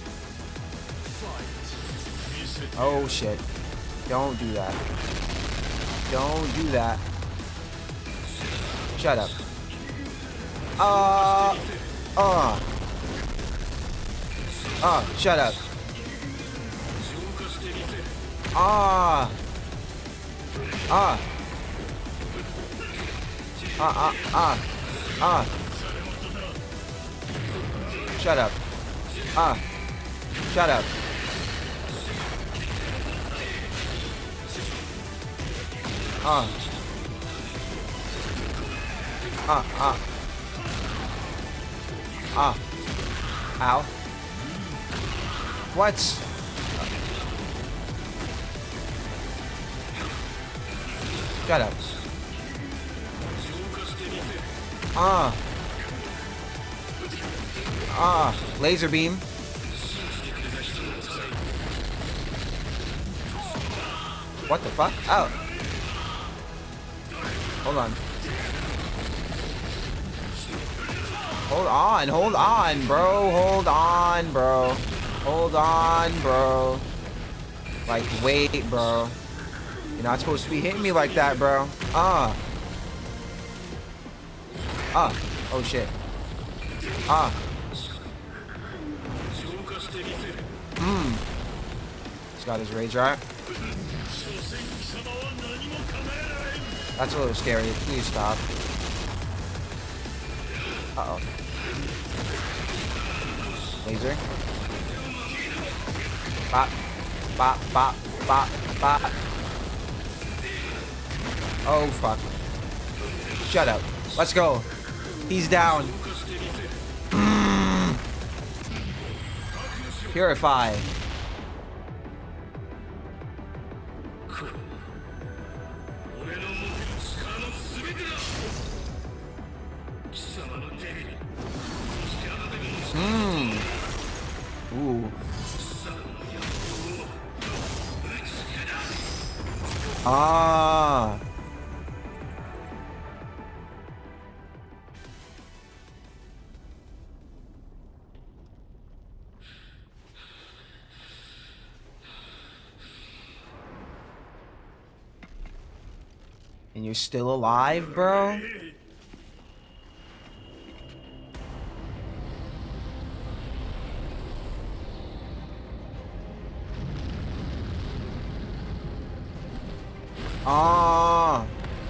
Oh shit. Don't do that. Don't do that. Shut up. Uh. Uh. Uh. Shut up. Ah. Ah. Ah. Ah. Ah. Ah. Shut up. Ah. Shut up. Ah. Ah. Ah. Ah. Ow. What? Shut up. Ah. Ah. Laser beam. What the fuck? Oh. Hold on. Hold on, hold on, bro. Hold on, bro. Hold on, bro. Like, wait, bro. You're not supposed to be hitting me like that, bro. Ah. Ah. Oh, shit. Ah. Hmm. He's got his rage right. That's a little scary. Please stop. Uh-oh. Laser. Bop. Bop, bop, bop, bop. Oh, fuck. Shut up. Let's go. He's down. Mm. Purify. Hmm. Ooh. Ah. And you're still alive, bro? Ah.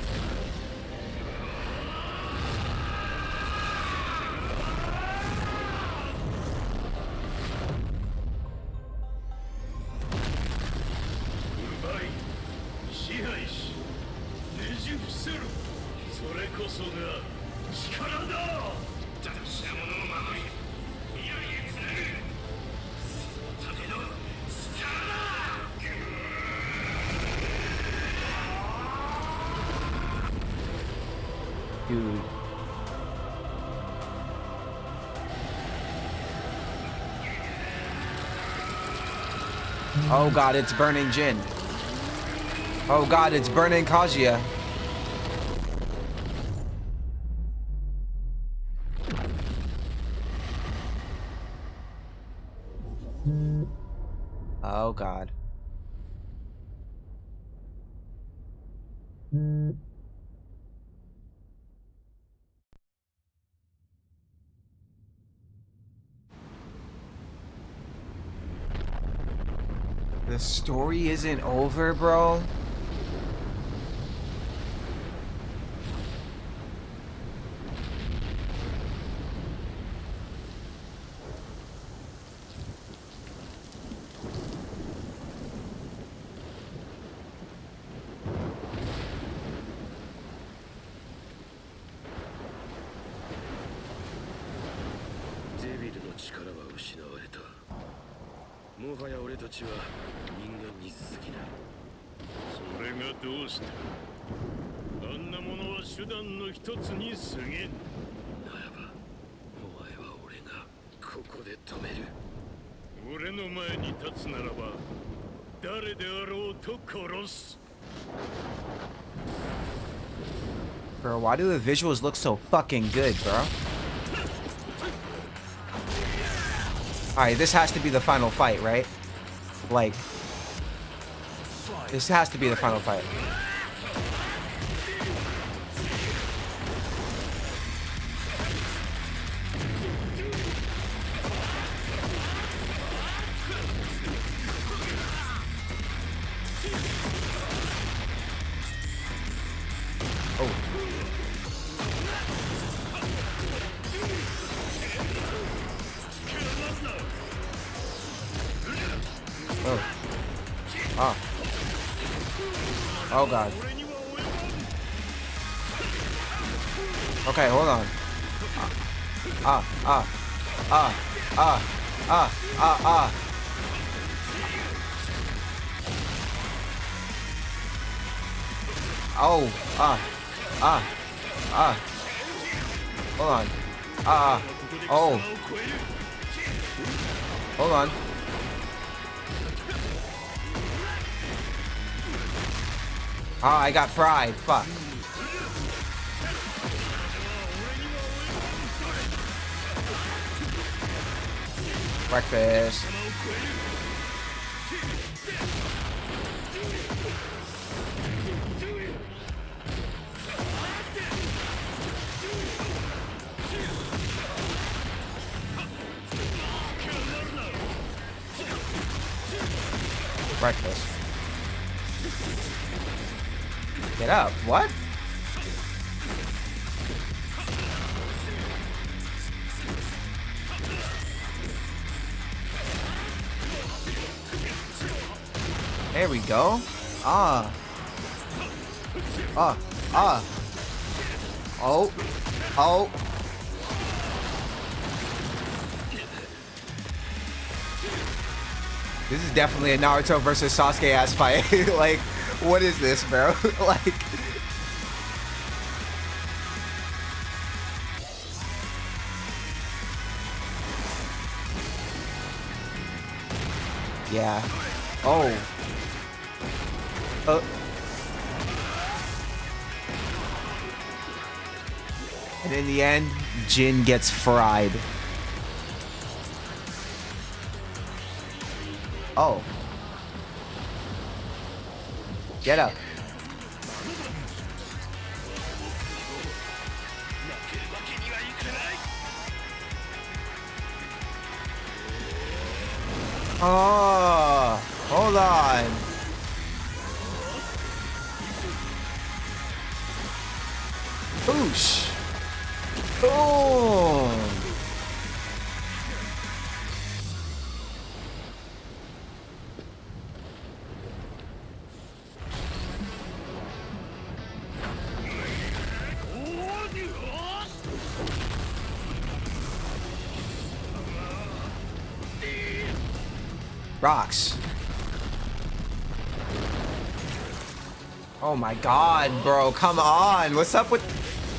Dude. Oh god, it's burning Jin. Oh god, it's burning Kazuya. Oh god. The story isn't over, bro. Bro, why do the visuals look so fucking good, bro? Alright, this has to be the final fight, right? Like, this has to be the final fight. Oh god. Okay, hold on. Ah, ah, ah, ah, ah, ah, ah. Oh, ah, ah, ah. Hold on. Ah, oh. Hold on. Oh, I got fried. Fuck. Breakfast. Breakfast. Get up. What? There we go. Ah. Ah. Ah. Oh. Oh. This is definitely a Naruto versus Sasuke ass fight. Like, what is this, bro? Like, yeah. Oh. Uh. And in the end, Jin gets fried. Oh. Get up. Oh, hold on. Boosh. Boom. Rocks. Oh my god, bro. Come on. What's up with...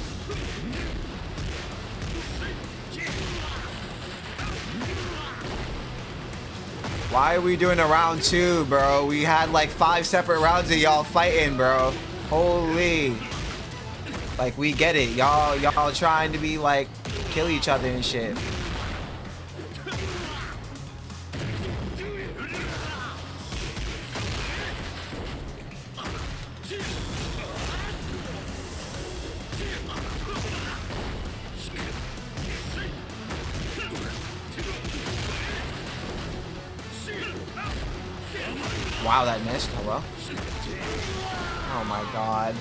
Why are we doing a round two, bro? We had like five separate rounds of y'all fighting, bro. Holy. Like, we get it. Y'all, y'all trying to be like, kill each other and shit. Wow, that missed. Oh well. Oh my god.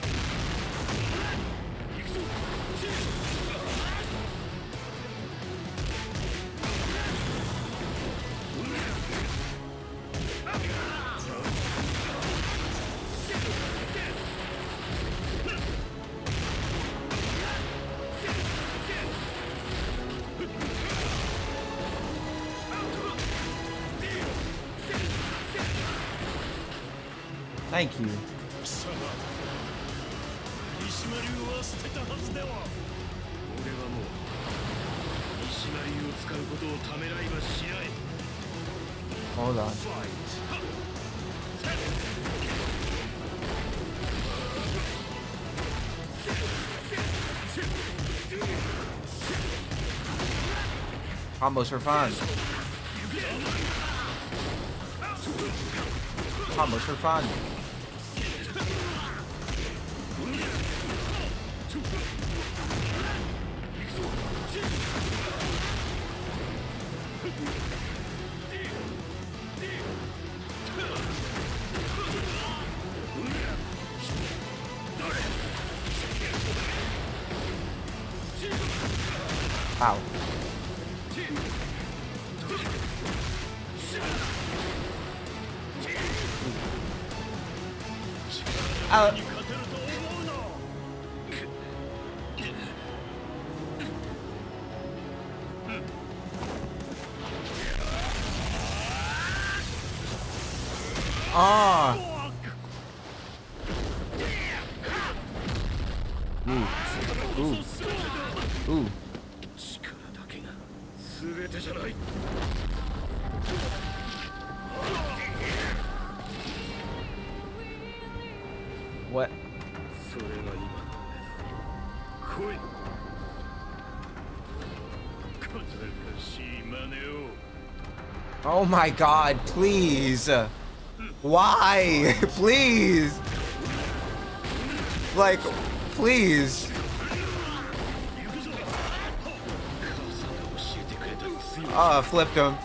Thank you. 俺はもう西成を使うことをためらいはしない。 Hold on. Combos for fun. Combos for fun. Ow. Uh. Ah. Ooh. Ooh. Ooh. What? Oh my god, please. Why? Please. Like, please. Oh, flipped him.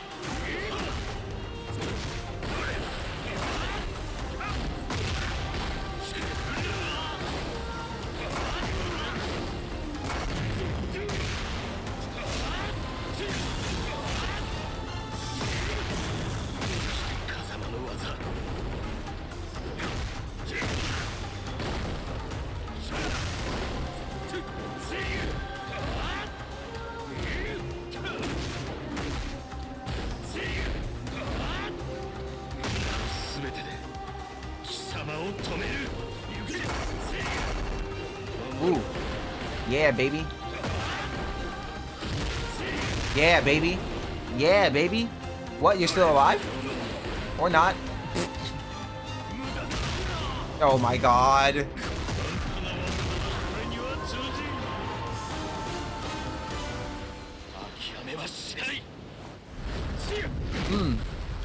Ooh. Yeah, baby. Yeah, baby. Yeah, baby. What, you're still alive? Or not? Oh my god. Hmm.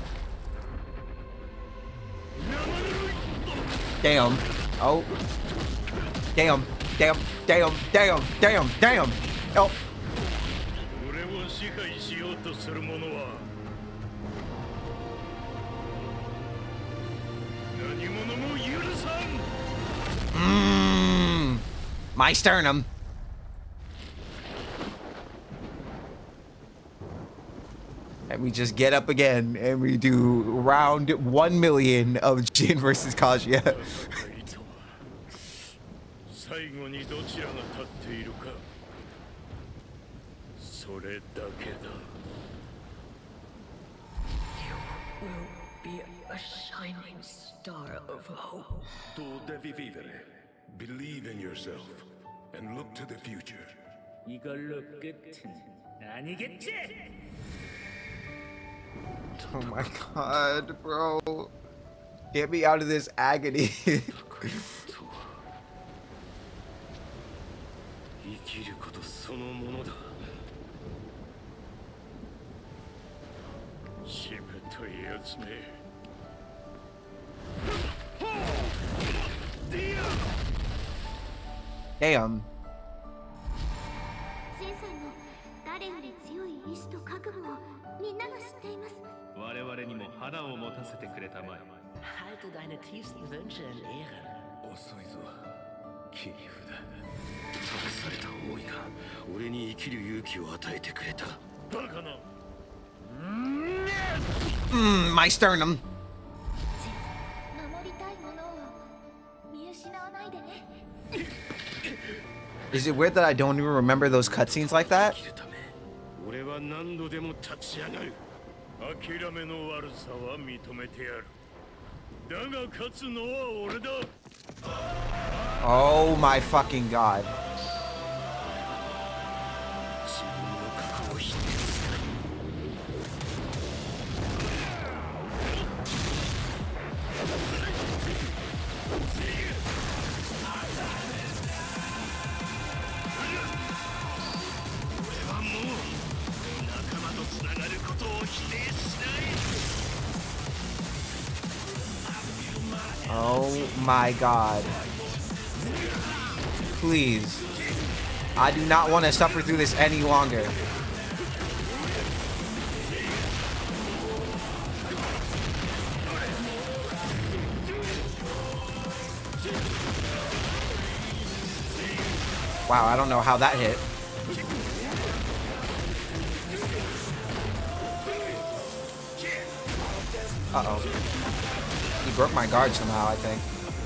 Damn. Oh. Damn. Damn. Damn. Damn. Damn. Damn. Oh. Mmm. My sternum. And we just get up again and we do round one million of Jin versus Kazuya. 最後にどちらが立っているかそれだけだ You will be a shining star of hope. Tu devi vivere. Believe in yourself and look to the future. 이걸로 끝은 아니겠지? Oh my god, bro. Get me out of this agony. 生きることそのものだしぶといやつめ Damn. ジンさんの誰より強い意志と覚悟をみんなが知っています。 我々にも花を持たせてくれたまえ Halte deine tiefsten Wünsche in Ehren. 遅いぞ切り札託された思いが俺に生きる勇気を与えてくれたバカな Mmm, my sternum. 守りたいものを見失わないでね。 Is it weird that I don't even remember those cutscenes like that? 俺は何度でも立ち上がる諦めの悪さは認めてやるだが勝つのは俺だ Oh my fucking god. Oh my god. Please. I do not want to suffer through this any longer. Wow, I don't know how that hit. Uh-oh. He broke my guard somehow, I think.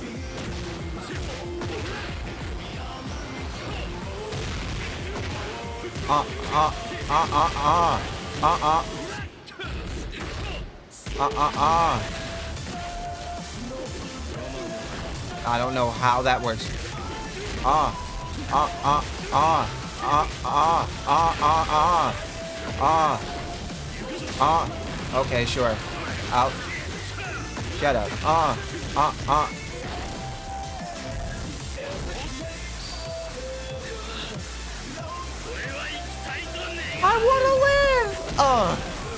Uh, uh, uh, uh, uh, uh, uh. Uh, uh, uh. I don't know how that works. Uh, uh, uh, uh, uh, uh, uh, uh, uh, uh, uh. Okay, sure. Out. Shut up. Uh, uh, uh. I wanna live! Uh.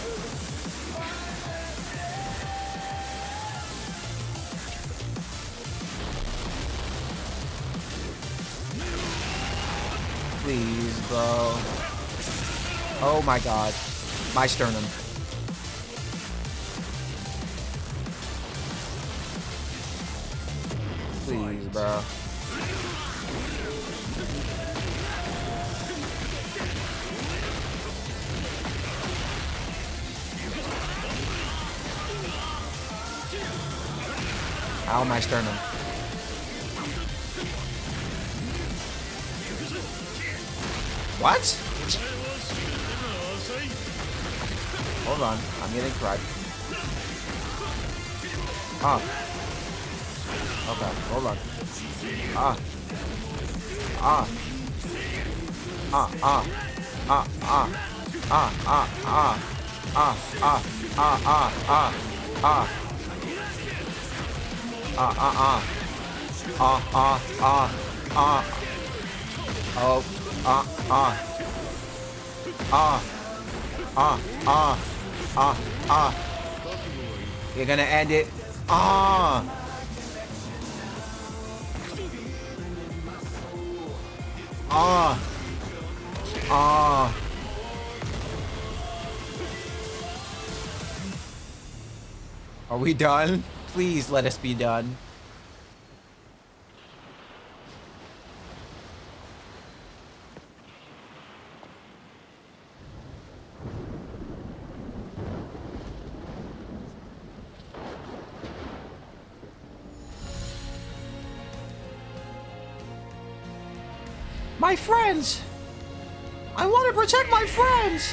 Please, bro. Oh my god. My sternum. Please, bro. Ow, my sternum. What? Hold on, I'm getting fried. Ah. Okay, hold on. Ah. Ah. Ah, ah. Ah, ah. Ah, ah, ah. Ah, ah, ah, ah, ah. Ah. Ah, ah, ah. Ah, ah, ah. Ah. Oh. Ah, ah. Ah. Ah, ah. Ah, ah. You're gonna end it. Ah. Ah. Ah. Are we done? Please let us be done. My friends! I want to protect my friends!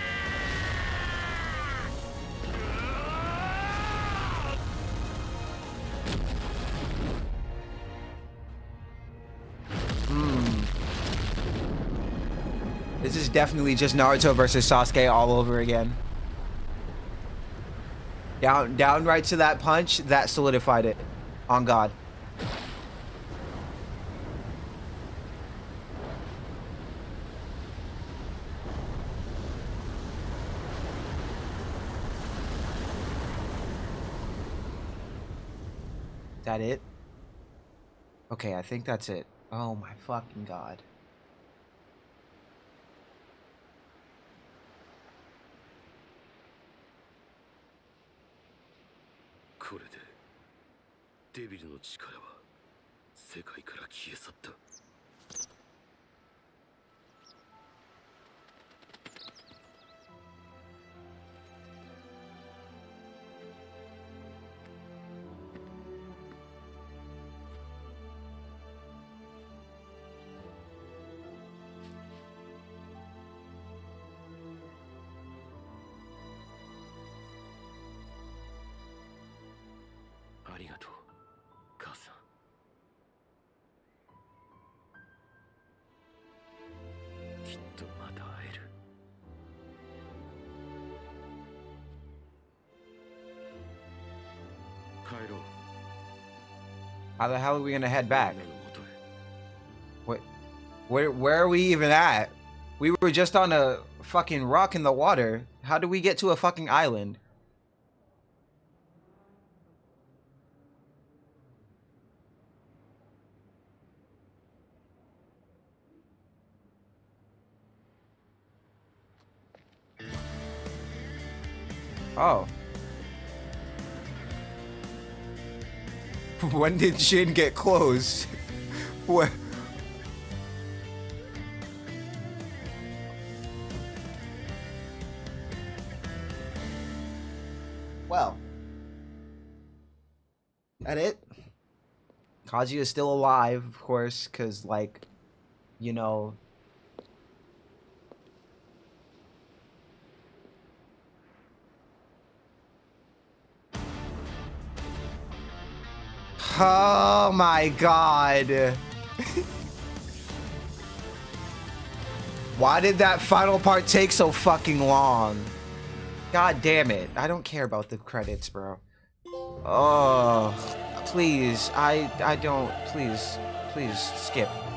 Hmm. This is definitely just Naruto versus Sasuke all over again. Down, down right to that punch, that solidified it. On God. That it? Okay, I think that's it. Oh my fucking God. How the hell are we gonna head back? What? Where? Where are we even at? We were just on a fucking rock in the water. How do we get to a fucking island? Oh. When did Shin get closed? What? Well. That it? Kazuya is still alive, of course, because, like, you know... Oh my God. Why did that final part take so fucking long? God damn it. I don't care about the credits, bro. Oh, please. I I don't. Please. Please skip.